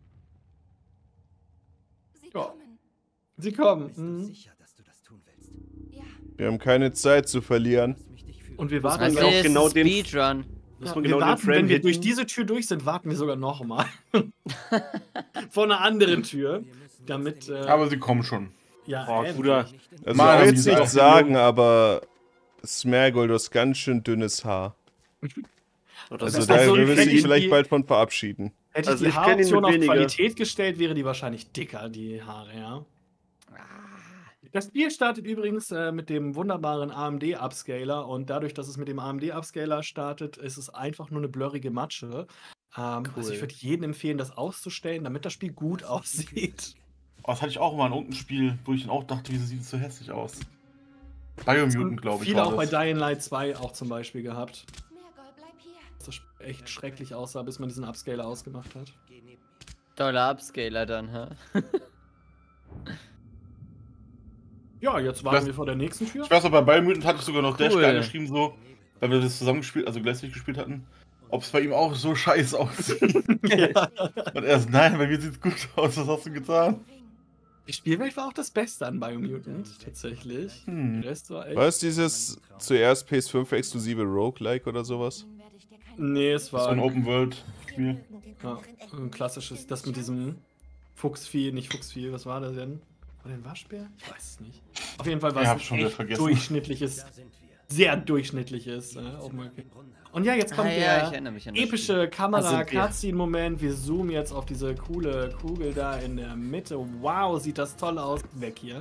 Sie kommen. Sicher, dass du das tun willst. Ja. Wir haben keine Zeit zu verlieren. Und wir warten Also auch genau den Speedrun. wir warten, wenn wir durch diese Tür durch sind, warten wir sogar nochmal. Vor einer anderen Tür. Damit, aber sie kommen schon. Ja, Bruder. Also ich will jetzt nicht sagen, aber Smergol, du hast ganz schön dünnes Haar. Also da will ich sich vielleicht bald von verabschieden. Hätte ich die Haaroption auf Qualität gestellt, wäre die wahrscheinlich dicker, die Haare, ja. Das Spiel startet übrigens mit dem wunderbaren AMD-Upscaler und dadurch, dass es mit dem AMD-Upscaler startet, ist es einfach nur eine blurrige Matsche. Cool. Also ich würde jedem empfehlen, das auszustellen, damit das Spiel gut aussieht. Oh, das hatte ich auch mal in irgendeinem Spiel, wo ich dann auch dachte, wieso sieht es so hässlich aus? Biomutant, glaube ich. Viele auch bei Dying Light 2 auch zum Beispiel gehabt. Das echt schrecklich aussah, bis man diesen Upscaler ausgemacht hat. Toller Upscaler dann, hä? Ja, jetzt warten wir vor der nächsten Tür. Ich weiß noch, bei Biomutant hatte ich sogar noch Dash geschrieben, so, weil wir das zusammen gespielt, also gleichzeitig gespielt hatten, ob es bei ihm auch so scheiße aussieht. Ja. Und er ist, nein, bei mir sieht es gut aus, was hast du getan? Die Spielwelt war auch das Beste an Biomutant, tatsächlich. Der Rest war echt... War es dieses zuerst PS5-exklusive Roguelike oder sowas? Nee, es war... So ein Open-World-Spiel. Ja, ein klassisches, das mit diesem Fuchsvieh, nicht Fuchsvieh, was war das denn? War der ein Waschbär? Ich weiß es nicht. Auf jeden Fall war es ein echt durchschnittliches, sehr durchschnittliches Und ja, jetzt kommt der epische Kamera-Cutscene-Moment. Wir zoomen jetzt auf diese coole Kugel da in der Mitte. Wow, sieht das toll aus. Weg hier.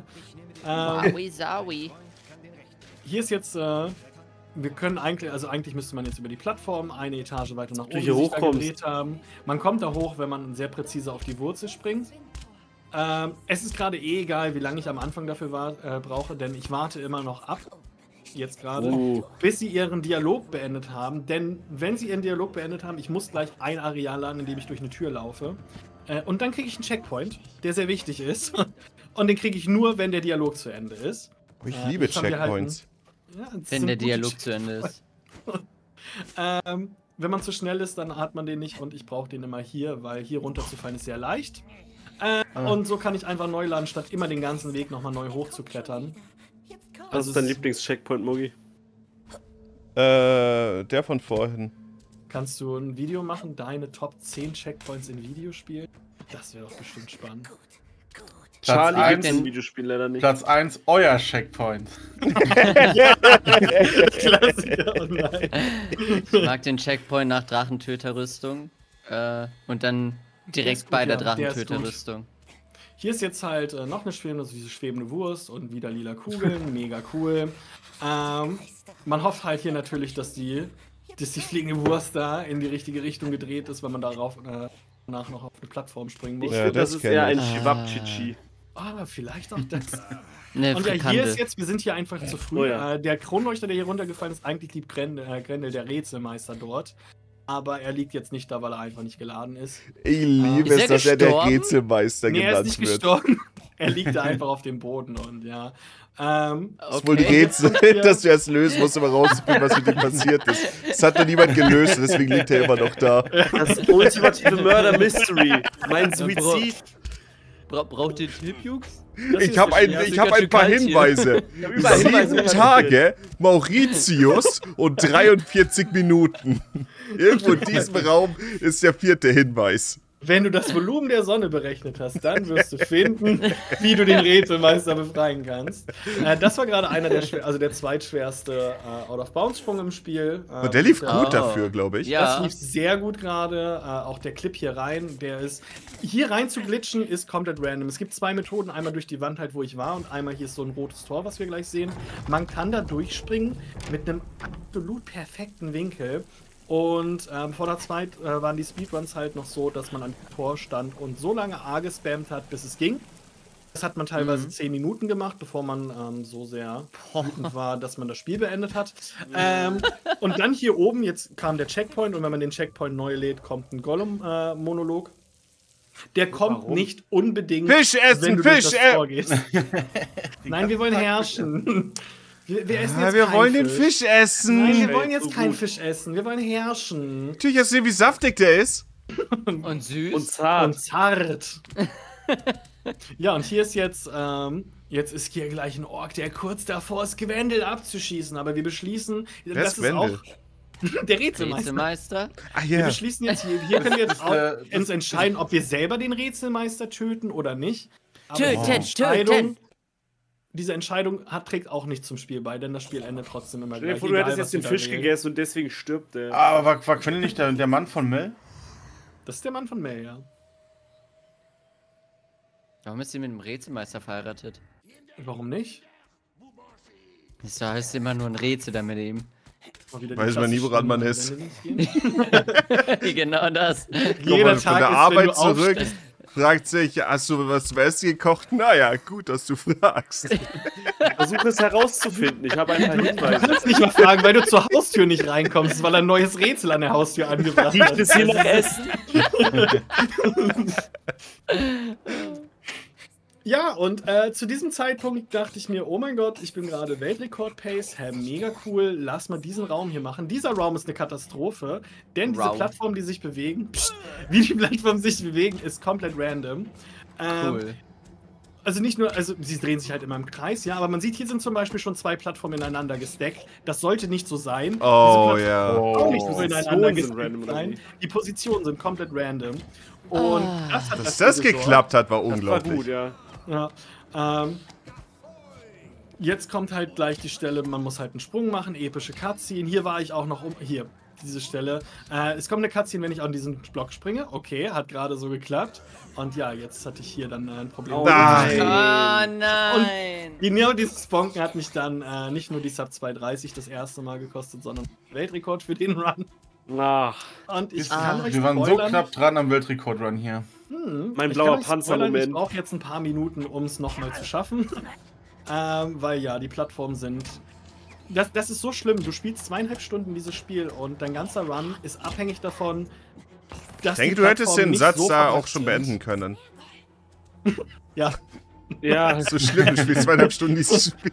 Hier ist jetzt, wir können eigentlich, also eigentlich müsste man jetzt über die Plattform eine Etage weiter nach oben sich da gedreht haben. Man kommt da hoch, wenn man sehr präzise auf die Wurzel springt. Es ist gerade egal, wie lange ich am Anfang dafür brauche, denn ich warte immer noch ab, jetzt gerade, bis sie ihren Dialog beendet haben. Denn wenn sie ihren Dialog beendet haben, ich muss gleich ein Areal laden, in dem ich durch eine Tür laufe. Und dann kriege ich einen Checkpoint, der sehr wichtig ist. Und den kriege ich nur, wenn der Dialog zu Ende ist. Ich liebe Checkpoints. Wenn der Dialog zu Ende ist. Wenn man zu schnell ist, dann hat man den nicht und ich brauche den immer hier, weil hier runterzufallen ist sehr leicht. Und so kann ich einfach neu laden, statt immer den ganzen Weg nochmal neu hochzuklettern. Was ist dein Lieblings-Checkpoint, Mogi? Der von vorhin. Kannst du ein Video machen, deine Top 10 Checkpoints in Videospielen? Das wäre doch bestimmt spannend. Charlie gibt ein Videospiel leider nicht. Platz 1, euer Checkpoint. Klassiker, oh nein. Ich mag den Checkpoint nach Drachentöterrüstung. Und dann direkt bei der Drachentöterrüstung. Hier ist jetzt halt noch eine schwebende, also diese schwebende Wurst und wieder lila Kugeln. Mega cool. Man hofft halt hier natürlich, dass die fliegende Wurst da in die richtige Richtung gedreht ist, wenn man darauf danach noch auf eine Plattform springen muss. Ich finde, das ist eher ein Chivapchichi. Ah, vielleicht auch das. Und ja, hier ist jetzt, wir sind hier einfach zu früh. Der Kronleuchter, der hier runtergefallen ist, eigentlich liegt Grendel, der Rätselmeister, dort. Aber er liegt jetzt nicht da, weil er einfach nicht geladen ist. Ich liebe es, dass er der Rätselmeister genannt wird. Er ist nicht gestorben. Er liegt da einfach auf dem Boden und ja. Das ist wohl ein Rätsel, dass du erst lösen musst, um herauszufinden, was mit ihm passiert ist. Das hat noch niemand gelöst, deswegen liegt er immer noch da. Das ultimative Murder-Mystery. Mein Suizid. Braucht ihr Tippjux? Ich habe ein paar Hinweise. 7 Tage, Mauritius und 43 Minuten. Irgendwo in diesem Raum ist der 4. Hinweis. Wenn du das Volumen der Sonne berechnet hast, dann wirst du finden, wie du den Rätselmeister befreien kannst. Das war gerade einer der zweitschwerste Out-of-Bounds-Sprung im Spiel. Und der lief gut dafür, glaube ich. Ja. Das lief sehr gut gerade. Auch der Clip hier rein, hier rein zu glitschen, ist komplett random. Es gibt 2 Methoden. Einmal durch die Wand halt, wo ich war, und einmal hier ist so ein rotes Tor, was wir gleich sehen. Man kann da durchspringen mit einem absolut perfekten Winkel. Und vor der Zeit waren die Speedruns halt noch so, dass man an dem Tor stand und so lange A gespammt hat, bis es ging. Das hat man teilweise 10 Minuten gemacht, bevor man so sehr wütend war, dass man das Spiel beendet hat. Und dann hier oben, jetzt kam der Checkpoint und wenn man den Checkpoint neu lädt, kommt ein Gollum-Monolog. Der kommt nicht unbedingt, Fisch essen, wenn du Fisch durch das Tor gehst. Nein, wir wollen herrschen. Wir essen jetzt wir wollen den Fisch essen. Nein, wir wollen jetzt keinen Fisch essen. Wir wollen herrschen. Natürlich hast du sehen, wie saftig der ist. Und süß. Und zart. Und zart. Ja, und hier ist jetzt ist hier gleich ein Ork, der kurz davor ist, Gwendel abzuschießen. Aber wir beschließen, das ist auch der Rätselmeister. Ah, yeah. Wir beschließen jetzt, hier können wir jetzt auch uns entscheiden, ob wir selber den Rätselmeister töten oder nicht. Aber diese Entscheidung trägt auch nicht zum Spiel bei, denn das Spiel endet trotzdem immer gleich. Du hättest jetzt den Fisch gegessen und deswegen stirbt er. Aber war Quentin nicht der Mann von Mel? Das ist der Mann von Mel, ja. Warum ist sie mit dem Rätselmeister verheiratet? Warum nicht? Das heißt immer nur ein Rätsel da mit ihm. Weiß man nie, woran man ist. Genau das. Jeder Tag von der Arbeit zurück, fragt sich, hast du was zum Essen gekocht? Naja, gut, dass du fragst. Versuche es herauszufinden. Ich habe ein paar Hinweise. Du kannst nicht mal fragen, weil du zur Haustür nicht reinkommst, weil ein neues Rätsel an der Haustür angebracht hat. Riecht es hier nach Essen? Ja, und zu diesem Zeitpunkt dachte ich mir, oh mein Gott, ich bin gerade Weltrekord-Pace, mega cool, lass mal diesen Raum hier machen. Dieser Raum ist eine Katastrophe, denn diese Plattformen, die sich bewegen, wie die Plattformen sich bewegen, ist komplett random. Cool. Also nicht nur, also sie drehen sich halt immer im Kreis, ja, aber man sieht, hier sind zum Beispiel schon 2 Plattformen ineinander gestackt. Das sollte nicht so sein. Oh, ja. Auch nicht so ineinander gestackt sein. Die Positionen sind komplett random. Und dass das geklappt hat, war unglaublich. Das war gut, ja. Ja, jetzt kommt halt gleich die Stelle, man muss halt einen Sprung machen, epische Cutscene. Hier war ich auch noch hier, diese Stelle. Es kommt eine Cutscene, wenn ich an diesen Block springe. Okay, hat gerade so geklappt. Und ja, jetzt hatte ich hier dann ein Problem. Oh nein! Oh nein! Und genau dieses Bonken hat mich dann nicht nur die Sub 230 das erste Mal gekostet, sondern Weltrekord für den Run. Ach. Und ich kann euch Wir waren so knapp dran am Weltrekord-Run hier. Mein blauer Panzer-Moment. Ich brauche jetzt ein paar Minuten, um es nochmal zu schaffen. Weil ja, die Plattformen sind... Das ist so schlimm. Du spielst 2,5 Stunden dieses Spiel und dein ganzer Run ist abhängig davon, dass ich denke, du hättest den Satz so da auch schon beenden können. Ja. Ja. So schlimm, du spielst 2,5 Stunden dieses Spiel.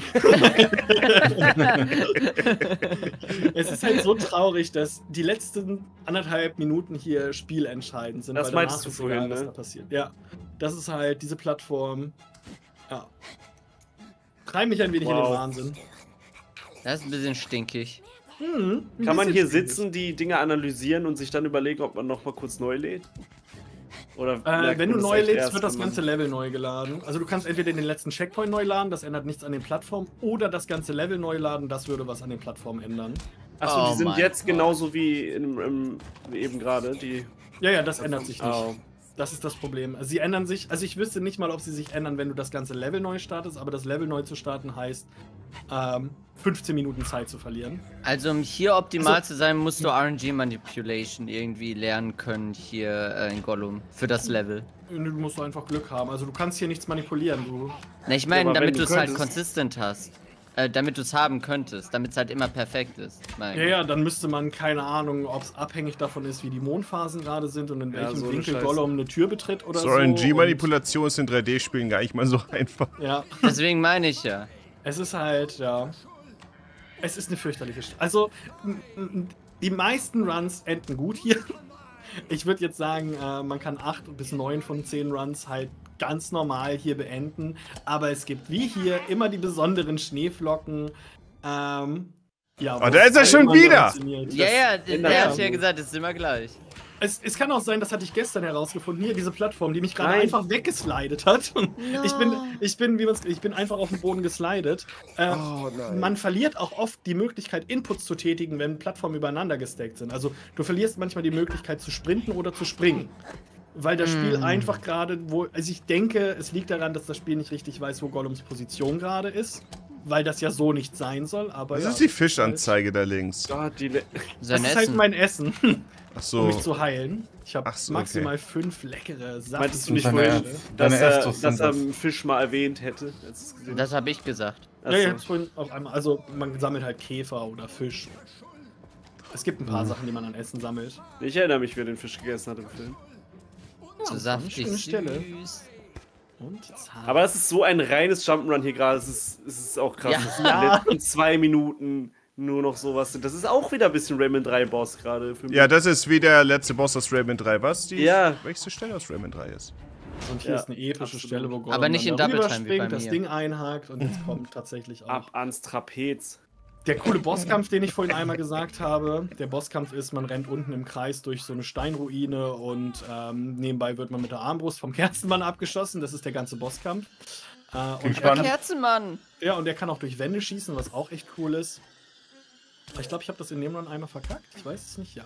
Es ist halt so traurig, dass die letzten 1,5 Minuten hier spielentscheidend sind. Das meinst du vorhin, was da passiert. Ja, das ist halt diese Plattform. Ja. Treibt mich ein wenig in den Wahnsinn. Das ist ein bisschen stinkig. Kann man hier sitzen, die Dinge analysieren und sich dann überlegen, ob man noch mal kurz neu lädt? Oder wenn du neu lädst, wird das ganze Level neu geladen. Also du kannst entweder den letzten Checkpoint neu laden, das ändert nichts an den Plattformen, oder das ganze Level neu laden, das würde was an den Plattformen ändern. Achso, die sind jetzt genauso wie eben gerade, die... Ja, das ändert sich nicht. Das ist das Problem. Also sie ändern sich, also ich wüsste nicht mal, ob sie sich ändern, wenn du das ganze Level neu startest, aber das Level neu zu starten heißt, 15 Minuten Zeit zu verlieren. Also um hier optimal zu sein, musst du RNG Manipulation irgendwie lernen können hier in Gollum für das Level. Du musst einfach Glück haben, also du kannst hier nichts manipulieren. Na, ich meine, damit du es halt consistent hast. Damit du es haben könntest, damit es halt immer perfekt ist. Ja, dann müsste man, keine Ahnung, ob es abhängig davon ist, wie die Mondphasen gerade sind und in welchem Winkel Gollum eine Tür betritt oder so. RNG-Manipulation ist in 3D-Spielen gar nicht mal so einfach. Ja. Deswegen meine ich ja. Es ist halt, ja. Es ist eine fürchterliche Also, die meisten Runs enden gut hier. Ich würde jetzt sagen, man kann 8 bis 9 von 10 Runs halt ganz normal hier beenden, aber es gibt wie hier immer die besonderen Schneeflocken. Ja, da ist er schon wieder! Ja, der hat ja gesagt, es ist immer gleich. Es kann auch sein, das hatte ich gestern herausgefunden, hier diese Plattform, die mich gerade einfach weggeslidet hat. Und ich bin einfach auf den Boden geslidet. Man verliert auch oft die Möglichkeit, Inputs zu tätigen, wenn Plattformen übereinander gestackt sind. Also du verlierst manchmal die Möglichkeit zu sprinten oder zu springen. Weil das Spiel einfach gerade, also ich denke, es liegt daran, dass das Spiel nicht richtig weiß, wo Gollums Position gerade ist. Weil das ja so nicht sein soll, aber das ist die Fischanzeige da links. Das ist halt mein Essen. Ach so. Um mich zu heilen. Ich habe maximal 5 leckere Sachen. Meintest du nicht vorhin, dass er einen Fisch mal erwähnt hätte? Das habe ich gesagt. Ja, ich hab's vorhin auf einmal. Also man sammelt halt Käfer oder Fisch. Es gibt ein paar Sachen, die man an Essen sammelt. Ich erinnere mich, wer den Fisch gegessen hat im Film. So saftig süß. Aber das ist so ein reines Jump'n'Run hier gerade. Es ist auch krass, dass die letzten 2 Minuten nur noch sowas sind. Das ist auch wieder ein bisschen Rayman 3 Boss gerade für mich. Ja, das ist wie der letzte Boss aus Rayman 3. Was? Die nächste Stelle aus Rayman 3 ist. Und hier ist eine epische Stelle, wo Gollum aber nicht in Double Time wie bei mir. Das Ding einhakt und jetzt kommt tatsächlich auch ab ans Trapez. Der coole Bosskampf, den ich vorhin einmal gesagt habe. Der Bosskampf ist, man rennt unten im Kreis durch so eine Steinruine und nebenbei wird man mit der Armbrust vom Kerzenmann abgeschossen. Das ist der ganze Bosskampf. Und der Kerzenmann! Ja, und der kann auch durch Wände schießen, was auch echt cool ist. Ich glaube, ich habe das in dem Run einmal verkackt. Ich weiß es nicht,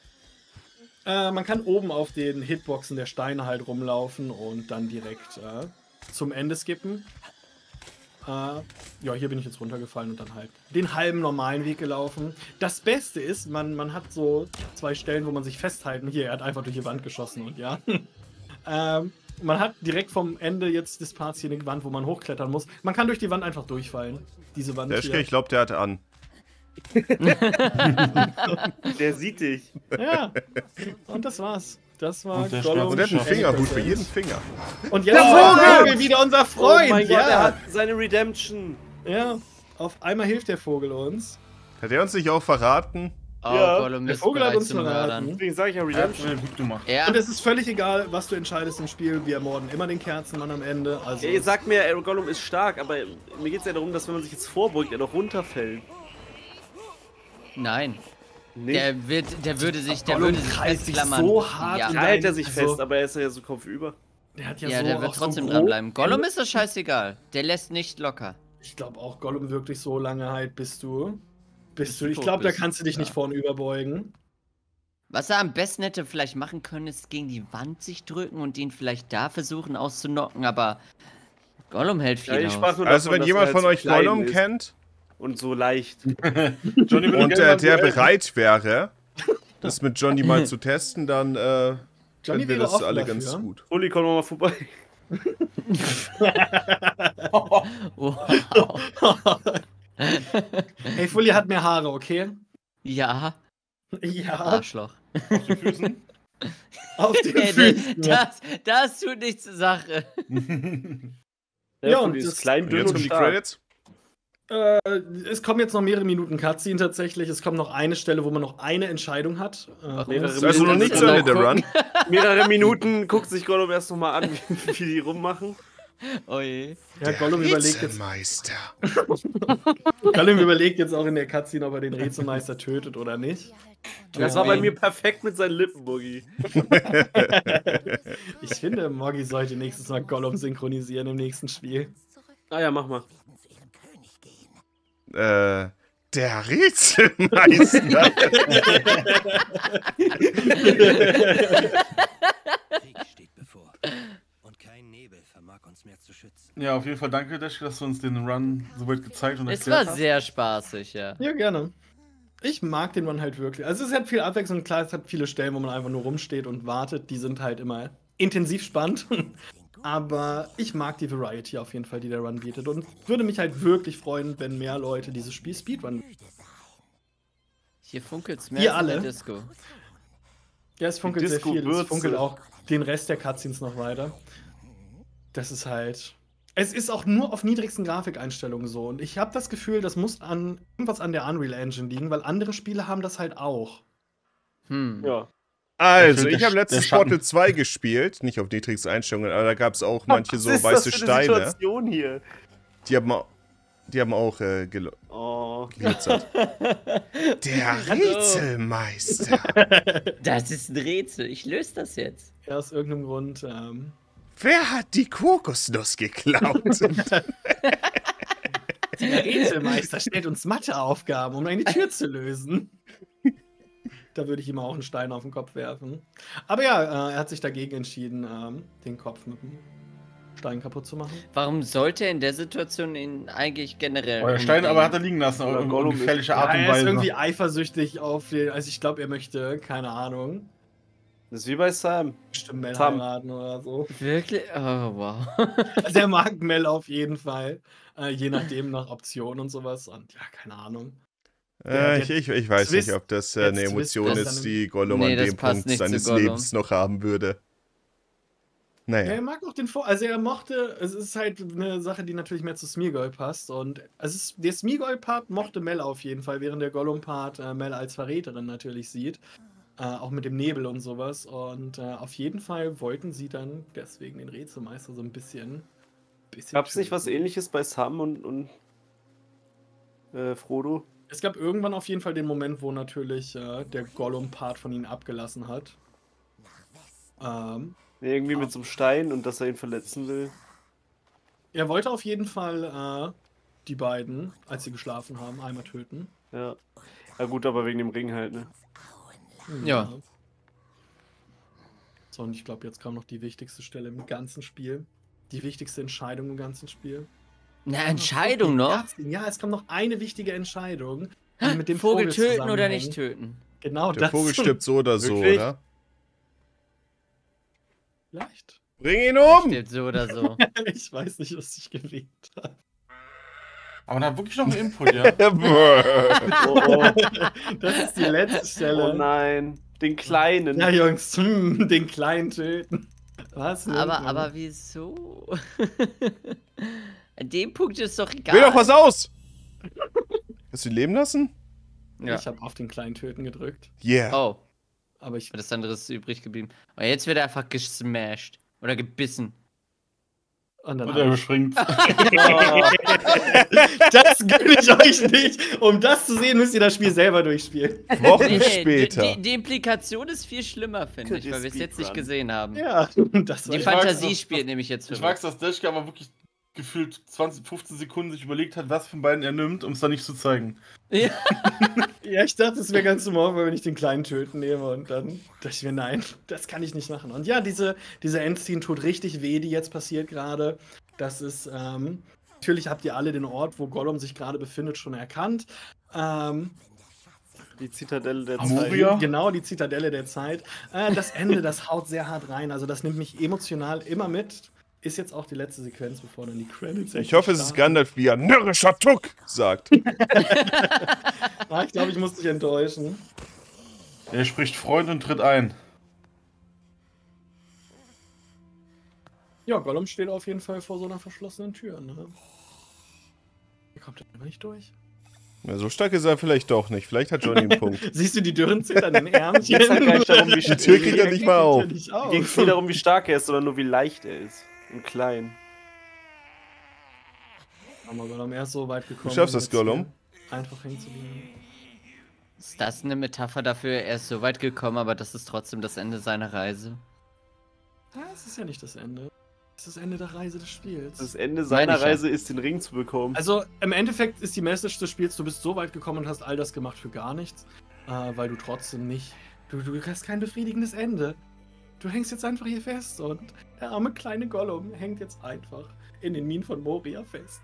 ja. Man kann oben auf den Hitboxen der Steine halt rumlaufen und dann direkt zum Ende skippen. Ja, hier bin ich jetzt runtergefallen und dann halt den halben normalen Weg gelaufen. Das Beste ist, man hat so 2 Stellen, wo man sich festhalten. Hier, er hat einfach durch die Wand geschossen und ja. Man hat direkt vom Ende jetzt des Parts hier eine Wand, wo man hochklettern muss. Man kann durch die Wand einfach durchfallen. Diese Wand hier. Ich glaube, der hat an. Der sieht dich. Ja, und das war's. Das war und der hat einen Fingerhut für jeden Finger. Und jetzt ist wieder unser Freund. Oh mein Gott, er hat seine Redemption. Ja, auf einmal hilft der Vogel uns. Hat er uns nicht auch verraten? Oh, ja, Gollum der Vogel hat uns verraten. Deswegen sage ich ja Redemption. Gut gemacht. Ja. Und es ist völlig egal, was du entscheidest im Spiel. Wir ermorden immer den Kerzenmann am Ende. Also ihr sagt mir, Gollum ist stark, aber mir geht es ja darum, dass wenn man sich jetzt vorbeugt, er doch runterfällt. Nein. Der würde sich festklammern. So hart ja, hält er sich fest, aber er ist ja so kopfüber. Der hat ja, so der wird trotzdem dranbleiben. Gollum ist das scheißegal. Der lässt nicht locker. Ich glaube auch, Gollum wirklich so lange halt, bis du. Ich glaube, da kannst du dich nicht vorne überbeugen. Was er am besten hätte vielleicht machen können, ist gegen die Wand sich drücken und ihn vielleicht da versuchen auszunocken, aber Gollum hält viel aus. Also wenn jemand von euch Gollum kennt und so leicht Johnny und der bereit wäre, das mit Johnny mal zu testen, dann finden wir das alle ganz gut. Uli, komm mal vorbei. Hey, Fully hat mehr Haare, okay? Ja. Ja. Arschloch. Auf den Füßen? Auf den Füßen. Das tut nichts zur Sache. Ja, und das klein, dünn und stark. Es kommen jetzt noch mehrere Minuten Cutscene tatsächlich. Es kommt noch eine Stelle, wo man noch eine Entscheidung hat. Also noch nicht zu Ende der Run. Mehrere Minuten guckt sich Gollum erst noch mal an, wie die rummachen. Oh je. Ja, Gollum überlegt jetzt. Gollum überlegt jetzt auch in der Cutscene, ob er den Rätselmeister tötet oder nicht. Das war bei mir perfekt mit seinen Lippen, Moggi. Ich finde, Moggi sollte nächstes Mal Gollum synchronisieren im nächsten Spiel. Ah ja, mach mal. Der Rätselmeister. Krieg steht bevor. Und kein Nebel vermag uns mehr zu schützen. Ja, auf jeden Fall danke, Dash, dass du uns den Run so weit gezeigt und erklärt hast. Es war sehr spaßig, ja. Ja, gerne. Ich mag den Run halt wirklich. Also es hat viel Abwechslung. Klar, es hat viele Stellen, wo man einfach nur rumsteht und wartet. Die sind halt immer intensiv spannend. Aber ich mag die Variety auf jeden Fall, die der Run bietet. Und würde mich halt wirklich freuen, wenn mehr Leute dieses Spiel Speedrun. Hier funkelt's mehr als in der Disco. Ja, es funkelt sehr viel. Es funkelt auch den Rest der Cutscenes noch weiter. Das ist halt... Es ist auch nur auf niedrigsten Grafikeinstellungen so. Und ich habe das Gefühl, das muss irgendwas an der Unreal Engine liegen, weil andere Spiele haben das halt auch. Ja. Also, ich habe letztens Portal 2 gespielt, nicht auf niedrigste Einstellungen, aber da gab es auch manche so weiße Steine. Situation hier? Die haben auch glitzert. Der Rätselmeister. Das ist ein Rätsel, ich löse das jetzt. Ja, aus irgendeinem Grund. Wer hat die Kokosnuss geklaut? Der Rätselmeister stellt uns Matheaufgaben, um eine Tür zu lösen. Da würde ich ihm auch einen Stein auf den Kopf werfen. Aber ja, er hat sich dagegen entschieden, den Kopf mit dem Stein kaputt zu machen. Warum sollte er in der Situation ihn eigentlich generell... Der Stein aber hat er liegen lassen, auf eine gefährliche Art und Weise. Er ist irgendwie eifersüchtig auf den... Also ich glaube, er möchte, keine Ahnung... Das ist wie bei Sam. Bestimmt Mel heiraten oder so. Wirklich? Oh, wow. Also er mag Mel auf jeden Fall. Je nachdem nach Optionen und sowas. Und ja, keine Ahnung. Ich weiß nicht, ob das eine Emotion ist, die Gollum an dem Punkt seines Lebens noch haben würde. Naja. Ja, er mag auch den Also er mochte, es ist halt eine Sache, die natürlich mehr zu Smeagol passt. Und der Smeagol-Part mochte Mel auf jeden Fall, während der Gollum-Part Mel als Verräterin natürlich sieht. Auch mit dem Nebel und sowas. Und auf jeden Fall wollten sie dann deswegen den Rätselmeister so ein bisschen Gab's nicht was Ähnliches bei Sam und Frodo? Es gab irgendwann auf jeden Fall den Moment, wo natürlich der Gollum-Part von ihnen abgelassen hat. Irgendwie mit so einem Stein und dass er ihn verletzen will. Er wollte auf jeden Fall die beiden, als sie geschlafen haben, einmal töten. Ja. Ja gut, aber wegen dem Ring halt, ne? Ja. So, und ich glaube, jetzt kam noch die wichtigste Stelle im ganzen Spiel. Die wichtigste Entscheidung im ganzen Spiel. Eine Entscheidung noch? Ja, es kommt noch eine wichtige Entscheidung. Mit dem Vogel töten oder nicht töten? Genau der Vogel stirbt so oder so, oder? Vielleicht. Bring ihn um! Stirbt so oder so. Ich weiß nicht, was ich gewählt habe. Aber da wirklich noch einen Input, ja. Das ist die letzte Stelle. Oh nein. Den Kleinen. Ja, Jungs, den Kleinen töten. Was? Aber wieso? An dem Punkt ist doch egal. Will doch was aus! Hast du ihn leben lassen? Ja. Ich habe auf den Kleinen töten gedrückt. Yeah. Oh. Aber das andere ist übrig geblieben. Aber jetzt wird er einfach gesmashed. Oder gebissen. Und er überspringt. Das gönne ich euch nicht. Um das zu sehen, müsst ihr das Spiel selber durchspielen. Wochen später. Die Implikation ist viel schlimmer, finde ich, weil wir es jetzt nicht gesehen haben. Ja, das war die Fantasie spielt nämlich jetzt für mich. Ich mag's, dass Dashka aber wirklich gefühlt 15 Sekunden sich überlegt hat, was von beiden er nimmt, um es dann nicht zu zeigen. Ja. Ja, ich dachte, es wäre ganz normal, wenn ich den Kleinen töten nehme und dann dachte ich mir, nein, das kann ich nicht machen. Und ja, diese Endscene tut richtig weh, die jetzt passiert gerade. Das ist, natürlich habt ihr alle den Ort, wo Gollum sich gerade befindet, schon erkannt. Die Zitadelle der Zeit. Genau, die Zitadelle der Zeit. Das Ende, das haut sehr hart rein. Also das nimmt mich emotional immer mit. Ist jetzt auch die letzte Sequenz, bevor dann die Credits. Ich hoffe, es ist Gandalf, wie er närrischer Tuck sagt. Ich glaube, ich muss dich enttäuschen. Er spricht Freund und tritt ein. Ja, Gollum steht auf jeden Fall vor so einer verschlossenen Tür. Ne? Hier kommt er immer nicht durch. Ja, so stark ist er vielleicht doch nicht. Vielleicht hat Johnny einen Punkt. Siehst du die dürren Zittern an den Ärmchen? Die Tür kriegt er nicht mal auf. Es ging nicht darum, wie stark er ist, sondern nur wie leicht er ist. Und klein. Aber Gollum, er ist so weit gekommen. Du schaffst das, Gollum. Einfach hinzulegen. Ist das eine Metapher dafür, er ist so weit gekommen, aber das ist trotzdem das Ende seiner Reise? Ja, es ist ja nicht das Ende. Es ist das Ende der Reise des Spiels. Das Ende seiner Reise ist, den Ring zu bekommen. Also, im Endeffekt ist die Message des Spiels, du bist so weit gekommen und hast all das gemacht für gar nichts, weil du trotzdem nicht... Du hast kein befriedigendes Ende. Du hängst jetzt einfach hier fest und der arme kleine Gollum hängt jetzt einfach in den Minen von Moria fest.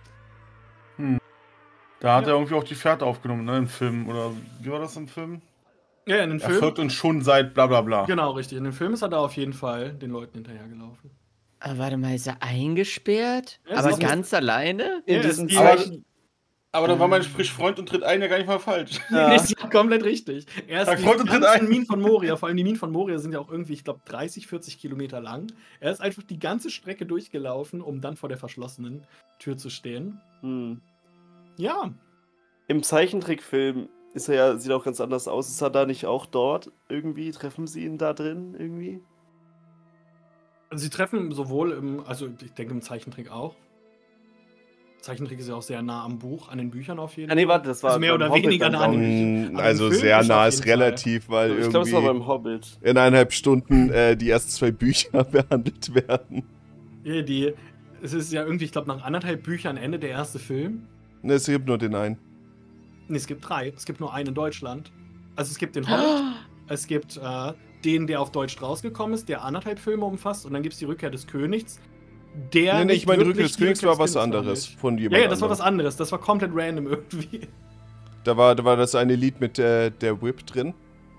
Da hat er irgendwie auch die Fährte aufgenommen, ne, im Film. Oder wie war das im Film? Ja, in den Film. Er folgt uns schon seit bla bla bla. Genau, richtig. In dem Film ist er da auf jeden Fall den Leuten hinterhergelaufen. Aber warte mal, ist er eingesperrt? Ja, aber ganz alleine? In diesem Aber da war mein Sprich Freund und tritt ein ja gar nicht mal falsch. Ja. Das ist komplett richtig. Er ist die ganzen Minen von Moria, vor allem die Minen von Moria sind ja auch irgendwie, ich glaube, 30, 40 Kilometer lang. Er ist einfach die ganze Strecke durchgelaufen, um dann vor der verschlossenen Tür zu stehen. Ja. Im Zeichentrickfilm ist er ja, sieht auch ganz anders aus. Ist er da nicht auch dort irgendwie? Treffen sie ihn da drin irgendwie? Also sie treffen sowohl also ich denke im Zeichentrick auch. Zeichentrick ist ja auch sehr nah am Buch, an den Büchern auf jeden Fall. Nee, warte, das war also mehr oder weniger nah an den Büchern. Also sehr nah ist relativ, weil ich irgendwie glaube, es war beim Hobbit. In 1,5 Stunden die ersten 2 Bücher behandelt werden. Ja, es ist ja irgendwie, ich glaube, nach 1,5 Büchern Ende der erste Film. Ne, es gibt nur den einen. Ne, es gibt 3. Es gibt nur einen in Deutschland. Also es gibt den Hobbit, es gibt den, der auf Deutsch rausgekommen ist, der 1,5 Filme umfasst, und dann gibt es die Rückkehr des Königs. Nee, ich meine, die Rückkehr des Königs war was anderes von jemandem. Ja, das war was anderes. Das war komplett random irgendwie. Da war das eine Lied mit der Whip drin.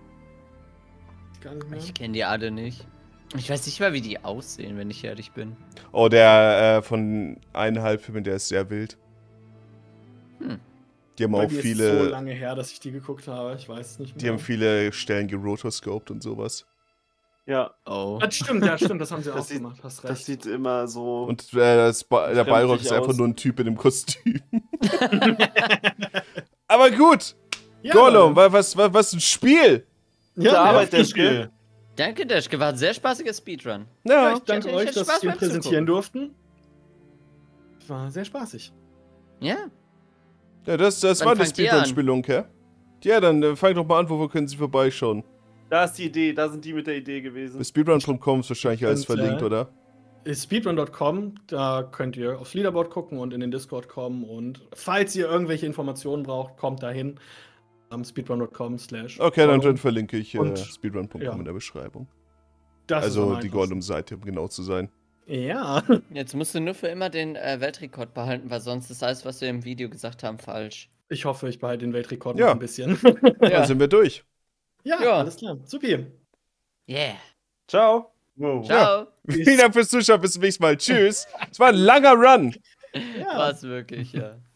Ich kenne die alle nicht. Ich weiß nicht mal, wie die aussehen, wenn ich ehrlich bin. Oh, der von 1,5 Filmen, der ist sehr wild. Die haben auch viele. Ist so lange her, dass ich die geguckt habe. Ich weiß es nicht mehr. Die haben viele Stellen gerotoscoped und sowas. Ja. Oh. Das stimmt, das haben sie auch gemacht. Hast recht. Das sieht immer so. Und der Balrog ist einfach nur ein Typ in dem Kostüm. Aber gut. Ja, Gollum, was ein Spiel. Ja, Arbeit der Spiel. Danke, Dashke. War ein sehr spaßiger Speedrun. Ja, ich danke euch, dass wir ihn präsentieren durften. War sehr spaßig. Ja. Ja, das war eine Speedrun-Spielung, ja? Ja, dann fang doch mal an, wo können Sie vorbeischauen? Da ist die Idee, da sind die mit der Idee gewesen. Speedrun.com ist wahrscheinlich alles verlinkt, oder? Speedrun.com, da könnt ihr aufs Leaderboard gucken und in den Discord kommen, und falls ihr irgendwelche Informationen braucht, kommt dahin. Speedrun.com/. Okay, dann verlinke ich Speedrun.com in der Beschreibung. Also die Gollum-Seite, um genau zu sein. Ja. Jetzt musst du nur für immer den Weltrekord behalten, weil sonst ist alles, was wir im Video gesagt haben, falsch. Ich hoffe, ich behalte den Weltrekord noch ein bisschen. Dann sind wir durch. Ja, alles klar. Supi. Yeah. Ciao. Wow. Ciao. Vielen Dank fürs Zuschauen. Bis zum nächsten Mal. Tschüss. Es war ein langer Run. War es wirklich, ja.